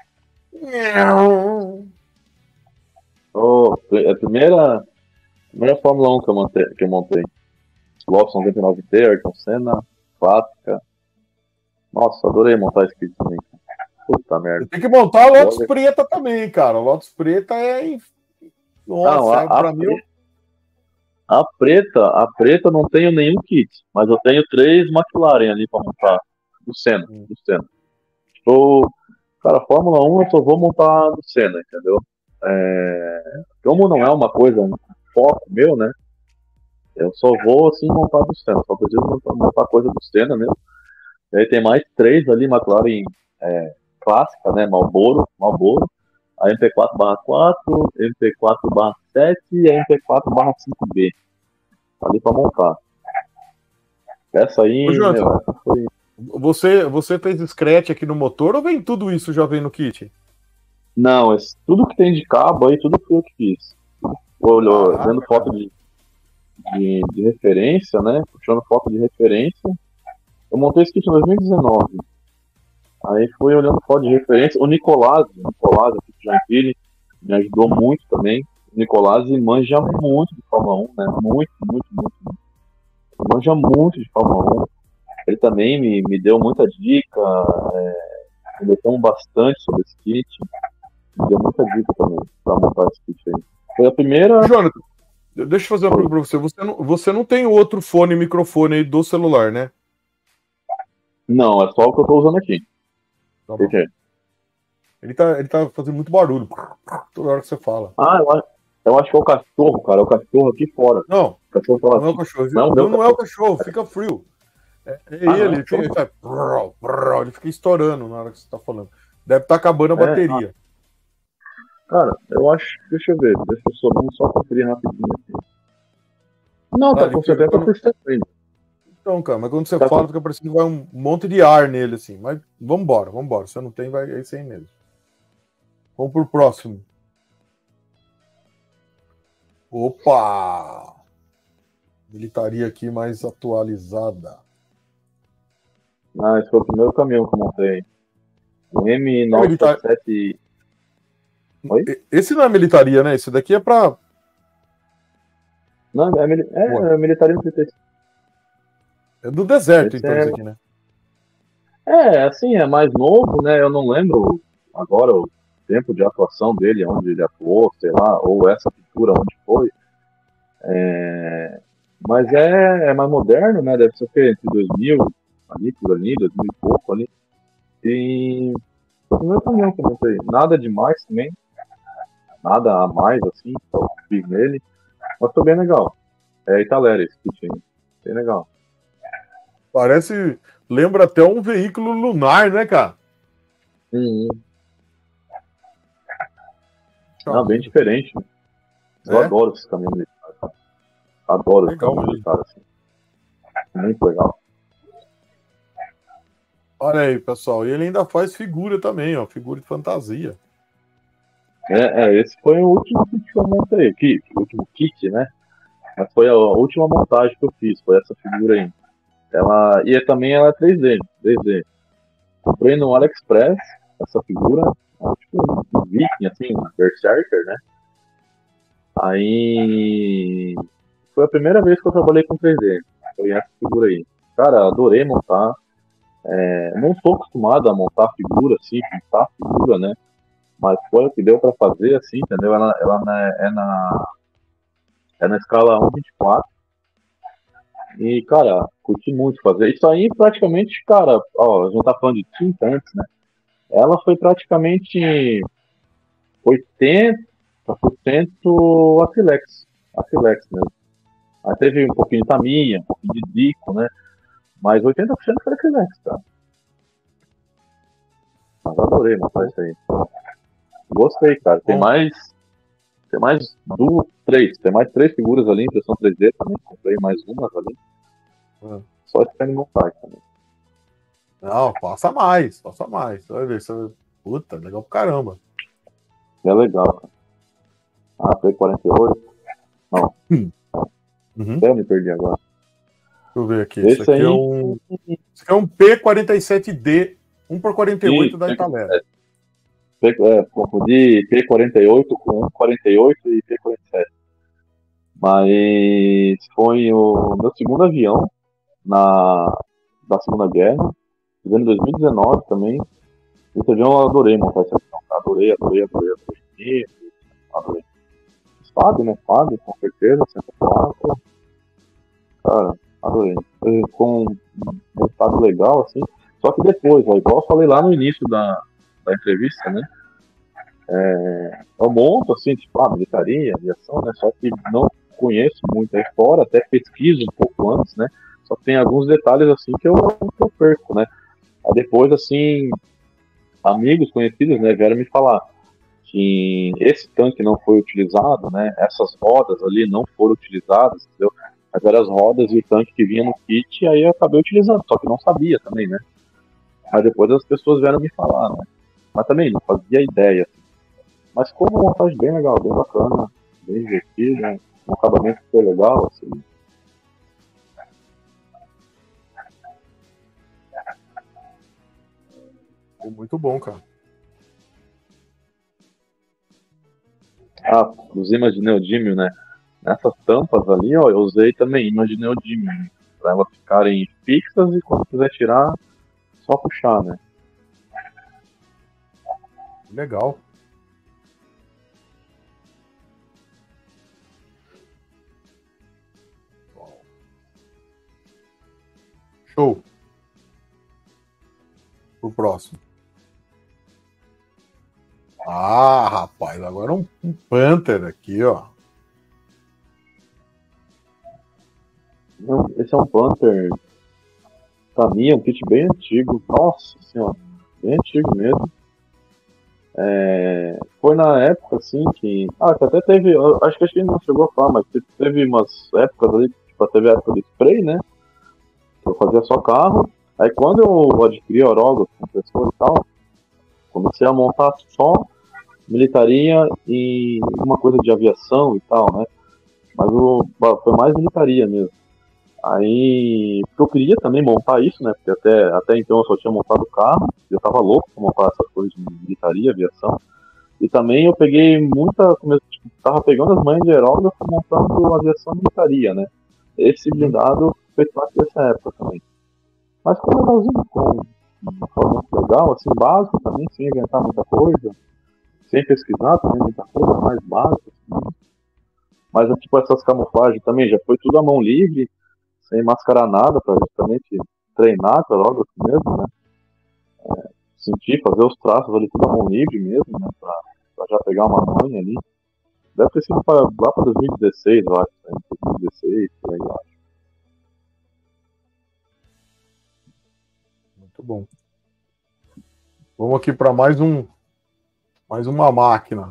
Oh, a primeira, primeira Fórmula um que eu montei. Que eu montei. Lotus noventa e nove T, Ayrton Senna, clássica. Nossa, adorei montar esse kit também. Puta merda. Tem que montar a Lotus Logo... preta também, cara. A Lotus preta é... Nossa, não, a, é pra a, mim... a preta, a preta não tenho nenhum kit, mas eu tenho três McLaren ali pra montar. Do Senna, hum. do Senna. Tipo, cara, Fórmula um eu só vou montar do Senna, entendeu? É... Como não é uma coisa, um foco meu, né? Eu só vou, assim, montar do Senna. Só preciso montar, montar coisa do Senna mesmo. E aí tem mais três ali, McLaren é, clássica, né? Marlboro, Marlboro. A M P quatro barra quatro, M P quatro barra sete e a M P quatro barra cinco B. Ali pra montar. Essa aí, Ô, Jonathan, meu, essa foi... Você, você fez scratch aqui no motor ou vem tudo isso já vem no kit? Não, esse, tudo que tem de cabo aí, tudo que eu fiz. Olhou, ah, vendo foto de, de, de referência, né? Puxando foto de referência. Eu montei esse kit em dois mil e dezenove. Aí fui olhando foto de referência. O Nicolás, o Nicolás aqui de Joinville, me ajudou muito também. O Nicolás manja muito de Fórmula um, né? Muito, muito, muito, muito. Manja muito de Fórmula um. Ele também me, me deu muita dica, é, me deu bastante sobre esse kit. Me deu muita dica também pra montar esse kit aí. Foi a primeira... Jonathan, deixa eu fazer uma pergunta pra você. Você não, você não tem outro fone e microfone aí do celular, né? Não, é só o que eu tô usando aqui. Tá bom. Ele tá, ele tá fazendo muito barulho toda hora que você fala. Ah, eu acho, eu acho que é o cachorro, cara. É o cachorro aqui fora. Não, o cachorro tá não é o cachorro. Não, não, não é o cachorro, fica frio. É, é ah, ele, ele, fica, ele, tá, ele fica estourando na hora que você tá falando. Deve estar tá acabando a bateria. É, ah. Cara, eu acho. Deixa eu ver. Deixa eu só, vamos só conferir rapidinho aqui. Não, tá, tá com setenta por cento ainda. Então, cara, mas quando você tá fala, com... fica parecendo que vai um monte de ar nele, assim. Mas vambora, vambora. Se você não tem, vai é isso aí mesmo. Vamos pro próximo. Opa! Militaria aqui mais atualizada. Ah, esse foi o primeiro caminhão que eu montei. O M noventa e sete... Oi? Esse não é militaria, né? Esse daqui é pra... Não, é, mili... é, é militaria trinta e cinco. É do deserto, esse então, é... isso aqui, né? É, assim, é mais novo, né? Eu não lembro agora o tempo de atuação dele, onde ele atuou, sei lá, ou essa altura onde foi. É, mas é, é mais moderno, né? Deve ser o quê? Entre dois mil, ali, por ali, dois mil e pouco ali. E foi o primeiro caminhão que eu montei. Nada demais também. Nada a mais, assim, que eu fiz nele. Mas foi bem legal. É Italera esse kit aí. Bem legal. Parece. Lembra até um veículo lunar, né, cara? Uhum. Não, bem diferente. Né? Eu É? adoro esses caminhões militares. Cara. Adoro Legal, os caminhões militares. Assim. Muito legal. Olha aí, pessoal. E ele ainda faz figura também, ó. Figura de fantasia. É, é, esse foi o último kit que eu montei. Kit, o último kit, né? Mas foi a última montagem que eu fiz. Foi essa figura aí. Ela, e também ela é três D. três D. Comprei no AliExpress essa figura. Tipo um viking, assim, um berserker, né? Aí foi a primeira vez que eu trabalhei com três D. Foi essa figura aí. Cara, adorei montar. É, não sou acostumado a montar figura, assim, pintar figura, né? Mas foi o que deu pra fazer, assim, entendeu? Ela, ela é, na, é na escala um vinte e quatro. E, cara, curti muito fazer. Isso aí, praticamente, cara, ó, a gente tá falando de tinta antes, né? Ela foi praticamente oitenta por cento acrylex. Acrylex mesmo. Aí teve um pouquinho de taminha, um pouquinho de dico, né? Mas oitenta por cento foi acrylex, cara. Mas adorei montar isso aí. Gostei, cara. Tem mais. Tem mais duas, três. Tem mais três figuras ali, impressão três D também. Comprei mais umas ali. Hum. Só esperando montar também. Não, faça mais, faça mais. Vai ver, isso puta, legal pra caramba. É legal, cara. Ah, P quarenta e oito. Não. Hum. Uhum. Eu me perdi agora. Deixa eu ver aqui. Esse Isso aqui aí... é um. Isso aqui é um P quarenta e sete D, um por quarenta e oito Sim, da Italera. É, é, confundi P quarenta e oito com um quarenta e oito e P quarenta e sete. Mas foi o meu segundo avião na, da Segunda Guerra. Fiz em dois mil e dezenove também. Esse avião eu adorei montar esse avião. Adorei, adorei, adorei, adorei. Adorei. Fábio, né? Fábio, com certeza. cento e quatro. Cara, adorei. Ficou um resultado legal, assim. Só que depois, ó, igual eu falei lá no início da, da entrevista, né? É, eu monto, assim, tipo, ah, militaria, aviação, né? Só que não conheço muito aí fora, até pesquiso um pouco antes, né? Só que tem alguns detalhes, assim, que eu, que eu perco, né? Aí depois, assim, amigos conhecidos, né, vieram me falar que esse tanque não foi utilizado, né? Essas rodas ali não foram utilizadas, entendeu? Mas eram as rodas e o tanque que vinha no kit, e aí eu acabei utilizando, só que não sabia também, né? Aí depois as pessoas vieram me falar, né? Mas também não fazia ideia, assim. Mas ficou uma montagem bem legal, bem bacana, bem divertida, um acabamento que foi legal, assim. Ficou muito bom, cara. Ah, os ímãs de neodímio, né? Nessas tampas ali, ó, eu usei também ímãs de neodímio, né? Pra elas ficarem fixas e quando quiser tirar, só puxar, né? Legal. Show. Pro próximo. Ah, rapaz, agora um, um Panther aqui, ó. Não, esse é um Panther. Pra mim é um kit bem antigo. Nossa senhora, bem antigo mesmo. É, foi na época assim que. Ah, que até teve. Acho que a gente não chegou a falar, mas teve umas épocas ali, tipo, teve a época do spray, né? Eu fazia só carro. Aí quando eu adquiri a Aerógrafo, compressor e tal, comecei a montar só militaria e uma coisa de aviação e tal, né? Mas o, foi mais militaria mesmo. Aí, porque eu queria também montar isso, né? Porque até, até então eu só tinha montado carro, eu tava louco pra montar essas coisas de militaria, aviação. E também eu peguei muita, tipo, tava pegando as manhas de aerógrafo montando aviação e militaria, né? Esse blindado fez parte dessa época também. Mas ficou legalzinho, ficou uma forma legal, assim, básico também, sem inventar muita coisa, sem pesquisar também muita coisa, mais básico, assim. Mas tipo, essas camuflagens também já foi tudo à mão livre, sem mascarar nada, para justamente treinar aerógrafo mesmo, né? É, sentir, fazer os traços ali tudo à mão livre mesmo, né? Pra, pra já pegar uma manha ali. Deve ter sido pra, lá para dois mil e dezesseis, eu acho. Né? dois mil e dezesseis, por aí, eu acho. Muito bom. Vamos aqui para mais um, mais uma máquina.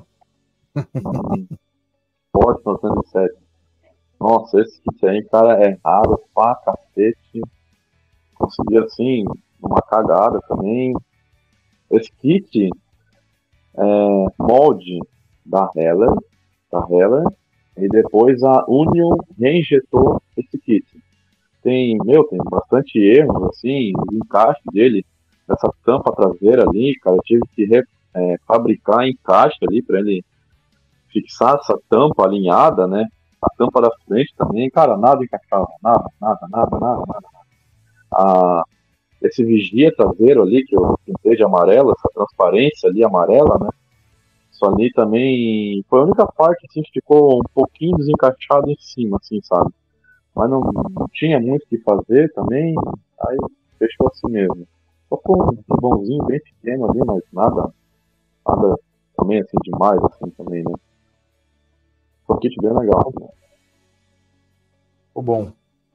Sport novecentos e sete. Nossa, esse kit aí, cara, é raro pra cacete. Consegui assim, uma cagada também. Esse kit é molde da Heller, da Heller, e depois a Union reinjetou esse kit. Tem, meu, tem bastante erros, assim, o encaixe dele, essa tampa traseira ali, cara, eu tive que re, é, fabricar encaixe ali para ele fixar essa tampa alinhada, né? A tampa da frente também, cara, nada encaixava, nada, nada, nada, nada, nada. A, esse vigia traseiro ali, que eu pintei de amarelo, essa transparência ali amarela, né? Isso ali também foi a única parte assim, que ficou um pouquinho desencaixado em cima, assim, sabe? Mas não, não tinha muito o que fazer também, aí fechou assim mesmo. Só foi um ribãozinho bem pequeno ali, mas nada, nada também assim demais, assim também, né? Foi um kit bem legal. Né? Ficou bom.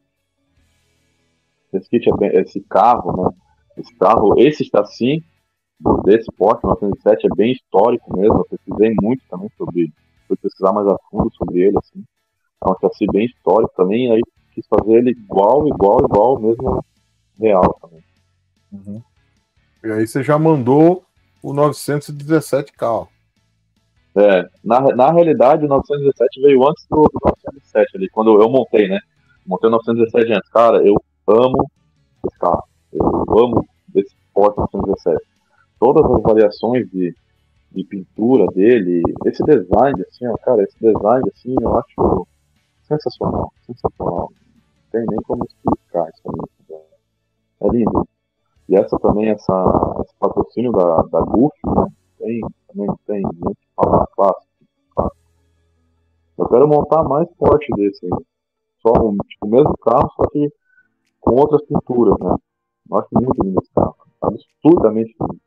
Esse kit é bem, esse carro, né? Esse carro, esse chassi desse Porsche novecentos e sete é bem histórico mesmo. Eu pesquisei muito também sobre, fui pesquisar mais a fundo sobre ele, assim. É um chassi bem histórico também, aí quis fazer ele igual, igual, igual, mesmo real também. Uhum. E aí você já mandou o novecentos e dezessete K. Ó. É, na, na realidade o novecentos e dezessete veio antes do, do novecentos e sete ali, quando eu montei, né? Montei o novecentos e dezessete antes. Cara, eu amo esse carro. Eu amo esse Porsche novecentos e dezessete. Todas as variações de, de pintura dele, esse design, assim, ó, cara, esse design, assim, eu acho sensacional, sensacional. Não tem nem como explicar isso aí. É lindo. E essa também, essa, esse patrocínio da, da Gulf, né? Tem, também não tem nem o que falar, clássico, clássico. Eu quero montar mais Porsche desse aí. Só um, tipo, o mesmo carro, só que com outras pinturas, né? Eu acho muito lindo esse carro. Absurdamente lindo.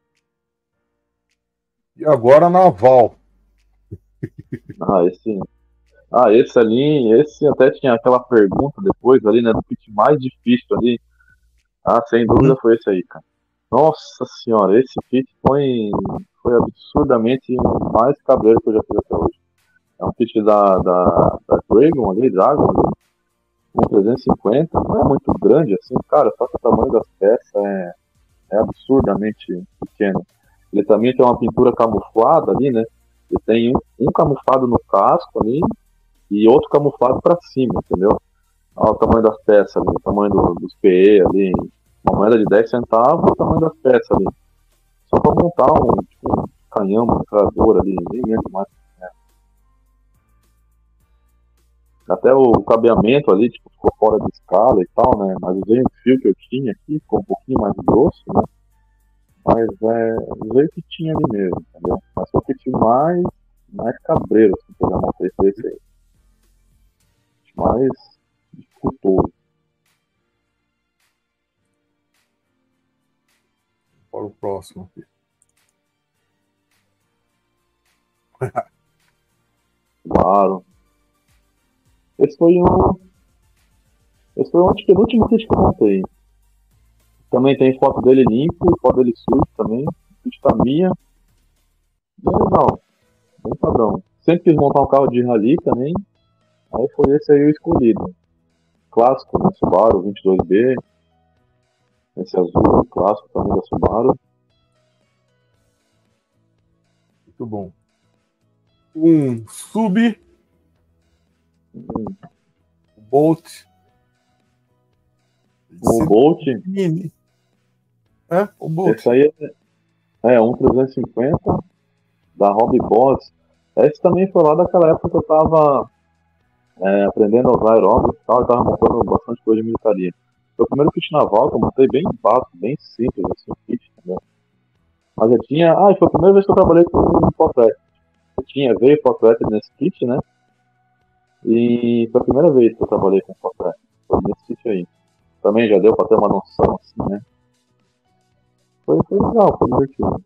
E agora naval. Ah, esse. Ah, esse ali, esse até tinha aquela pergunta depois ali, né? Do kit mais difícil ali. Ah, sem dúvida foi esse aí, cara. Nossa senhora, esse kit foi, foi absurdamente mais cabreiro que eu já fiz até hoje. É um kit da, da, da Dragon ali, Dragon ali, um trezentos e cinquenta, não é muito grande assim, cara, só que o tamanho das peças é, é absurdamente pequeno. Ele também tem uma pintura camuflada ali, né? Ele tem um, um camuflado no casco ali e outro camuflado para cima, entendeu? Olha o tamanho das peças ali, o tamanho do, dos P E ali, uma moeda de dez centavos, o tamanho das peças ali. Só para montar um, tipo, um canhão, um metralhadora ali, nem lembro mais. Né? Até o cabeamento ali, tipo, ficou fora de escala e tal, né? Mas usei um fio que eu tinha aqui, ficou um pouquinho mais grosso, né? Mas é, usei o que tinha ali mesmo, entendeu? Mas foi o que tinha mais, mais cabreiro, assim, que eu já montei esse aí. Mais dificultoso. Para o próximo aqui. Claro. Esse foi um. Esse foi o penúltimo kit que eu montei. Também tem foto dele limpo, foto dele sujo também. Kit Tamiya. Bem legal. Bem padrão. Sempre quis montar um carro de rally também. Aí foi esse aí o escolhido. Clássico, né? Subaru vinte e dois B. Esse azul, clássico também da Subaru. Muito bom. Um sub. Hum. Bolt. O Bolt. Mini. É, o Bolt. Esse aí é, é um trezentos e cinquenta da Hobby Boss. Esse também foi lá daquela época que eu tava é, aprendendo a usar aerógrafo e tal, eu tava montando bastante coisa de militaria. Foi o primeiro kit naval que eu montei bem básico, bem simples, assim, o kit, entendeu? Mas eu tinha. Ah, foi a primeira vez que eu trabalhei com um portrait. Eu tinha, veio portrait nesse kit, né? E foi a primeira vez que eu trabalhei com Fortran. Foi nesse kit aí. Também já deu pra ter uma noção, assim, né? Foi, foi legal, foi divertido.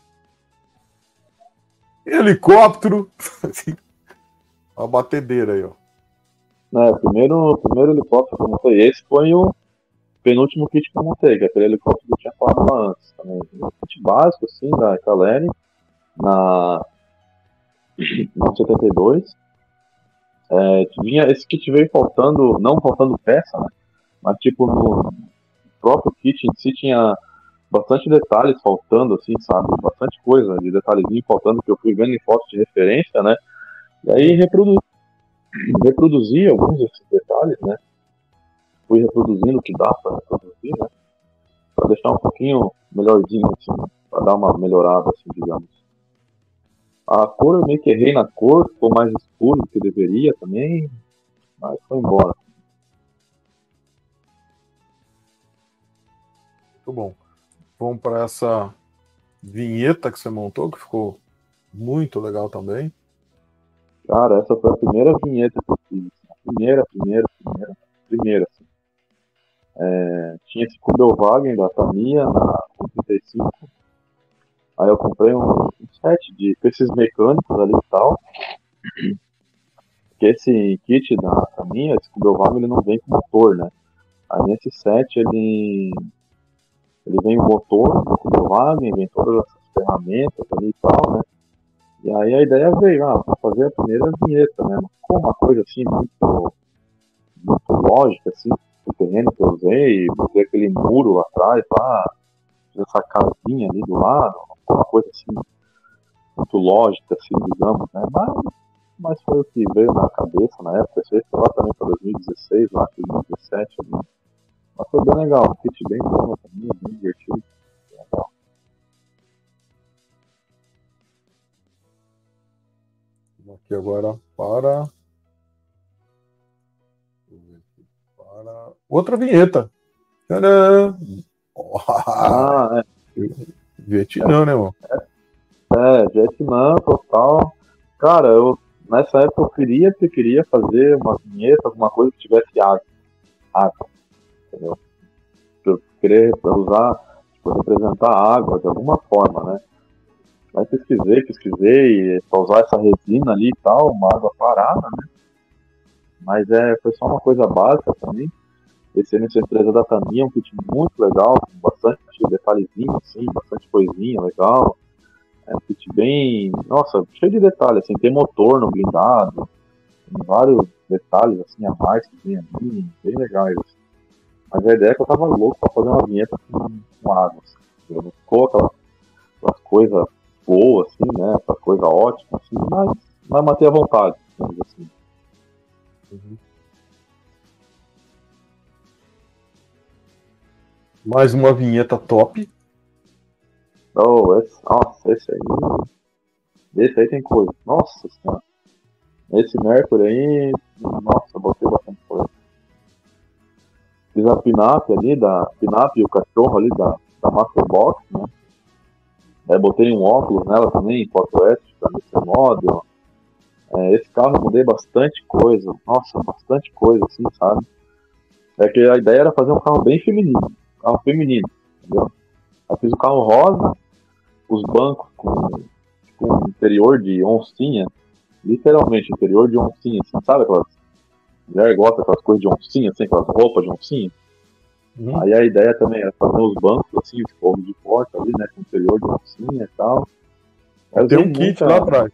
Helicóptero. A batedeira aí, ó. É, o primeiro, primeiro helicóptero que eu montei, esse foi o penúltimo kit que eu montei, que é aquele helicóptero que eu tinha falado lá antes. Também. Um kit básico, assim, da Caleri, na, na setenta e dois. É, vinha, esse kit veio faltando, não faltando peça, né? Mas tipo, no próprio kit em si tinha bastante detalhes faltando, assim, sabe? Bastante coisa de detalhezinho faltando que eu fui vendo em fotos de referência, né? E aí reprodu reproduzi alguns desses detalhes, né? Fui reproduzindo o que dá pra reproduzir, né? Pra deixar um pouquinho melhorzinho, assim, pra dar uma melhorada, assim, digamos. A cor eu meio que errei na cor, ficou mais escuro do que deveria também, mas foi embora. Muito bom. Vamos para essa vinheta que você montou, que ficou muito legal também. Cara, essa foi a primeira vinheta que eu fiz. A primeira, primeira, primeira, primeira, assim. É, tinha esse Kubelwagen da Tamiya na trinta e cinco. Aí eu comprei um, um set de esses mecânicos ali e tal. Porque esse kit da Tamiya, esse Kubelwagen, ele não vem com motor, né? Aí nesse set ele, ele vem o motor do Kubelwagen, vem todas essas ferramentas ali e tal, né? E aí a ideia veio, ah, pra fazer a primeira vinheta, né? Não ficou uma coisa assim muito, muito lógica, assim, o terreno que eu usei, botei aquele muro lá atrás, lá, essa casinha ali do lado, uma coisa assim, muito lógica, assim, digamos, né? Mas, mas foi o que veio na cabeça na época, isso aí foi lá também para dois mil e dezesseis, lá, dois mil e dezessete, ali. Mas foi bem legal, um kit bem bom também, bem divertido, bem legal. Aqui agora para... para outra vinheta. Tcharam! Ah, é. Vietnã, né, irmão? É, Vietnã, total. Cara, eu nessa época eu queria, eu queria fazer uma vinheta, alguma coisa que tivesse água. Água, entendeu? Eu queria usar, tipo, representar a água de alguma forma, né? Aí pesquisei, pesquisei, pra usar essa resina ali e tal, uma água parada, né? Mas é, foi só uma coisa básica também. Esse nessa empresa da Tamiya é um kit muito legal, com bastante detalhezinho, assim, bastante coisinha legal. É um kit bem, nossa, cheio de detalhes, assim, tem motor no blindado, tem vários detalhes, assim, a mais que tem ali, bem legais. Mas a ideia é que eu tava louco pra fazer uma vinheta com, com água, assim, não ficou aquela, aquelas coisas boas, assim, né, aquela coisa ótima, assim, mas, mas manter a vontade, assim. Uhum. Mais uma vinheta top. Oh, esse, nossa, esse aí, esse aí tem coisa, nossa senhora. Esse Mercury aí, nossa, botei bastante coisa. Fiz a Pinap ali, da Pinap e o cachorro ali da, da Masterbox, né? É, botei um óculos nela também, fotoética, nesse modo. É, esse carro eu mudei bastante coisa, nossa, bastante coisa, assim, sabe? É que a ideia era fazer um carro bem feminino, um carro feminino, entendeu? Eu fiz o carro rosa, os bancos com, com interior de oncinha, literalmente interior de oncinha, assim, sabe aquelas... Mulher gosta daquelas coisas de oncinha, assim, aquelas roupas de oncinha. Uhum. Aí a ideia também era fazer os bancos, assim, os fogos de porta ali, né, com interior de oncinha e tal. Aí tem um muita... kit lá atrás.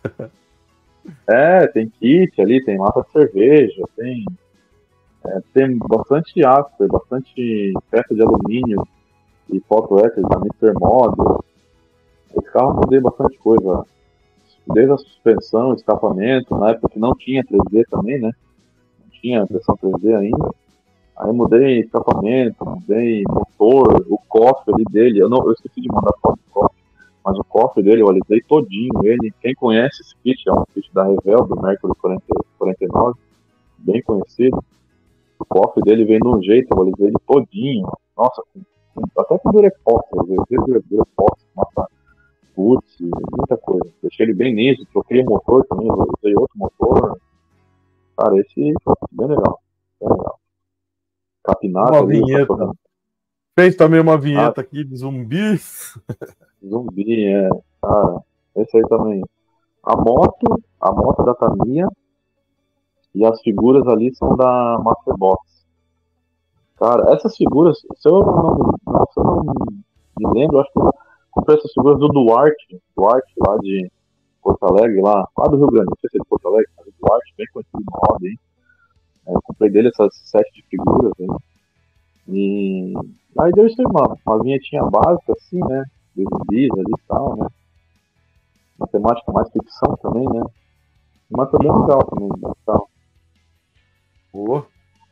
É, tem kit ali, tem lata de cerveja, tem, é, tem bastante aço, bastante peça de alumínio e fotoéter da mister Model. Esse carro eu mudei bastante coisa, desde a suspensão, escapamento, na época que não tinha três D também, né? Não tinha impressão três D ainda. Aí eu mudei escapamento, mudei motor, o cofre ali dele. Eu, não, eu esqueci de mandar foto do cofre, mas o cofre dele eu alisei todinho ele. Quem conhece esse kit, é um kit da Revel, do Mercury quarenta e nove, bem conhecido. O cofre dele vem de um jeito, eu alisei ele todinho. Nossa, com, com, até com durepox, eu usei durepox, massa putz, muita coisa. Deixei ele bem nisso, troquei o motor também, eu usei outro motor. Cara, esse bem legal. Bem legal. Capinata. Uma vinheta. Tá... Fez também uma vinheta ah, aqui de zumbis. Zumbi, é. Cara, esse aí também. A moto, a moto da Tamiya e as figuras ali são da Masterbox. Cara, essas figuras, se eu não, se eu não me lembro, acho que eu comprei essas figuras do Duarte, Duarte lá de Porto Alegre, lá, lá do Rio Grande, não sei se é de Porto Alegre, mas o Duarte, bem conhecido no hobby, hein? É, eu comprei dele essas sete de figuras, hein? E aí deu isso aí, mano, uma vinhetinha básica, assim, né? De zumbis ali e tal, né? Uma temática mais ficção também, né? Mas foi bem legal também, tal. Boa.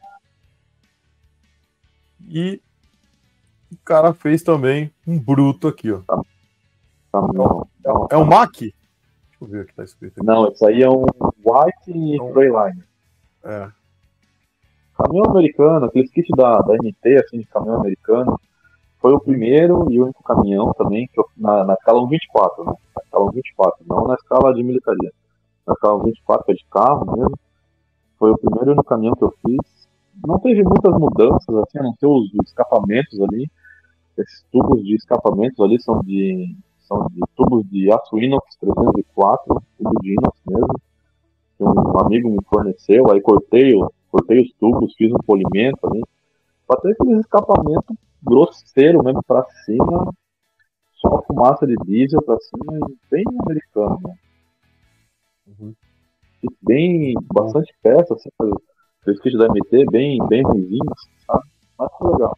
E o cara fez também um bruto aqui, ó. Tá. Tá, não, não, é um Mac? Deixa eu ver o que tá escrito aqui. Não, isso aí é um White então, Freeliner. É. Caminhão americano, aqueles kits da, da M T, assim, de caminhão americano. Foi o primeiro e único caminhão também, que eu, na, na escala um vinte e quatro, né? Na escala um vinte e quatro, não na escala de militaria. Na escala um vinte e quatro, que é de carro mesmo. Foi o primeiro e único caminhão que eu fiz. Não teve muitas mudanças, assim, a não ser os escapamentos ali. Esses tubos de escapamentos ali são de, são de tubos de aço inox trezentos e quatro, tubo de inox mesmo. Que um amigo me forneceu, aí cortei, cortei os tubos, fiz um polimento ali. Pra ter aqueles escapamentos grosseiro mesmo pra cima, só fumaça de diesel pra cima, bem americano, né? Uhum. Bem, bastante peça, assim, os kits da M T, bem, bem ruizinhos, sabe? Mas foi legal.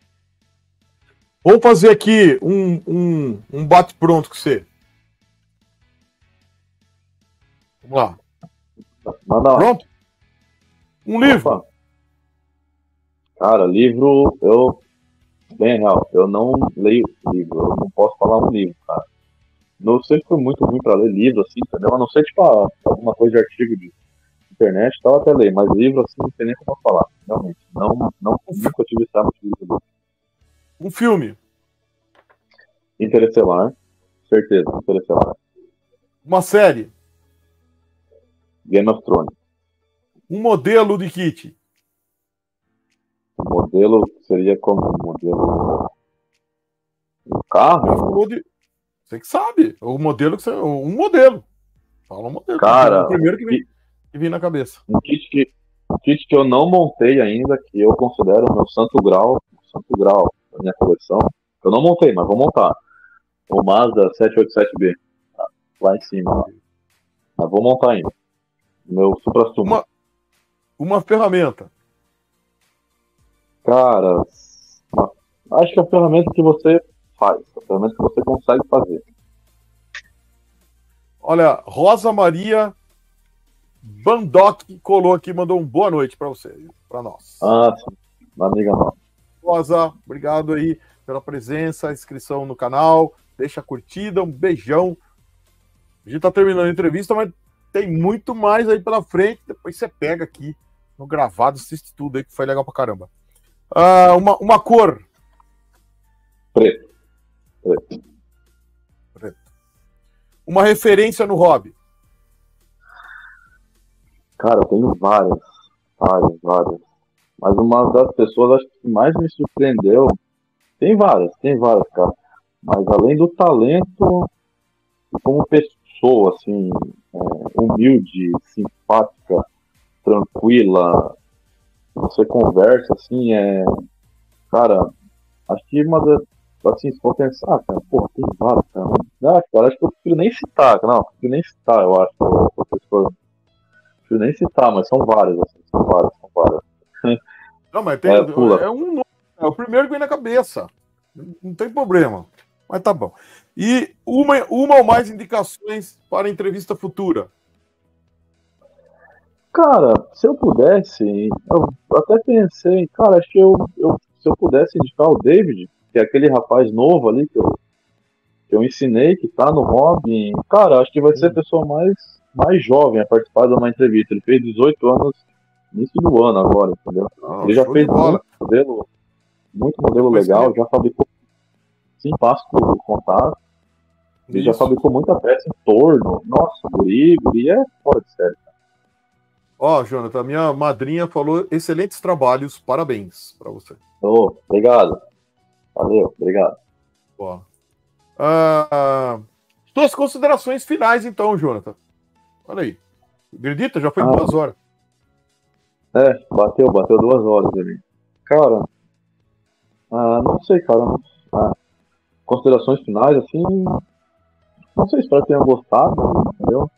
Vamos fazer aqui um, um, um bate-pronto com você. Vamos lá. Manda lá. Pronto? Um livro. Opa. Cara, livro, eu... Bem real, eu não leio livro, eu não posso falar um livro, cara. Eu sempre fui muito ruim pra ler livro, assim, entendeu? A não ser, tipo, alguma coisa de artigo de internet e tal, até leio, mas livro, assim, não tem nem como falar, realmente. Não, não, nunca tive esse hábito de livro. Um filme. Interestelar, certeza, Interestelar. Uma série. Game of Thrones. Um modelo de kit. O modelo seria como um modelo... Um carro? De... Você que sabe. O modelo que você... Um modelo. Fala um modelo. Cara, o primeiro que vem, que vem na cabeça. Um kit, que, um kit que eu não montei ainda, que eu considero o meu santo grau, o santo grau da minha coleção. Eu não montei, mas vou montar. O Mazda sete oito sete B. Tá, lá em cima. Lá. Mas vou montar ainda. Meu supra-sumo. Uma, uma ferramenta. Cara, uma, acho que é a ferramenta que você faz. A ferramenta que você consegue fazer. Olha, Rosa Maria Bandock colou aqui, mandou um boa noite para você, para nós. Ah, sim. Uma amiga nossa. Rosa, obrigado aí pela presença, inscrição no canal, deixa a curtida, um beijão. A gente tá terminando a entrevista, mas tem muito mais aí pela frente, depois você pega aqui no gravado, assiste tudo aí, que foi legal pra caramba. Ah, uma, uma cor. Preto. Preto. Preto. Uma referência no hobby. Cara, eu tenho várias. Várias, várias. Mas uma das pessoas, acho que mais me surpreendeu. Tem várias, tem várias, cara. Mas além do talento, como pessoa, assim, é, humilde, simpática, tranquila, você conversa, assim, é... Cara, acho que uma das... Assim, se for pensar, cara, pô, tem várias, cara. Não, cara, acho que eu prefiro nem citar, não, eu prefiro nem citar, eu acho, professor. Prefiro nem citar, mas são várias, assim, são várias, são várias. Não, mas tem, é, é um nome, é o primeiro que vem na cabeça. Não tem problema. Mas tá bom. E uma, uma ou mais indicações para entrevista futura? Cara, se eu pudesse, eu até pensei, cara, acho que eu, eu se eu pudesse indicar o David, que é aquele rapaz novo ali que eu, que eu ensinei, que tá no hobby, cara, acho que vai ser a pessoa mais, mais jovem a participar de uma entrevista. Ele fez dezoito anos início do ano agora, entendeu? Ah, ele já fez muito modelo, muito modelo legal, já fabricou sim, passo o contato. Ele Isso. já fabricou muita peça em torno. Nossa, guri, guri é fora de série. Ó, Jonathan, minha madrinha falou excelentes trabalhos, parabéns para você. Oh, obrigado. Valeu, obrigado. Ó. Ah, suas considerações finais, então, Jonathan. Olha aí. Acredita? Já foi ah, duas horas. É, bateu, bateu duas horas ali. Cara, ah, não sei, cara. Ah, considerações finais, assim. Não sei, espero que tenham gostado, entendeu?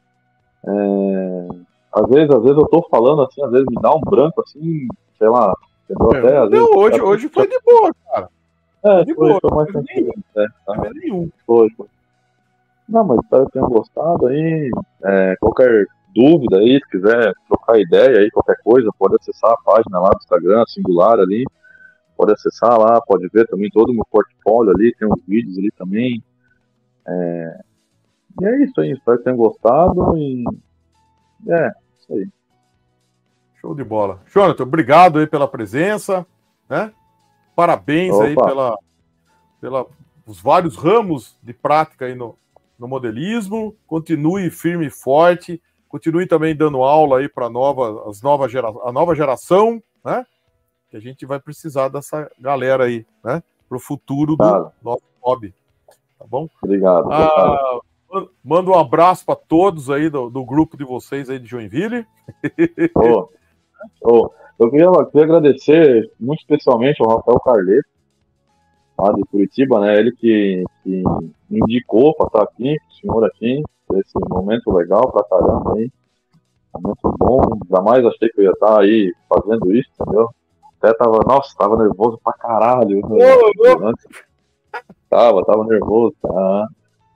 É, às vezes, às vezes eu tô falando assim, às vezes me dá um branco assim, sei lá. Entendeu? É, Até, às não, vezes, hoje, hoje foi de boa, cara. É, de foi, boa, foi mais não tranquilo. É, tá. é nenhum. Foi, foi. Não, mas espero que tenham gostado aí. É, qualquer dúvida aí, se quiser trocar ideia aí, qualquer coisa, pode acessar a página lá do Instagram, Singular ali. Pode acessar lá, pode ver também todo o meu portfólio ali, tem uns vídeos ali também. É... E é isso aí, espero que tenham gostado e é, isso aí. Show de bola. Jonathan, obrigado aí pela presença, né? Parabéns Opa. aí pela, pela os vários ramos de prática aí no, no modelismo. Continue firme e forte. Continue também dando aula aí para nova, as nova gera, a nova geração, né? Que a gente vai precisar dessa galera aí, né? Para o futuro do Claro. nosso hobby. Tá bom? Obrigado. Ah, manda um abraço para todos aí do, do grupo de vocês aí de Joinville. Oh, oh, eu, queria, eu queria agradecer muito especialmente ao Rafael Carleto, lá de Curitiba, né? Ele que, que me indicou para estar aqui, o senhor aqui, esse momento legal pra caramba aí. Momento bom. Jamais achei que eu ia estar aí fazendo isso, entendeu? Até tava, nossa, tava nervoso pra caralho. Oh, antes. Tava, tava nervoso, tá?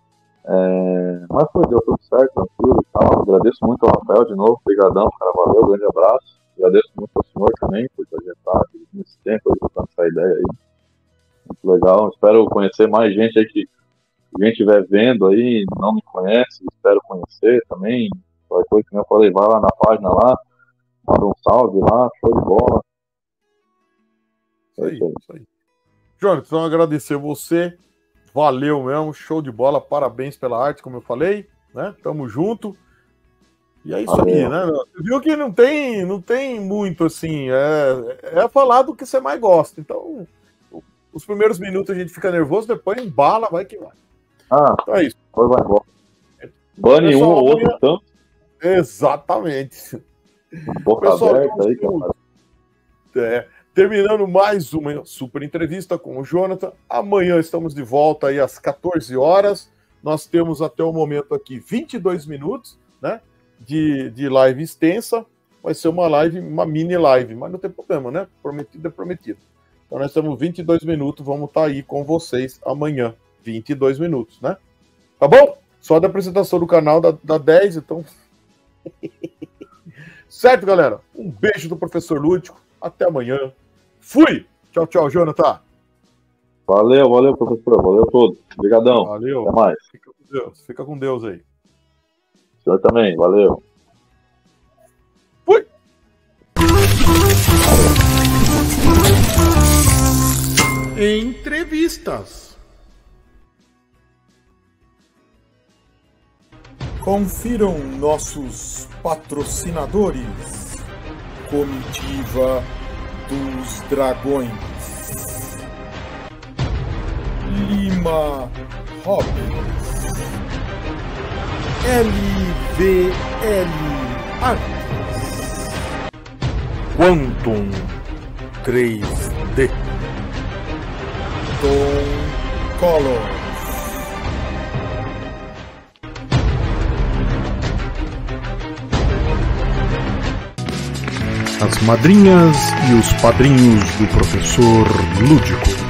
É, mas foi, deu tudo certo, tranquilo e tal. Agradeço muito ao Rafael de novo, brigadão, cara, valeu, grande abraço. Agradeço muito ao senhor também por estar nesse tempo aí, trocando essa ideia aí. Muito legal, espero conhecer mais gente aí que alguém estiver vendo aí, não me conhece, espero conhecer também. Qualquer coisa que eu falei, vai lá na página lá, manda um salve lá, show de bola. Isso aí, isso aí. Jonathan, então agradecer você. Valeu mesmo, show de bola, parabéns pela arte, como eu falei, né? Tamo junto. E é isso Valeu. Aí, né? Você viu que não tem, não tem muito assim, é, é falar do que você mais gosta. Então, os primeiros minutos a gente fica nervoso, depois embala, vai que vai. Ah, então é isso. Depois vai embora. Bane um ou outro amanhã... tanto. Exatamente. Boca Pessoal, aberta aí, cara. É, terminando mais uma super entrevista com o Jonathan. Amanhã estamos de volta aí às quatorze horas. Nós temos até o momento aqui vinte e dois minutos, né, de, de live extensa. Vai ser uma live, uma mini live, mas não tem problema, né? Prometido é prometido. Então nós temos vinte e dois minutos, vamos estar aí com vocês amanhã. vinte e dois minutos, né? Tá bom? Só da apresentação do canal da, da dez, então... Certo, galera? Um beijo do professor Lúdico. Até amanhã. Fui! Tchau, tchau, Jonathan. Valeu, valeu, professor. Valeu todos. Obrigadão. Valeu. Até mais. Fica com Deus. Fica com Deus aí. O senhor também. Valeu. Fui! Entrevistas. Confiram nossos patrocinadores. Comitiva dos Dragões, Lima Robbins, L V L Artes, Quantum três D, Tom Color. As madrinhas e os padrinhos do professor Lúdico.